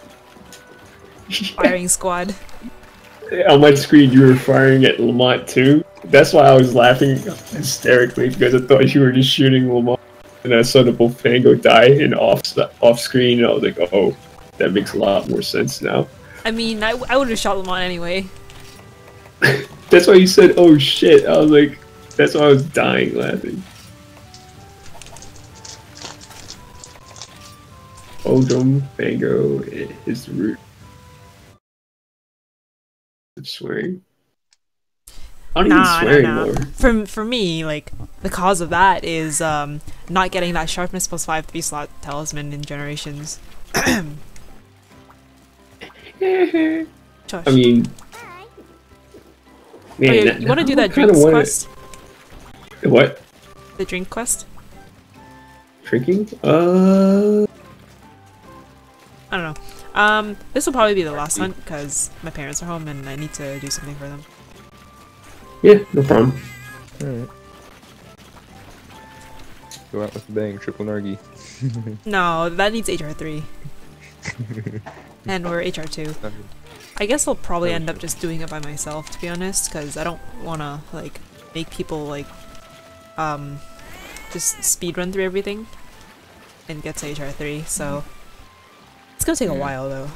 Firing squad. On my screen, you were firing at Lamont too. That's why I was laughing hysterically because I thought you were just shooting Lamont, and I saw the Bullfango die in off off screen, and I was like, oh, that makes a lot more sense now. I mean, I, I would have shot Lamont anyway. That's why you said, "Oh shit!" I was like, that's why I was dying laughing. Oldrum Fango is the root. I'm swearing. I don't Nah, even swear nah, nah. anymore. For, for me, like, the cause of that is um, not getting that sharpness plus five three slot talisman in Generations. I Shush. mean, man, Oh, yeah, that, you want to do that kinda drinks wanna- quest? What? The drink quest? Drinking? Uh, I don't know. Um, this will probably be the last hunt because my parents are home and I need to do something for them. yeah, no problem. Alright. Go out with the bang, triple nargy. No, that needs H R three. And we're H R two. I guess I'll probably end up just doing it by myself, to be honest, because I don't want to, like, make people, like, um, just speedrun through everything and get to H R three, so it's gonna take a Yeah. while, though.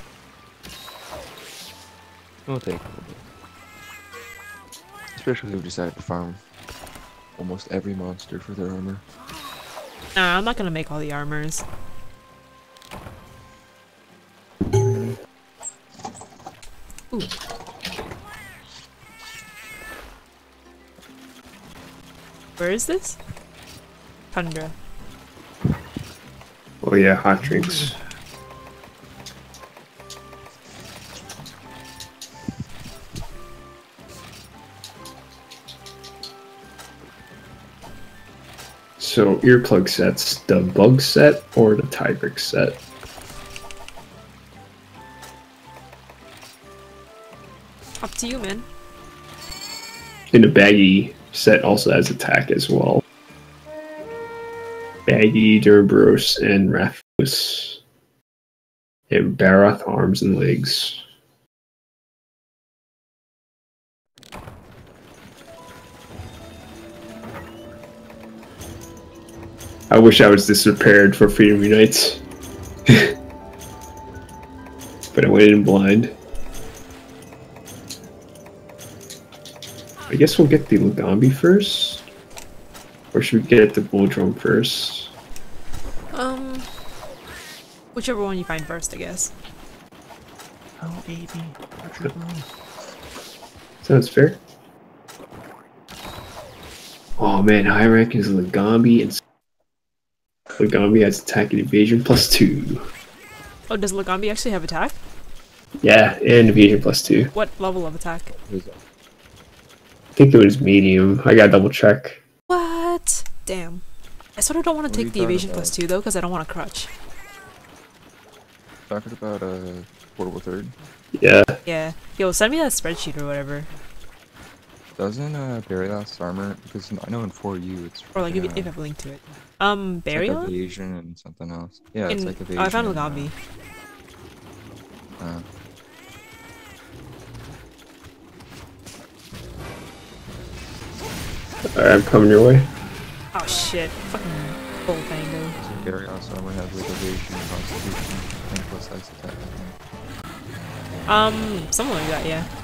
It'll take a little bit. Especially if we decide to farm almost every monster for their armor. Nah, I'm not gonna make all the armors. Ooh. Where is this? Tundra. Oh yeah, hot drinks. So earplug sets, the bug set or the tiebreak set? Up to you, man. And the baggy set also has attack as well. Baggy, Durabros, and Rathus. And Barath arms and legs. I wish I was this prepared for Freedom Unites. But I went in blind. I guess we'll get the Lagambi first. Or should we get the Bull Drum first? Um, whichever one you find first, I guess. Oh, baby. Sounds fair. Oh man, high rank is Lagambi, and Lagambi has attack and evasion plus two. Oh, does Lagambi actually have attack? Yeah, and evasion plus two. What level of attack? I think it was medium. I gotta double check. What? Damn. I sort of don't want What to are take you the talking evasion plus about? two though, because I don't want to crutch. Talking about a uh, portable third. Yeah. Yeah. Yo, send me that spreadsheet or whatever. Doesn't uh Barrylast armor, because I know in four U it's Or like if, freaking, if I uh, have a link to it. Um, it's like Burial? evasion and something else. Yeah, it's In- like evasion. oh, I found and, uh, Lagambi. Uh, Alright, I'm coming your way. Oh shit. Fucking bull tango. so Barrylast armor has like evasion and constitution and plus ice attack, I think. Um, something like that, yeah.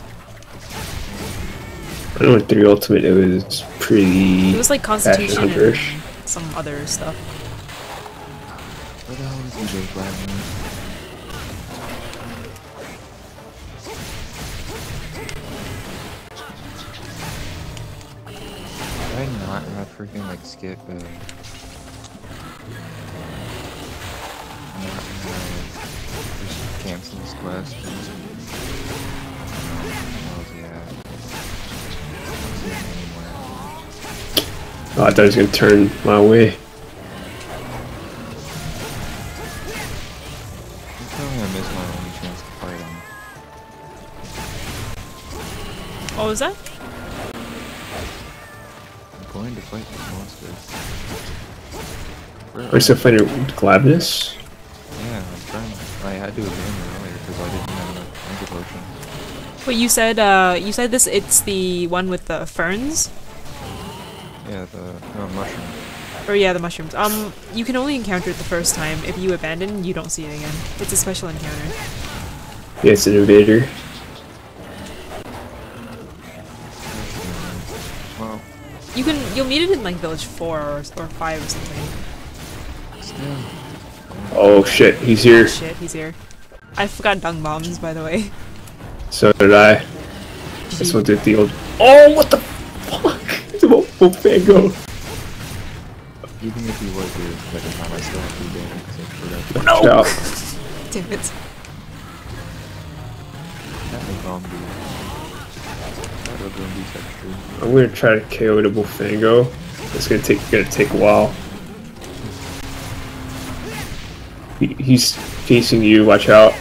I know in three Ultimate it was pretty. It was like Constitution and Hunter-ish. some other stuff. Where the hell is E J Blackman? Did I not have freaking like skip uh not uh, just cancel this quest? Oh yeah. Oh, I thought he was gonna turn my way. I'm telling you I missed my only chance to fight him. Oh, was that? I'm going to fight this monster. Where Are you still fighting Gladness? Yeah, I'm trying to. I had to abandon earlier because I didn't have enough Anchor Potion. Wait, you said, uh, you said this, it's the one with the ferns? Yeah, the no, mushroom. Or yeah, the mushrooms. Um, you can only encounter it the first time. If you abandon, you don't see it again. It's a special encounter. Yeah, it's an invader. You can you'll meet it in like village four or or five or something. Oh shit, he's here. Oh, shit, he's here. I forgot dung bombs, by the way. So did I. This one did the old. Oh, what the fuck? It's a Fango. Even if he was here the second time, I still have to damage because I forgot. No! Ciao. Damn it. That was wrong, dude. That was gonna be such true. I'm gonna try to K O the Bullfango. It's gonna take gonna take a while. He, he's facing you. Watch out.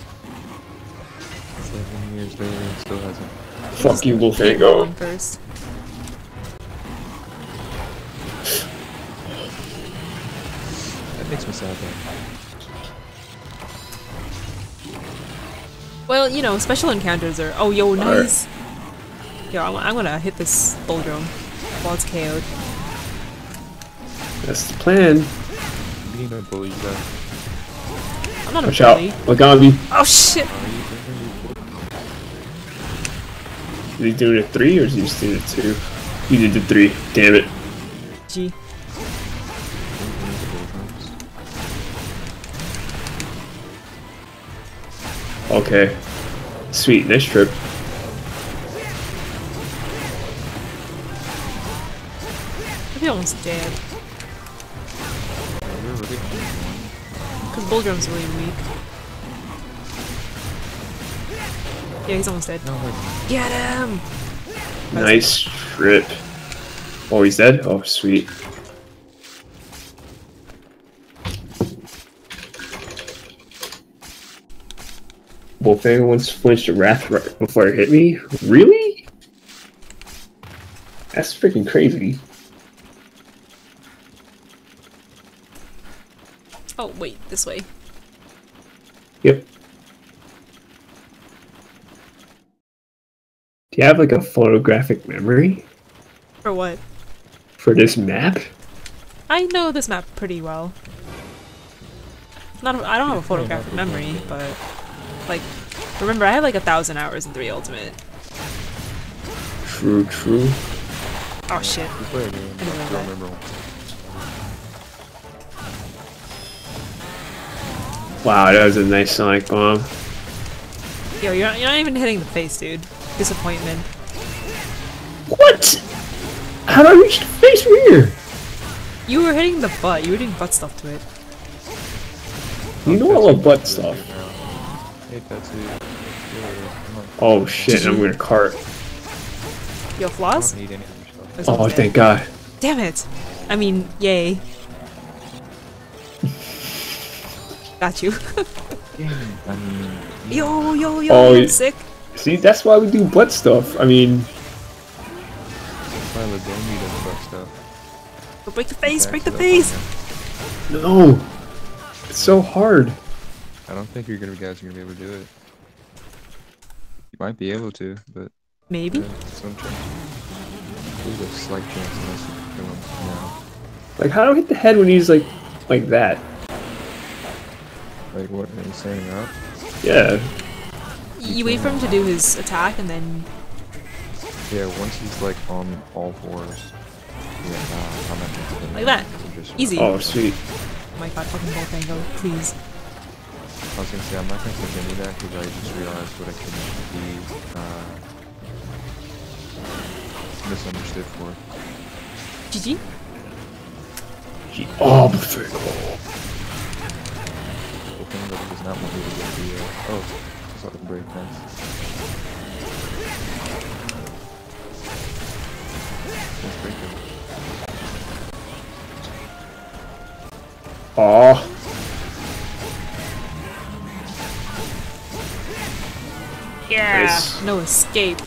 Seven years later, it still hasn't. Fuck you, Hit one Bullfango. first. That makes me sad though. Well, you know, special encounters are. Oh, yo, nice. Yo, I'm, I'm gonna hit this bull drone while it's K O'd. That's the plan. Being a bully, you got. I'm not Watch a out. bully. Wagami. Oh shit! Is he doing a three or is he just doing a two? He did the three. Damn it. G. Okay. Sweet. Nice trip. I'd be almost dead. Because bull drone's really weak. Yeah, he's almost dead. No, wait. Get him! Nice trip. Oh, he's dead? Oh, sweet. Bullfango once flinched a wrath right before it hit me? Really? That's freaking crazy. Oh, wait, this way. Yep. Do you have like a photographic memory For what? for this map? I know this map pretty well. Not a, I don't have a photographic memory, but like, remember I have like a thousand hours in three Ultimate. True, true. Oh shit! Just play it again. I didn't know I don't that. remember. Wow, that was a nice sonic bomb. Yo, you're not, you're not even hitting the face, dude. Disappointment. What? How did I reach the face from here? You were hitting the butt. You were doing butt stuff to it. You know I love butt stuff. Hey, that's it. Come on. Oh shit, I'm gonna cart. Yo, I flaws? don't need any other stuff. There's Oh, one dead. thank God. Damn it! I mean, yay. Got you. I mean, yo, yo, yo, Oh, yo, y- sick. See, that's why we do butt stuff. I mean, why Lagomi does butt stuff. Go break the face, break the Back face! it up. no. It's so hard. I don't think you're gonna guys are gonna be able to do it. You might be able to, but Maybe? yeah, some chance. There's a slight chance unless you kill him now. Like, how do I hit the head when he's like, like that? Like what? Are you saying up? Yeah. You wait for him to do his attack and then... Yeah, once he's like on all fours. Yeah, uh, I'm not gonna do Like that. Just- Easy. Oh, sweet. Oh my god, fucking Bullfango, please. I was gonna say I'm not gonna continue that because I just realized what I could be uh, misunderstood for. G G? Gee, oh, perfect. The thing that does not want me to get the uh, oh, I saw the break. Nice. Let's break it. Oh. Yeah! Nice. No escape.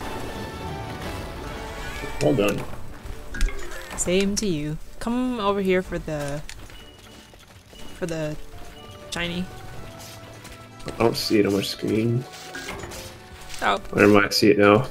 Well done. Same to you. Come over here for the... For the... shiny. I don't see it on my screen. Oh. Where am I? I see it now.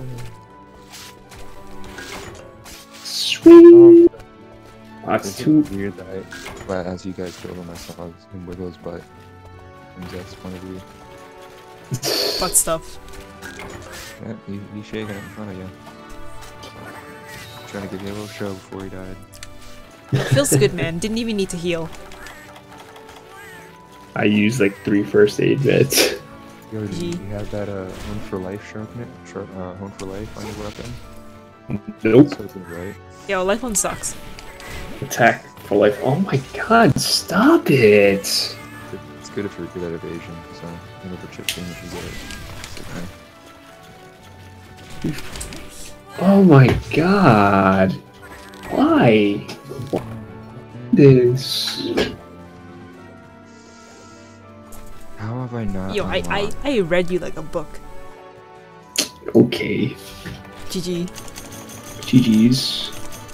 Sweet. That's It's too. weird that I, but as you guys build on, I saw him wiggle his butt. And that's one of you. Butt stuff. Yeah, he, he's shaking it in front of you. Trying to give me a little show before he died. It feels good, man. Didn't even need to heal. I used like three first aid bits. Yo, do you Gee. have that uh, Hone for Life sharpen it? Sharp, uh, Hone for Life on your weapon? Nope. So good, right? Yo, life one sucks. Attack for life. Oh my god, stop it! It's good, it's good if you're good at evasion, so you know the chip thing if you get it. It's okay. Oh my god. Why? Why this? How have I not? Yo, I, I, I read you like a book. Okay. G G. G G's.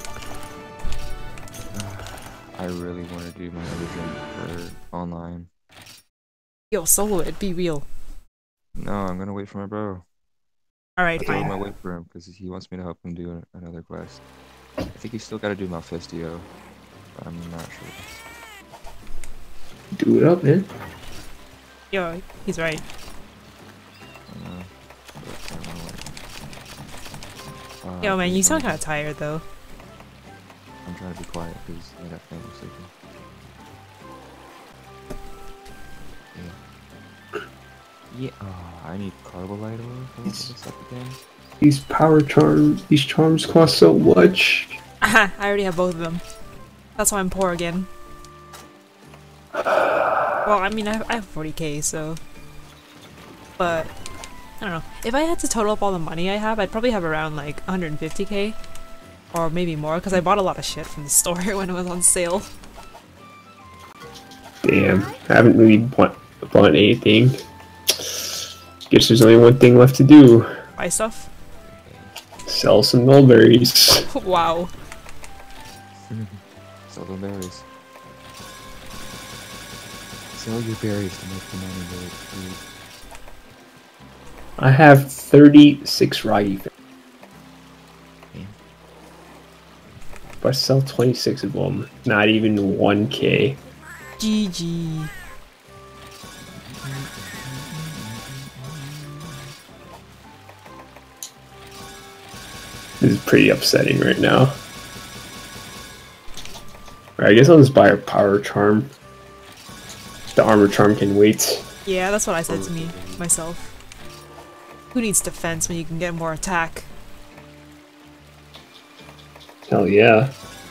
I really want to do my other jump for online. Yo, solo it. Be real. No, I'm gonna wait for my bro. Alright, I told him I fine. wait for him because he wants me to help him do an- another quest. I think he's still got to do Malfestio. But I'm not sure. Do it up, man. Yo, he's right. I know, but I don't know, like, uh, Yo, man, you dude, sound I'm- kind of tired though. I'm trying to be quiet because I got family sleeping. Yeah. Yeah. Oh, I need Carbolite oil for all this stuff again. These power charms, these charms cost so much. Aha, I already have both of them. That's why I'm poor again. Well, I mean, I have, I have forty K, so... But, I don't know. If I had to total up all the money I have, I'd probably have around, like, one hundred fifty K. Or maybe more, because I bought a lot of shit from the store when it was on sale. Damn, I haven't really bought, bought anything. Guess there's only one thing left to do. Buy stuff? Sell some mulberries. Wow. Sell the berries. Sell your berries to make the money, dude. I have thirty-six Ragi. Yeah. If I sell twenty-six of them, not even one K. G G. This is pretty upsetting right now. Alright, I guess I'll just buy a power charm. The armor charm can wait. Yeah, that's what I said to me, myself. Who needs defense when you can get more attack? Hell yeah.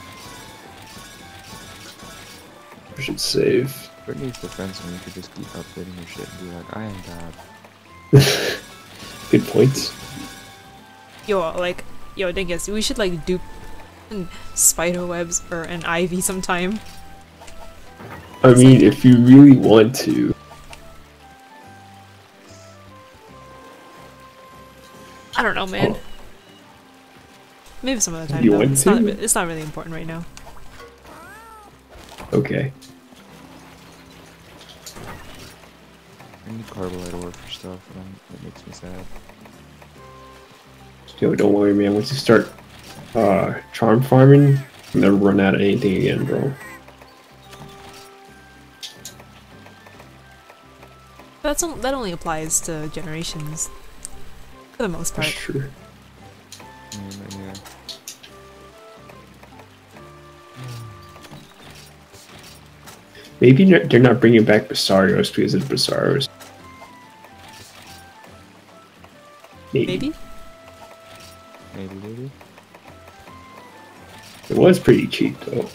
I should save. Who needs defense when you could just keep updating your shit and be like, I am God. Good points. Yo, like, yo, Dingus, we should like dupe spider webs or an ivy sometime. I mean, if you really want to. I don't know, man. Oh. Maybe some other time You though. want It's not, to? it's not really important right now. Okay. I need Carbolite ore for stuff, and I'm, that makes me sad. Yo, don't worry, man. Once you start uh, charm farming, you'll never run out of anything again, bro. But that's on, that only applies to generations, for the most That's part. true. Mm, but yeah. Maybe they're not bringing back Basarios because of Basarios. Maybe. Maybe? Maybe, maybe. It was pretty cheap, though.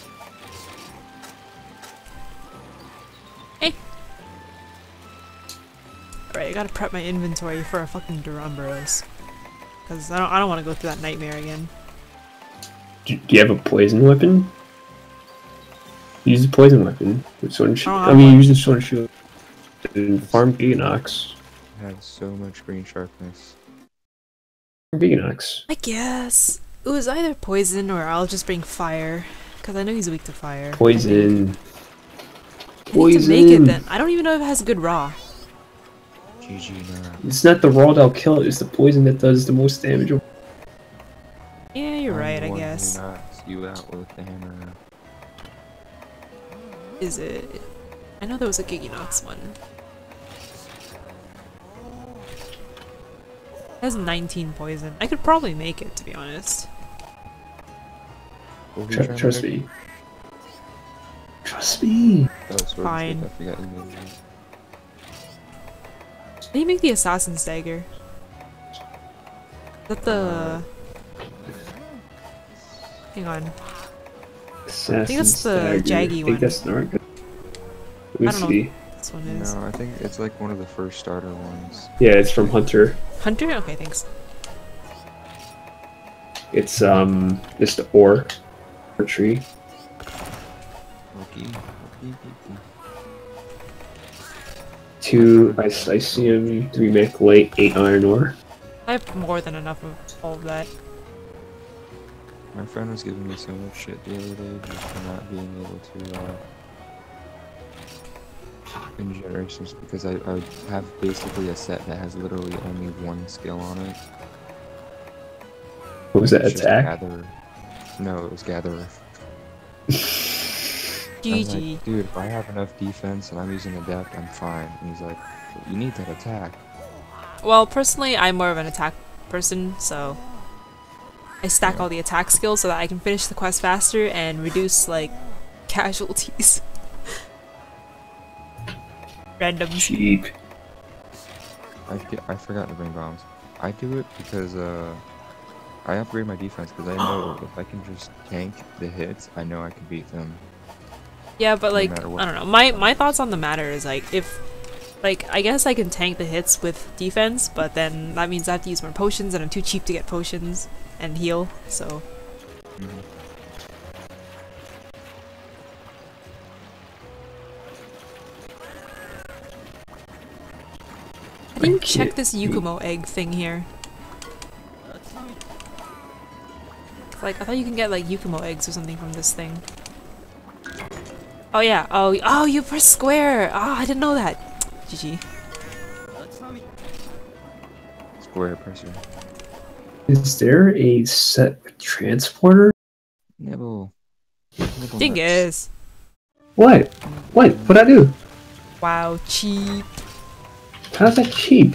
Hey. Alright, I gotta prep my inventory for a fucking Duramboros. Cause I don't, I don't want to go through that nightmare again. Do, do you have a poison weapon? Use the poison weapon. With sword and shield. Oh, I mean, use the sword and shield. And farm Giganox. I have so much green sharpness. Giganox. I guess. It was either poison or I'll just bring fire. Cause I know he's weak to fire. Poison. I need to make it Poison. then. I don't even know if it has good raw. G G, nah. It's not the raw that'll kill it, it's the poison that does the most damage. Yeah, you're I'm right, the I one who guess. knocks you out with the hammer. Is it? I know there was a Giginox one. It has nineteen poison. I could probably make it, to be honest. What were you Tr trying to trust make? me. Trust me. Oh, sword Fine. stick, I forgot you made that. How do you make the assassin's dagger? Is that the... Hang on. Assassin's the Dagger. jaggy I think one. that's not good. Let me I don't know. see. This one is. No, I think it's like one of the first starter ones. Yeah, it's from Hunter. Hunter? Okay, thanks. It's um just the ore, ore tree. Okay. Okay, okay. Two Isicium, three Mechlate, eight iron ore. I have more than enough of all of that. My friend was giving me so much shit the other day just for not being able to uh in generations because I, I have basically a set that has literally only one skill on it. What was that, It's just attack? Gatherer. No, it was Gatherer. G I'm G. like, dude, if I have enough defense and I'm using Adept, I'm fine. And he's like, you need that attack. Well, personally, I'm more of an attack person, so I stack Yeah. all the attack skills so that I can finish the quest faster and reduce, like, casualties. Randoms. Cheap. I, get, I forgot to bring bombs. I do it because uh, I upgrade my defense because I know if I can just tank the hits, I know I can beat them. Yeah, but No like, matter what. I don't know. My my thoughts on the matter is like, if, like, I guess I can tank the hits with defense, but then that means I have to use more potions, and I'm too cheap to get potions and heal. So Mhm. how do you I check can't- this Yukumo egg thing here? Like, I thought you can get like Yukumo eggs or something from this thing. Oh yeah. Oh oh, you press square. Ah, I didn't know that. G G. Square pressure. Is there a set transporter? Nibble. Nibble nuts. Dingus. What? What? What'd I do? Wow, cheap. How's that cheap?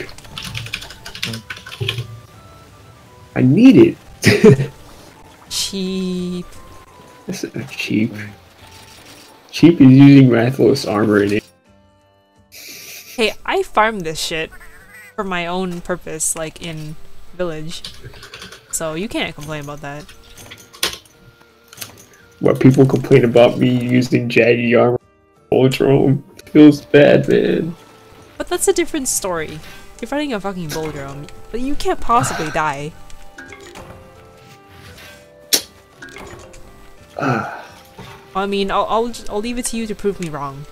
I need it. Cheap. This is not cheap. Cheap is using Rathalos armor in it. Hey, I farm this shit for my own purpose, like in village. So you can't complain about that. What people complain about me using jaggy armor Voltron feels bad, man. But that's a different story. You're fighting a fucking Boldrome, but you can't possibly die. I mean, I'll, I'll I'll leave it to you to prove me wrong.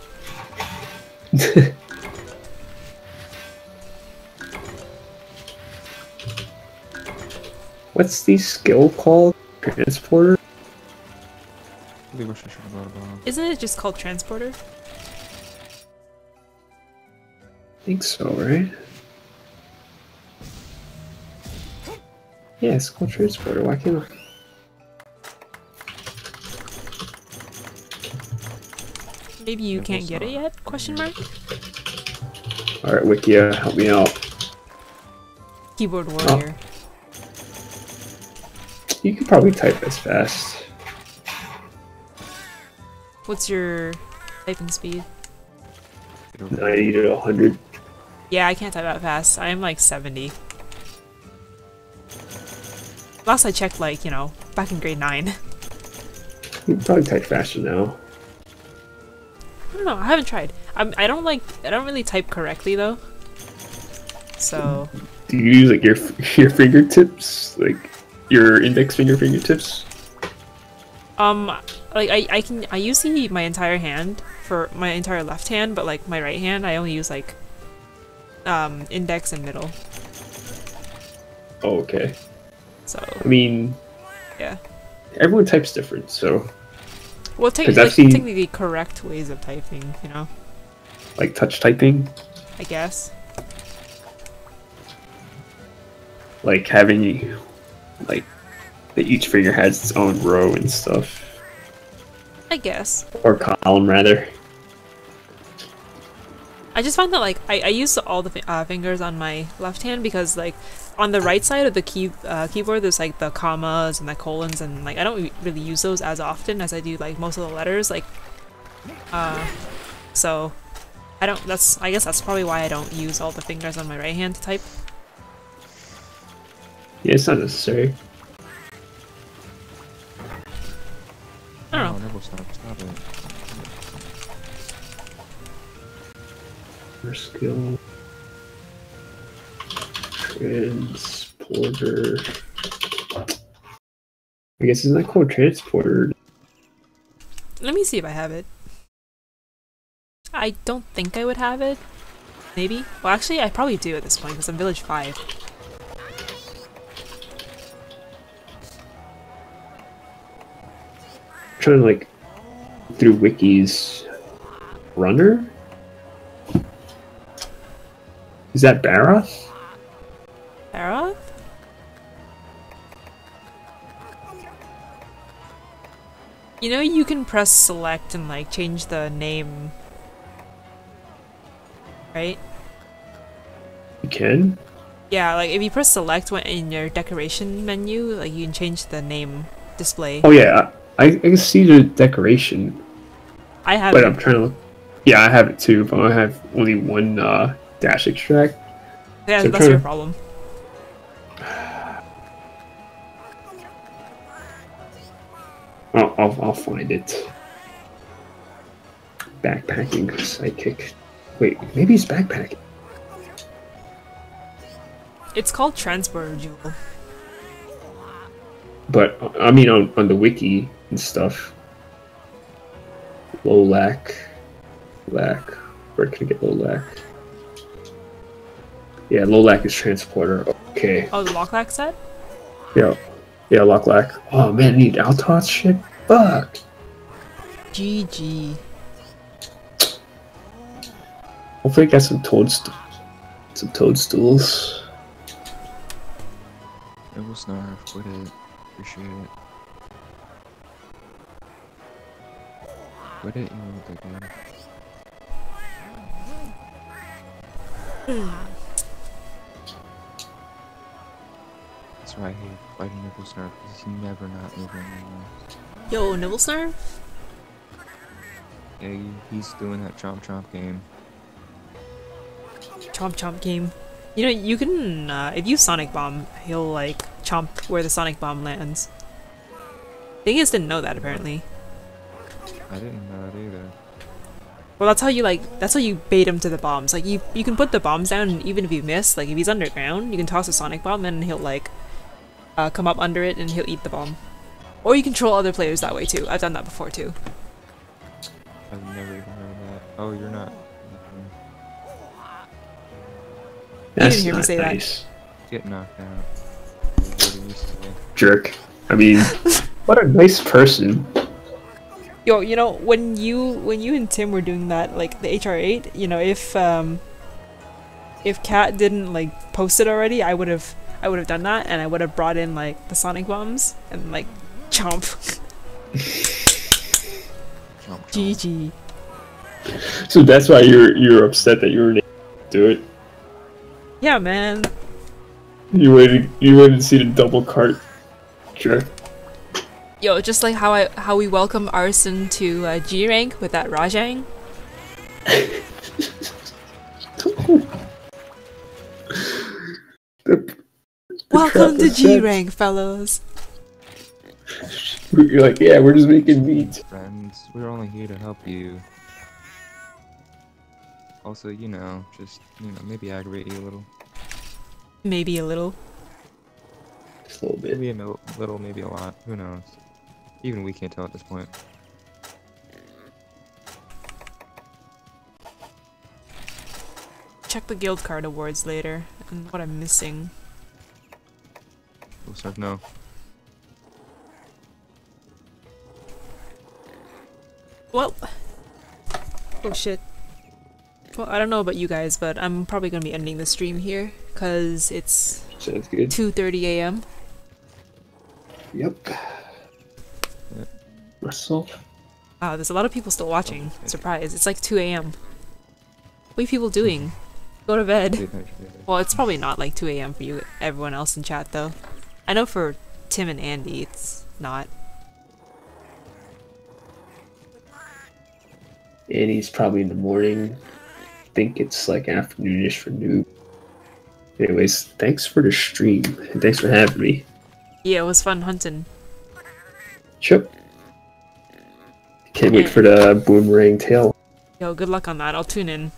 What's the skill called? Transporter? I really wish I should have brought a bomb. Isn't it just called Transporter? I think so, right? Yeah, it's called Transporter. Why can't I? Maybe you Yeah, can't we'll get it start. yet? Question mark. Alright, Wikia, help me out. Keyboard warrior. You could probably type as fast. What's your typing speed? Get over ninety to one hundred. Yeah, I can't type that fast. I'm like seventy. Last I checked, like, you know, back in grade nine. You can probably type faster now. I don't know. I haven't tried. I'm. I don't like. I don't really type correctly though. So Do you use like your your fingertips, like your index finger fingertips? um, like I I can I use the my entire hand for my entire left hand, but like my right hand I only use like um index and middle. Oh, okay. So I mean, yeah. everyone types different, so Well, take, 'Cause like, I've seen- technically correct ways of typing, you know. like touch typing, I guess. like having like that each finger has its own row and stuff, I guess. or column rather. I just find that like I, I use all the fi uh, fingers on my left hand because like on the right side of the key uh, keyboard there's like the commas and the colons and like I don't re really use those as often as I do like most of the letters like uh so I don't that's I guess that's probably why I don't use all the fingers on my right hand to type. Yeah, it's not necessary. I don't know. Oh, never stop, stop it. Skill. Transporter. I guess isn't that called transporter? Let me see if I have it. I don't think I would have it. Maybe? Well actually I probably do at this point because I'm village five. I'm trying to like through wikis. Runner? Is that Baroth? Baroth? You know you can press select and like change the name, right? You can? Yeah, like if you press select when in your decoration menu, like you can change the name display. Oh yeah, I, I can see the decoration, I have but it. I'm trying to look. Yeah, I have it too, but I have only one uh, dash extract. Yeah, so that's your to... problem. I'll, I'll, I'll find it. Backpacking psychic. Wait, maybe it's backpacking. It's called Transporter Jewel. But I mean, on on the wiki and stuff. Low lack, lack. Where can I get low lack? Yeah, low lack is transporter. Okay. Oh, the Locklack set? Yeah, yeah, lock lack. Oh man, I need Altos shit. Fuck. G G. Hopefully, I got some toadstools. Some toadstools. It was Snarf, quit it. Appreciate it. Quit it, you little dickhead. That's why I hate fighting Nibble Snarf, because he's never not moving anymore. Yo, Nibblesnarf? Yeah, he, he's doing that chomp chomp game. Chomp chomp game. You know, you can, uh, if you Sonic Bomb, he'll like chomp where the Sonic Bomb lands. Dingus didn't know that apparently. I didn't know that either. Well, that's how you like, that's how you bait him to the bombs. Like, you you can put the bombs down and even if you miss, like if he's underground, you can toss a Sonic Bomb and he'll like, uh, come up under it and he'll eat the bomb. Or you control other players that way too. I've done that before too. I've never even heard that. Oh, you're not. That's didn't hear me not say that. nice. Get knocked out. What are you saying? Jerk. I mean, what a nice person. Yo, you know, when you when you and Tim were doing that, like the H R eight, you know, if um if Kat didn't like post it already, I would have I would have done that and I would have brought in like the Sonic bombs and like chomp. Chomp, chomp. G G. So that's why you're you're upset that you were able to do it. Yeah, man. You waited you waited to see the double cart. Jerk. Yo, just like how I how we welcome Arson to uh, G rank with that Rajang. the, the Welcome to was G set. rank, fellows. You're like, yeah, we're just making meat. Friends, we're only here to help you. Also, you know, just, you know, maybe aggravate you a little. Maybe a little. Just a little bit. Maybe a mil- little, maybe a lot. Who knows? Even we can't tell at this point. Check the guild card awards later and what I'm missing. We'll start no. Well, oh shit. Well, I don't know about you guys, but I'm probably gonna be ending the stream here because it's Sounds good. two thirty a m Yep. Yep. Russell. Wow, there's a lot of people still watching. Okay. Surprise! It's like two a m What are people doing? Go to bed. Yeah, Well, it's probably not like two A M for you, everyone else in chat though. I know for Tim and Andy, it's not. And he's probably in the morning. I think it's like afternoonish for Noob. Anyways, thanks for the stream. And thanks for having me. Yeah, it was fun hunting. Chip. Can't wait for the boomerang tail. Yo, good luck on that. I'll tune in.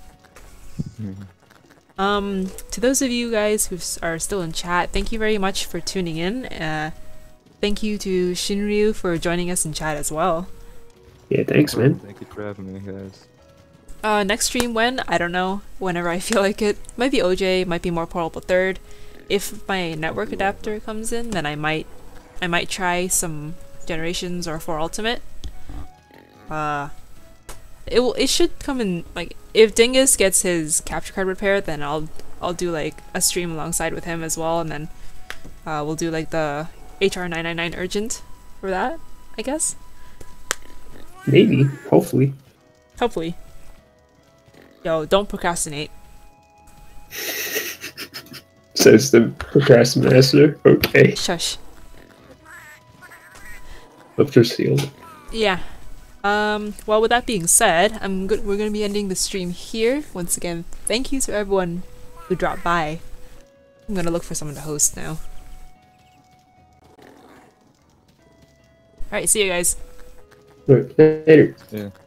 Um, to those of you guys who s- are still in chat, thank you very much for tuning in. Uh, thank you to Shinryu for joining us in chat as well. Yeah, thanks, man. Thank you for having me, guys. Uh, next stream when? I don't know. Whenever I feel like it. Might be O J, might be more Portable Third. If my network adapter comes in, then I might, I might try some Generations or four Ultimate. Uh, it will. It should come in like if Dingus gets his capture card repaired, then I'll I'll do like a stream alongside with him as well, and then uh, we'll do like the H R nine ninety-nine urgent for that, I guess. Maybe. Hopefully. Hopefully. Yo, don't procrastinate. Says the procrastinator. Okay. Shush. Lips are sealed. Yeah. Um, well, with that being said, I'm good. We're gonna be ending the stream here. Once again, thank you to everyone who dropped by. I'm gonna look for someone to host now. Alright, see you guys. Look, later. Yeah.